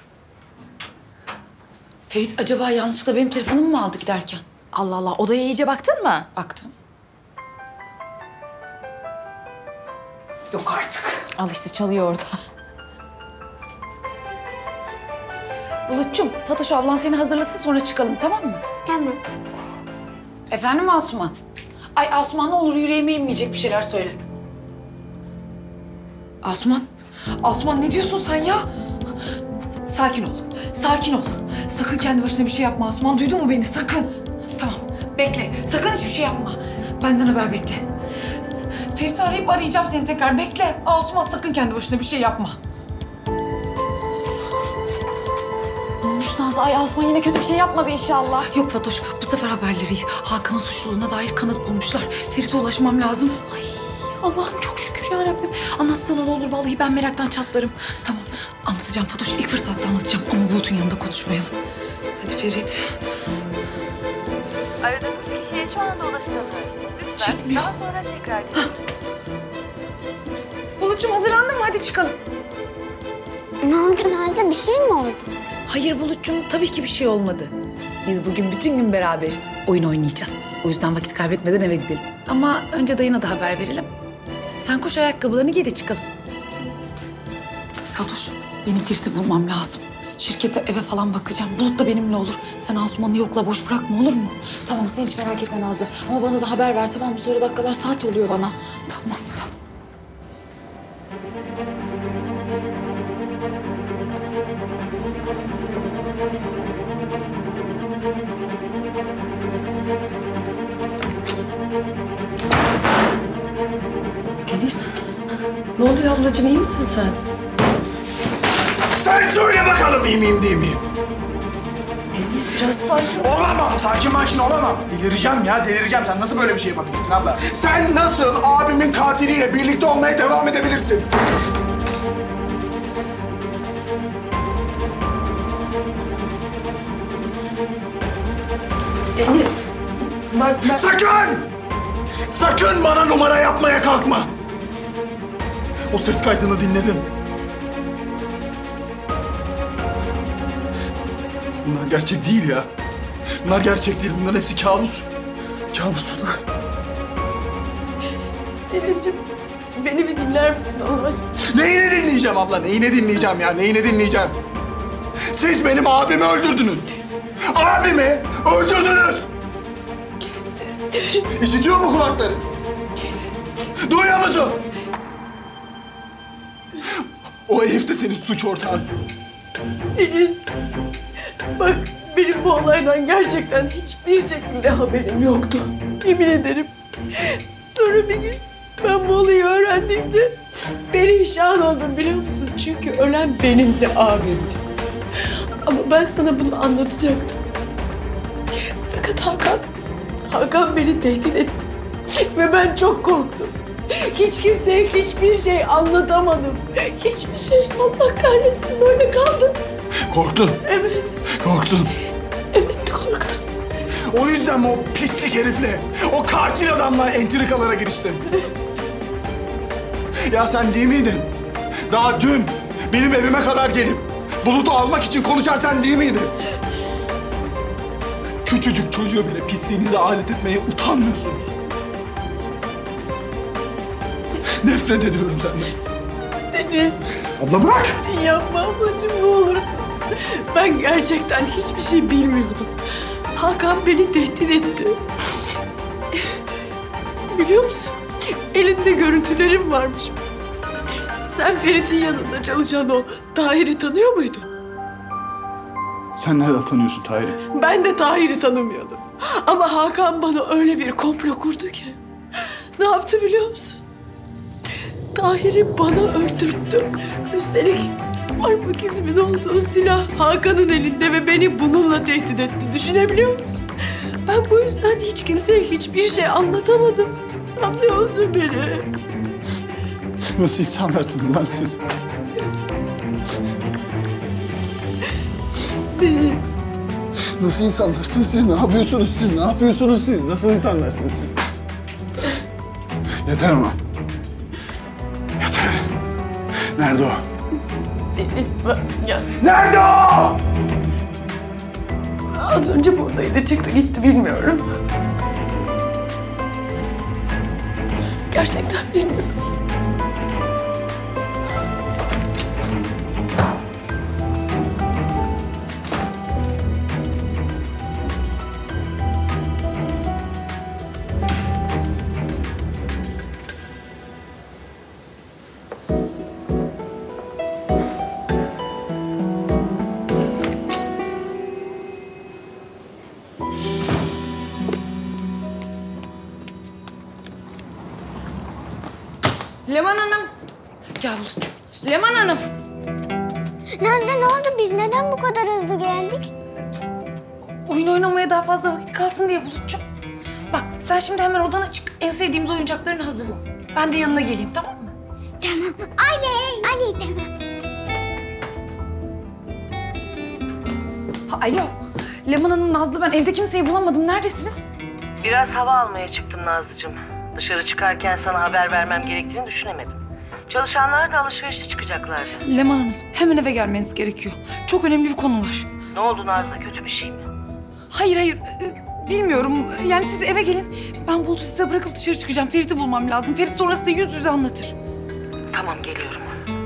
[SPEAKER 3] Ferit acaba yanlışlıkla benim telefonumu mu aldı giderken?
[SPEAKER 11] Allah Allah, odaya iyice baktın mı?
[SPEAKER 3] Baktım. Yok artık.
[SPEAKER 11] Al işte, çalıyor orada.
[SPEAKER 3] Bulut'cum, Fatoş ablan seni hazırlasın, sonra çıkalım, tamam mı?
[SPEAKER 13] Tamam.
[SPEAKER 3] Efendim Asuman? Ay Asuman, ne olur yüreğime inmeyecek bir şeyler söyle. Asuman, Asuman ne diyorsun sen ya? Sakin ol, sakin ol. Sakın kendi başına bir şey yapma Asuman, duydun mu beni? Sakın. Tamam, bekle. Sakın hiçbir şey yapma. Benden haber bekle. Ferit'i arayıp arayacağım seni tekrar. Bekle. Asuman, sakın kendi başına bir şey yapma.
[SPEAKER 11] Ne olmuş Nazlı? Ay Asuman yine kötü bir şey yapmadı inşallah.
[SPEAKER 3] Yok Fatoş, bu sefer haberleri iyi. Hakan'ın suçluluğuna dair kanıt bulmuşlar. Ferit'e ulaşmam lazım. Ay Allah'ım çok şükür ya Rabbim. Anlatsana ne olur, vallahi ben meraktan çatlarım. Tamam, anlatacağım Fatoş. İlk fırsatta anlatacağım ama Bulut'un yanında konuşmayalım. Hadi Ferit.
[SPEAKER 14] Aradığınız kişiye şu anda ulaşılamıyor. Lütfen
[SPEAKER 3] Çekmiyor.
[SPEAKER 14] daha sonra tekrar edin.
[SPEAKER 3] Bulut'cum hazırlandın mı? Hadi çıkalım.
[SPEAKER 13] Ne oldu Nazlı? Bir şey mi oldu?
[SPEAKER 3] Hayır Bulut'cum, tabii ki bir şey olmadı. Biz bugün bütün gün beraberiz. Oyun oynayacağız. O yüzden vakit kaybetmeden eve gidelim. Ama önce dayına da haber verelim. Sen koş, ayakkabılarını giy de çıkalım. Fatoş, benim Ferit'i bulmam lazım. Şirkete, eve falan bakacağım. Bulut da benimle olur. Sen Asuman'ı yokla, boş bırakma, olur mu? Tamam, sen hiç merak etme Nazlı. Ama bana da haber ver, tamam mı? Sonra dakikalar saat oluyor bana. Tamam, tamam.
[SPEAKER 12] Deniz, ne oluyor ablacığım? İyi misin sen?
[SPEAKER 5] Sen söyle bakalım iyi miyim değil miyim?
[SPEAKER 12] Deniz biraz sakin.
[SPEAKER 5] Olamam, sakin makin olamam. Delireceğim ya, delireceğim. Sen nasıl böyle bir şey yapabilirsin abla? Sen nasıl abimin katiliyle birlikte olmaya devam edebilirsin?
[SPEAKER 12] Deniz, bak ben...
[SPEAKER 5] Sakın! Sakın bana numara yapmaya kalkma. O ses kaydını dinledim. Bunlar gerçek değil ya. Bunlar gerçek değil. Bunların hepsi kabus. Kabus bunlar.
[SPEAKER 12] Denizciğim, Beni bir dinler misin Allah aşkına?
[SPEAKER 5] Neyini dinleyeceğim abla? Neyini dinleyeceğim ya? Neyini dinleyeceğim? Siz benim abimi öldürdünüz. Abimi öldürdünüz. İşitiyor mu kulakları? Duyuyor musun? O herif de senin suç ortağın.
[SPEAKER 12] Deniz, bak benim bu olaydan gerçekten hiçbir şekilde haberim yoktu. Yemin ederim. Sonra bir gün ben bu olayı öğrendiğimde perişan oldum biliyor musun? Çünkü ölen benim de abimdi. Ama ben sana bunu anlatacaktım. Fakat Hakan, Hakan beni tehdit etti. Ve ben çok korktum. Hiç kimseye hiçbir şey anlatamadım. Hiçbir şey. Allah kahretsin böyle kaldım.
[SPEAKER 5] Korktun.
[SPEAKER 12] Evet.
[SPEAKER 5] Korktun.
[SPEAKER 12] Evet korktum.
[SPEAKER 5] O yüzden mi o pislik herifle, o katil adamla entrikalara giriştin? Ya sen değil miydin? Daha dün benim evime kadar gelip Bulut'u almak için konuşan sen değil miydin? Küçücük çocuğu bile pisliğinize alet etmeye utanmıyorsunuz. Nefret ediyorum senden.
[SPEAKER 12] Deniz.
[SPEAKER 5] Abla bırak.
[SPEAKER 12] Yapma ablacığım ne olursun. Ben gerçekten hiçbir şey bilmiyordum. Hakan beni tehdit etti. Biliyor musun? Elinde görüntülerim varmış. Sen Ferit'in yanında çalışan o Tahir'i tanıyor muydun?
[SPEAKER 5] Sen nereden tanıyorsun Tahir'i?
[SPEAKER 12] Ben de Tahir'i tanımıyordum. Ama Hakan bana öyle bir komplo kurdu ki. Ne yaptı biliyor musun? Tahir'i bana öldürttü. Üstelik parmak izimin olduğu silah Hakan'ın elinde ve beni bununla tehdit etti. Düşünebiliyor musun? Ben bu yüzden hiç kimseye hiçbir şey anlatamadım. Anlıyor musun beni?
[SPEAKER 5] Nasıl insanlarsınız lan siz?
[SPEAKER 12] Deniz.
[SPEAKER 5] Nasıl insanlarsınız siz? Ne yapıyorsunuz siz? Ne yapıyorsunuz siz? Nasıl insanlarsınız siz? Yeter ama. Yeter. Nerede o?
[SPEAKER 12] Deniz bak ya.
[SPEAKER 5] Nerede o?
[SPEAKER 12] Az önce buradaydı. Çıktı gitti bilmiyorum. Gerçekten bilmiyorum.
[SPEAKER 3] Leman Hanım. Gel Bulut'cum. Leman Hanım.
[SPEAKER 13] Nerede ne oldu biz? Neden bu kadar hızlı geldik?
[SPEAKER 3] Oyun oynamaya daha fazla vakit kalsın diye Bulut'cum. Bak sen şimdi hemen odana çık. En sevdiğimiz oyuncaklarını hazırla. Ben de yanına geleyim tamam mı?
[SPEAKER 13] Tamam. Ali, Ali tamam.
[SPEAKER 3] Ha, alo. Leman Hanım, Nazlı ben evde kimseyi bulamadım. Neredesiniz?
[SPEAKER 17] Biraz hava almaya çıktım Nazlıcığım. Dışarı çıkarken sana haber vermem gerektiğini düşünemedim. Çalışanlar da alışverişe çıkacaklardı.
[SPEAKER 3] Leman Hanım hemen eve gelmeniz gerekiyor. Çok önemli bir konu var.
[SPEAKER 17] Ne oldu Nazlı? Kötü bir şey mi?
[SPEAKER 3] Hayır hayır. Ee, bilmiyorum. Yani siz eve gelin. Ben Bulut'u size bırakıp dışarı çıkacağım. Ferit'i bulmam lazım. Ferit sonra size yüz yüze anlatır.
[SPEAKER 17] Tamam geliyorum.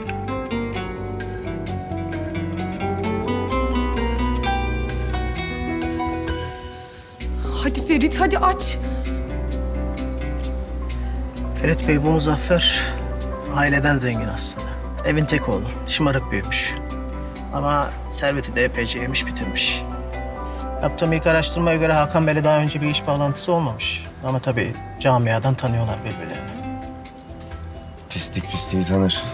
[SPEAKER 3] Hadi Ferit hadi aç.
[SPEAKER 22] Ferit Bey bu Muzaffer aileden zengin aslında. Evin tek oğlu. Şımarık büyümüş. Ama serveti de epeyce yemiş bitirmiş. Yaptığım ilk araştırmaya göre Hakan Bey'le daha önce bir iş bağlantısı olmamış. Ama tabii camiadan tanıyorlar birbirlerini.
[SPEAKER 6] Pislik pisliği tanır.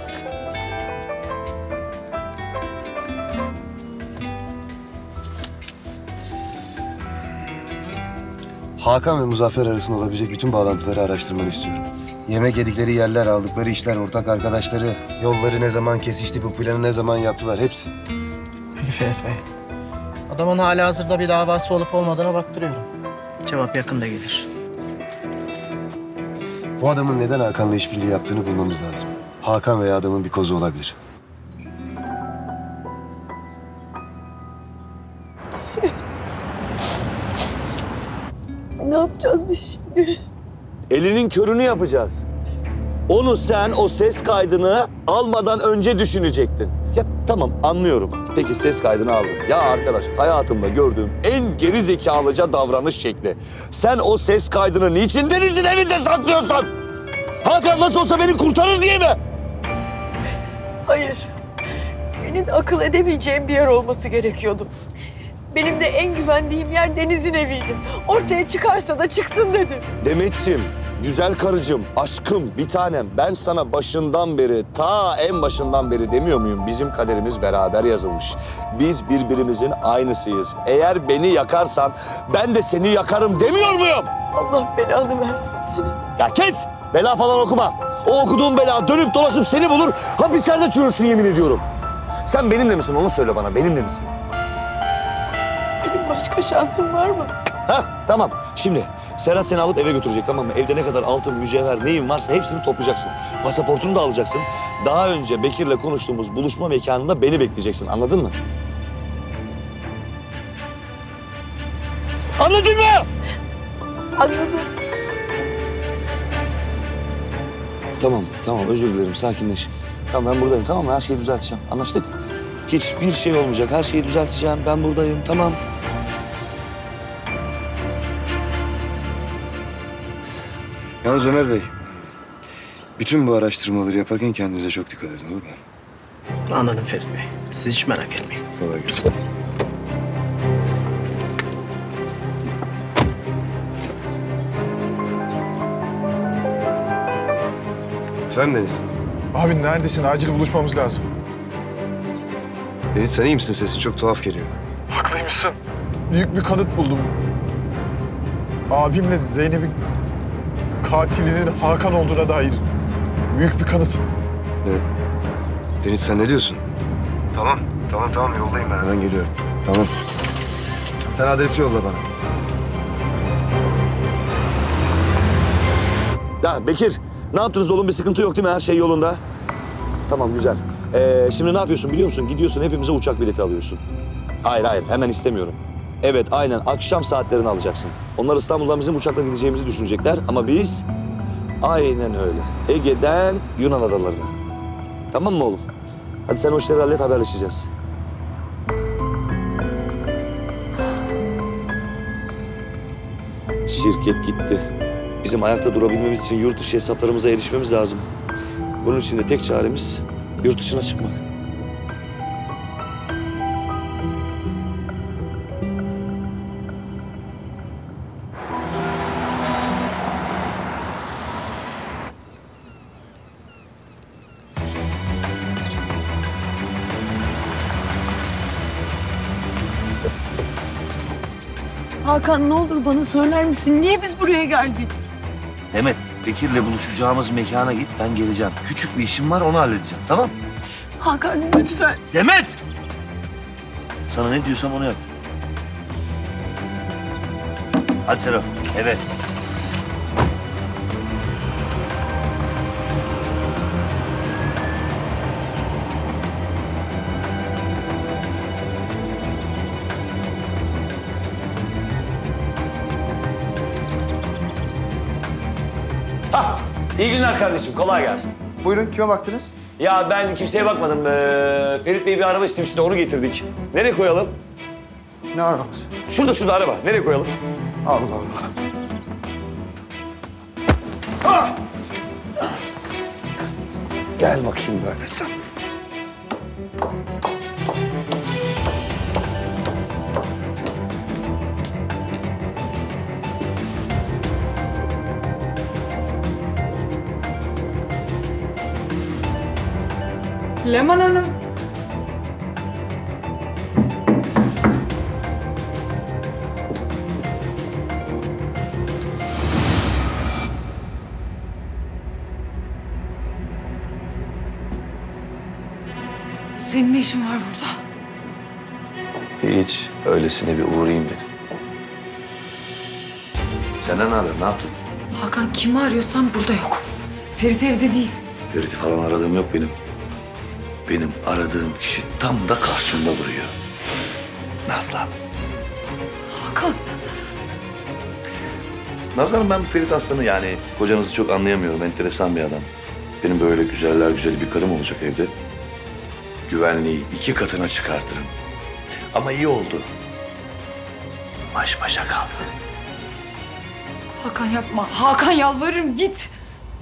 [SPEAKER 6] Hakan ve Muzaffer arasında olabilecek bütün bağlantıları araştırmanı istiyorum. Yemek yedikleri yerler, aldıkları işler, ortak arkadaşları, yolları ne zaman kesişti, bu planı ne zaman yaptılar, hepsi.
[SPEAKER 22] Peki Ferit Bey. Adamın halihazırda bir davası olup olmadığına baktırıyorum. Cevap yakında gelir.
[SPEAKER 6] Bu adamın neden Hakan'la işbirliği yaptığını bulmamız lazım. Hakan veya adamın bir kozu olabilir.
[SPEAKER 12] Ne yapacağız biz şimdi?
[SPEAKER 8] Elinin körünü yapacağız. Onu sen o ses kaydını almadan önce düşünecektin. Ya tamam anlıyorum. Peki ses kaydını aldın. Ya arkadaş hayatımda gördüğüm en geri zekalıca davranış şekli. Sen o ses kaydını niçin Deniz'in evinde saklıyorsun? Hakan nasıl olsa beni kurtarır diye mi?
[SPEAKER 9] Hayır. Senin akıl edemeyeceğin bir yer olması gerekiyordu. Benim de en güvendiğim yer Deniz'in eviydi. Ortaya çıkarsa da çıksın dedim.
[SPEAKER 8] Demetciğim, güzel karıcığım, aşkım, bir tanem. Ben sana başından beri, ta en başından beri demiyor muyum? Bizim kaderimiz beraber yazılmış. Biz birbirimizin aynısıyız. Eğer beni yakarsan ben de seni yakarım demiyor muyum?
[SPEAKER 9] Allah belanı versin seni.
[SPEAKER 8] Ya kes! Bela falan okuma. O okuduğun bela dönüp dolaşıp seni bulur, hapislerde çürürsün yemin ediyorum. Sen benimle misin? Onu söyle bana, benimle misin?
[SPEAKER 9] Benim başka şansım var mı?
[SPEAKER 8] Hah, tamam. Şimdi Serhat seni alıp eve götürecek, tamam mı? Evde ne kadar altın, mücevher, neyin varsa hepsini toplayacaksın. Pasaportunu da alacaksın. Daha önce Bekir'le konuştuğumuz buluşma mekanında beni bekleyeceksin. Anladın mı? Anladın mı?
[SPEAKER 9] Anladım.
[SPEAKER 8] Tamam, tamam. Özür dilerim. Sakinleş. Tamam, ben buradayım. Tamam mı? Her şeyi düzelteceğim. Anlaştık? Hiçbir şey olmayacak. Her şeyi düzelteceğim. Ben buradayım. Tamam.
[SPEAKER 6] Yalnız Ömer Bey, bütün bu araştırmaları yaparken kendinize çok dikkat edin, olur mu?
[SPEAKER 22] Anladım Ferit Bey. Siz hiç merak etmeyin.
[SPEAKER 6] Kolay gelsin. Efendim Deniz?
[SPEAKER 10] Abi neredesin? Acil buluşmamız lazım.
[SPEAKER 6] Deniz sen iyi misin? Sesin çok tuhaf geliyor.
[SPEAKER 10] Haklıymışsın. Büyük bir kanıt buldum. Abimle Zeynep'in katilinin Hakan olduğuna dair büyük bir kanıt.
[SPEAKER 6] Ne? Deniz sen ne diyorsun? Tamam, tamam, tamam. Yoldayım ben. Hemen geliyorum. Tamam. Sen adresi yolla bana.
[SPEAKER 8] Ya Bekir, ne yaptınız oğlum? Bir sıkıntı yok değil mi? Her şey yolunda. Tamam, güzel. Ee, şimdi ne yapıyorsun biliyor musun? Gidiyorsun hepimize uçak bileti alıyorsun. Hayır, hayır. Hemen istemiyorum. Evet, aynen. Akşam saatlerini alacaksın. Onlar İstanbul'dan bizim uçakla gideceğimizi düşünecekler ama biz... Aynen öyle. Ege'den Yunan adalarına. Tamam mı oğlum? Hadi sen o işleri hallet, haberleşeceğiz. Şirket gitti. Bizim ayakta durabilmemiz için yurt dışı hesaplarımıza erişmemiz lazım. Bunun için de tek çaremiz yurt dışına çıkmak.
[SPEAKER 9] Hakan ne olur bana söyler misin? Niye biz buraya geldik?
[SPEAKER 8] Demet, Bekir'le buluşacağımız mekana git, ben geleceğim. Küçük bir işim var, onu halledeceğim, tamam?
[SPEAKER 9] Hakan lütfen.
[SPEAKER 8] Demet! Sana ne diyorsam onu yap. Hadi Serap, evet. Hah, iyi günler kardeşim, kolay gelsin.
[SPEAKER 5] Buyurun, kime baktınız?
[SPEAKER 8] Ya ben kimseye bakmadım. Ee, Ferit Bey bir araba istemişti, onu getirdik. Nereye koyalım?
[SPEAKER 5] Ne arabası?
[SPEAKER 8] Şurada, şurada araba. Nereye koyalım?
[SPEAKER 5] Allah Allah.
[SPEAKER 8] Ah! Gel bakayım böyle sen.
[SPEAKER 3] Leman Hanım. Senin ne işin var burada?
[SPEAKER 8] Hiç, öylesine bir uğrayayım dedim. Senden ne haber, ne yaptın?
[SPEAKER 3] Hakan kimi arıyorsan burada yok. Ferit evde değil.
[SPEAKER 8] Ferit'i falan aradığım yok benim. Benim aradığım kişi tam da karşımda duruyor. Nazlan.
[SPEAKER 3] Hakan.
[SPEAKER 8] Nazlan, ben Ferit Aslan'ı yani kocanızı çok anlayamıyorum. Enteresan bir adam. Benim böyle güzeller güzeli bir karım olacak evde. Güvenliği iki katına çıkartırım. Ama iyi oldu. Baş başa kaldı.
[SPEAKER 7] Hakan yapma. Hakan yalvarırım git.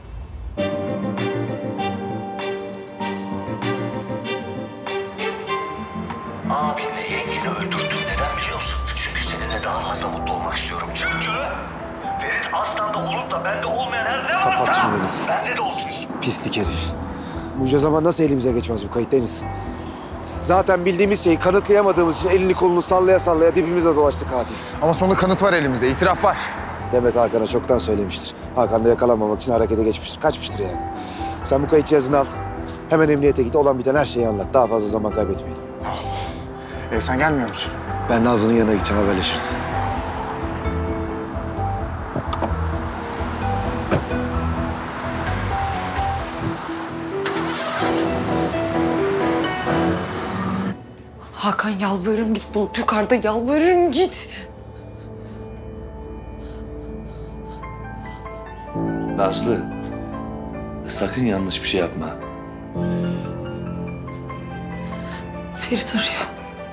[SPEAKER 8] Abinle yengeni öldürdüm. Neden biliyor musun? Çünkü seninle daha fazla mutlu olmak istiyorum. Çünkü Ferit Aslan'da olup da bende olmayan her ne varsa
[SPEAKER 6] Kapat şunu Deniz.
[SPEAKER 8] bende de olsun istiyorum.
[SPEAKER 6] Pislik herif. Bunca zaman nasıl elimize geçmez bu kayıt Deniz? Zaten bildiğimiz şeyi kanıtlayamadığımız için elini kolunu sallaya sallaya dibimize dolaştı katil.
[SPEAKER 5] Ama sonunda kanıt var elimizde, itiraf var.
[SPEAKER 6] Demet Hakan'a çoktan söylemiştir. Hakan da yakalanmamak için harekete geçmiştir. Kaçmıştır yani. Sen bu kayıt cihazını al. Hemen emniyete git. Olan biten her şeyi anlat. Daha fazla zaman kaybetmeyelim.
[SPEAKER 5] Ee, sen gelmiyor musun?
[SPEAKER 6] Ben Nazlı'nın yanına gideceğim. Haberleşiriz.
[SPEAKER 16] Hakan yalvarırım git. Bulut yukarıda yalvarırım git.
[SPEAKER 8] Nazlı, sakın yanlış bir şey yapma.
[SPEAKER 3] Ferit arıyor.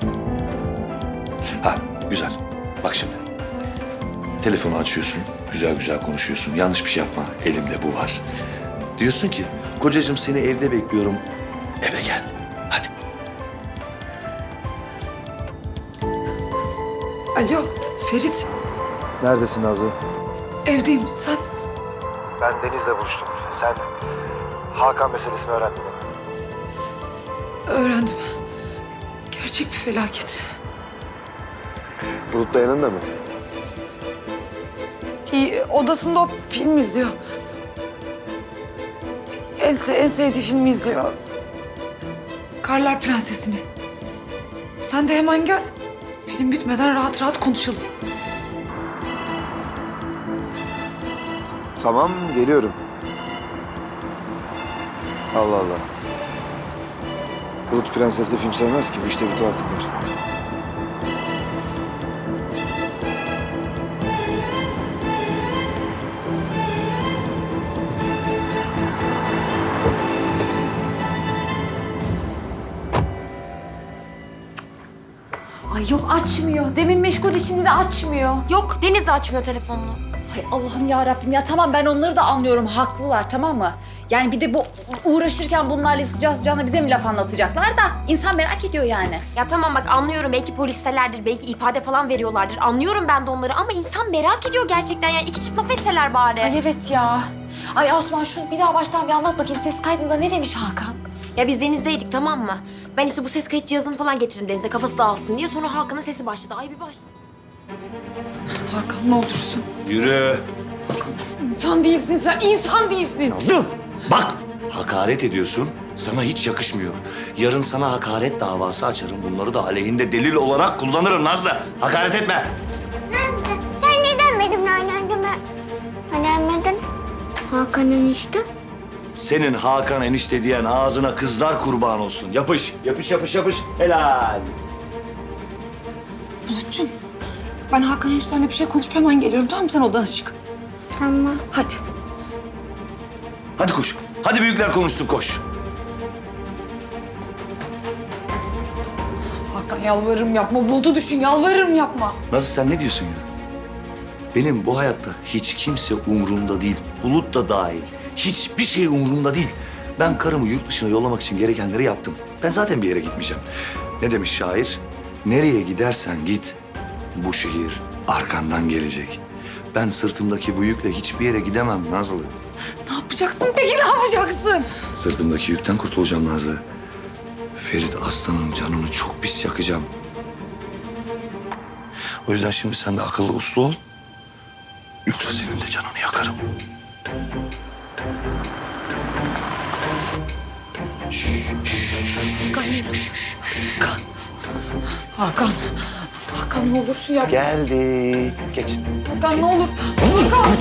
[SPEAKER 8] Ha, güzel. Bak şimdi. Telefonu açıyorsun, güzel güzel konuşuyorsun. Yanlış bir şey yapma, elimde bu var. Diyorsun ki, kocacığım seni evde bekliyorum, eve gel. Hadi.
[SPEAKER 3] Alo Ferit.
[SPEAKER 6] Neredesin Nazlı?
[SPEAKER 3] Evdeyim. Sen?
[SPEAKER 6] Ben Deniz'le buluştum. Sen Hakan meselesini öğrendin mi?
[SPEAKER 3] Öğrendim. Gerçek bir felaket.
[SPEAKER 6] Bulut da yanında mı?
[SPEAKER 3] İyi, odasında o film izliyor. En, se en sevdiği filmi izliyor. Karlar Prensesi'ni. Sen de hemen gel. Film bitmeden rahat rahat konuşalım.
[SPEAKER 6] Tamam, geliyorum. Allah Allah. Bulut Prenses'le film sevmez ki. Bu işte bir tuhaflık var.
[SPEAKER 7] Ay yok açmıyor. Demin meşgul şimdi de açmıyor.
[SPEAKER 4] Yok Deniz de açmıyor telefonunu.
[SPEAKER 7] Ay Allah'ım ya Rabbim ya tamam ben onları da anlıyorum. Haklılar tamam mı? Yani bir de bu uğraşırken bunlarla sıcağı sıcağına bize mi laf anlatacaklar da insan merak ediyor yani.
[SPEAKER 4] Ya tamam bak anlıyorum belki polistelerdir, belki ifade falan veriyorlardır. Anlıyorum ben de onları ama insan merak ediyor gerçekten yani iki çift laf etseler bari.
[SPEAKER 7] Ay evet ya. Ay Osman şunu bir daha baştan bir anlat bakayım ses kaydında ne demiş Hakan?
[SPEAKER 4] Ya biz Deniz'deydik tamam mı? Ben işte bu ses kayıt cihazını falan getirdim Deniz'e kafası dağılsın diye. Sonra Hakan'ın sesi başladı. Ay bir başladı.
[SPEAKER 3] Hakan ne olursun.
[SPEAKER 8] Yürü.
[SPEAKER 3] İnsan değilsin sen, insan değilsin.
[SPEAKER 8] Nazlı, bak hakaret ediyorsun. Sana hiç yakışmıyor. Yarın sana hakaret davası açarım. Bunları da aleyhinde delil olarak kullanırım Nazlı. Hakaret etme.
[SPEAKER 13] Sen neden benimle oynadın? Öğrenmedin. Hakan enişte.
[SPEAKER 8] Senin Hakan enişte diyen ağzına kızlar kurban olsun. Yapış, yapış, yapış, yapış. Helal.
[SPEAKER 3] Bulutcuğum, ben Hakan eniştenle bir şey konuşup hemen geliyorum. Tamam mı? Sen odana çık.
[SPEAKER 13] Tamam.
[SPEAKER 3] Hadi.
[SPEAKER 8] Hadi koş. Hadi büyükler konuşsun koş.
[SPEAKER 3] Hakan yalvarırım yapma. Bulut'u düşün, yalvarırım yapma.
[SPEAKER 8] Nazlı sen ne diyorsun ya? Benim bu hayatta hiç kimse umurumda değil. Bulut da dahil. Hiçbir şey umurumda değil. Ben karımı yurt dışına yollamak için gerekenleri yaptım. Ben zaten bir yere gitmeyeceğim. Ne demiş şair? Nereye gidersen git, bu şehir arkandan gelecek. Ben sırtımdaki bu yükle hiçbir yere gidemem Nazlı.
[SPEAKER 3] Ne yapacaksın peki, ne yapacaksın?
[SPEAKER 8] Sırtımdaki yükten kurtulacağım Nazlı. Ferit Aslan'ın canını çok pis yakacağım. O yüzden şimdi sen de akıllı uslu ol. Yoksa senin de canını yakarım.
[SPEAKER 3] Hakan. Hakan. Hakan ne olursun yap.
[SPEAKER 8] Geldi. Geç.
[SPEAKER 3] Hakan ne olur. Hakan.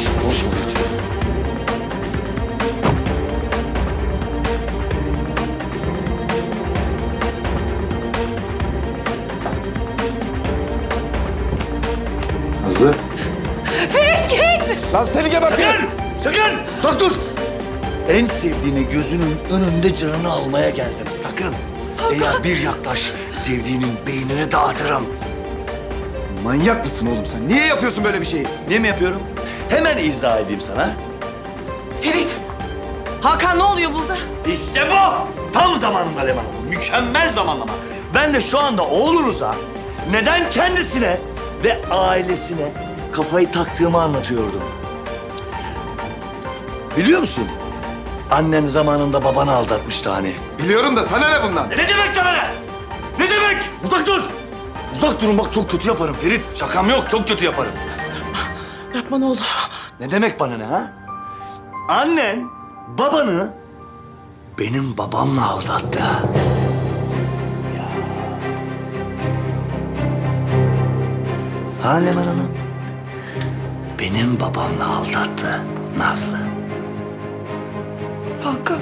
[SPEAKER 6] Nazlı.
[SPEAKER 3] Ferit git.
[SPEAKER 6] Lan seni gebertirim.
[SPEAKER 8] Sakın! Sakın! Uzak dur! En sevdiğini gözünün önünde canını almaya geldim. Sakın. Eğer bir yaklaş, sevdiğinin beynini dağıtırım.
[SPEAKER 6] Manyak mısın oğlum sen? Niye yapıyorsun böyle bir şeyi?
[SPEAKER 8] Niye mi yapıyorum? Hemen izah edeyim sana.
[SPEAKER 9] Ferit! Hakan ne oluyor burada?
[SPEAKER 8] İşte bu! Tam zamanında Leman Hanım. Mükemmel zamanlama. Ben de şu anda oğlunuza neden kendisine ve ailesine kafayı taktığımı anlatıyordum. Biliyor musun? Annen zamanında babanı aldatmıştı hani.
[SPEAKER 6] Biliyorum da sana ne bundan?
[SPEAKER 8] Ne demek sana ne? Ne demek? Uzak dur! Uzak durun bak çok kötü yaparım Ferit. Şakam yok çok kötü yaparım.
[SPEAKER 9] Yapma ne olur.
[SPEAKER 8] Ne demek bana ne ha? Annen babanı benim babamla aldattı. Ya. Ha Leman Hanım? Benim babamla aldattı Nazlı.
[SPEAKER 9] Hakan.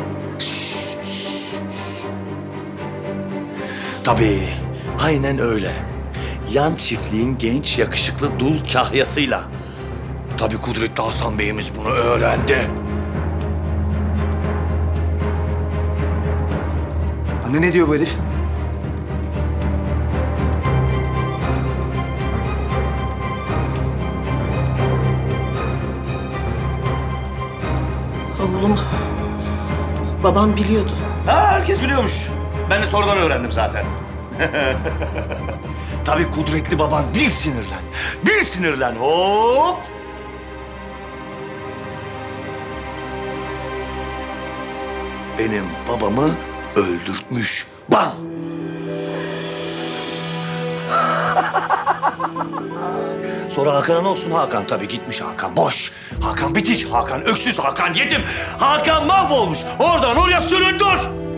[SPEAKER 8] Tabii, aynen öyle. Yan çiftliğin genç, yakışıklı dul kahyasıyla. Tabii Kudretli Hasan Bey'imiz bunu öğrendi.
[SPEAKER 6] Anne ne diyor bu herif?
[SPEAKER 9] Oğlum, babam biliyordu.
[SPEAKER 8] Ha, herkes biliyormuş. Ben de sonradan öğrendim zaten. Tabii Kudretli baban bir sinirlen, bir sinirlen hop! Benim babamı öldürtmüş. Bam! Sonra Hakan'a ne olsun? Hakan tabii gitmiş Hakan. Boş. Hakan bitik. Hakan öksüz. Hakan yetim. Hakan mahvolmuş. Oradan oraya süründür.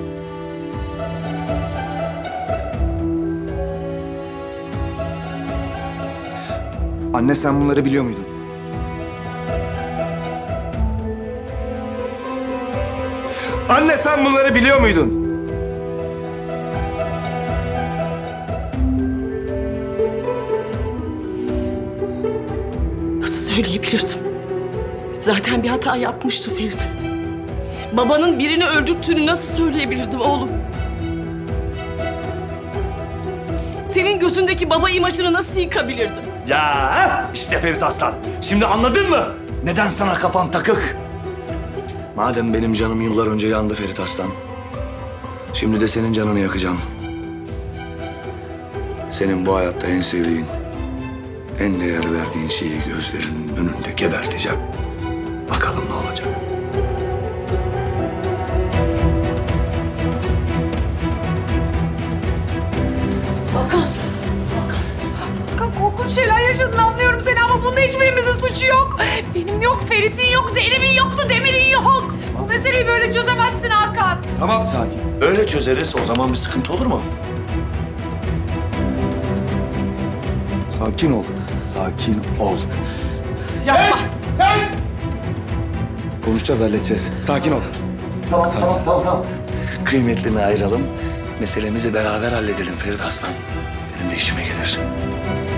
[SPEAKER 6] Anne sen bunları biliyor muydun? Anne sen bunları biliyor muydun?
[SPEAKER 9] Nasıl söyleyebilirdim? Zaten bir hata yapmıştı Ferit. Babanın birini öldürttüğünü nasıl söyleyebilirdim oğlum? Senin gözündeki baba imajını nasıl yıkabilirdim?
[SPEAKER 8] Ya işte Ferit Aslan. Şimdi anladın mı? Neden sana kafan takık? Madem benim canım yıllar önce yandı Ferit Aslan. Şimdi de senin canını yakacağım. Senin bu hayatta en sevdiğin, en değer verdiğin şeyi gözlerinin önünde geberteceğim. Bakalım ne olacak?
[SPEAKER 9] Hakan!
[SPEAKER 7] Hakan korkunç şeyler yaşadın anlıyorum seni ama bunda hiçbirimizin suçu yok. Benim yok, Ferit'in yok, Zeynep'in yoktu, Demir'in yok. Bu meseleyi böyle çözemezsin Hakan.
[SPEAKER 8] Tamam sakin. Öyle çözeriz o zaman bir sıkıntı olur mu?
[SPEAKER 6] Sakin ol. Sakin ol.
[SPEAKER 9] Yapma.
[SPEAKER 6] Konuşacağız, halledeceğiz. Sakin ol.
[SPEAKER 8] Tamam, tamam, tamam, tamam. Kıymetlerini ayıralım. Meselemizi beraber halledelim Ferit Aslan. Benim de işime gelir.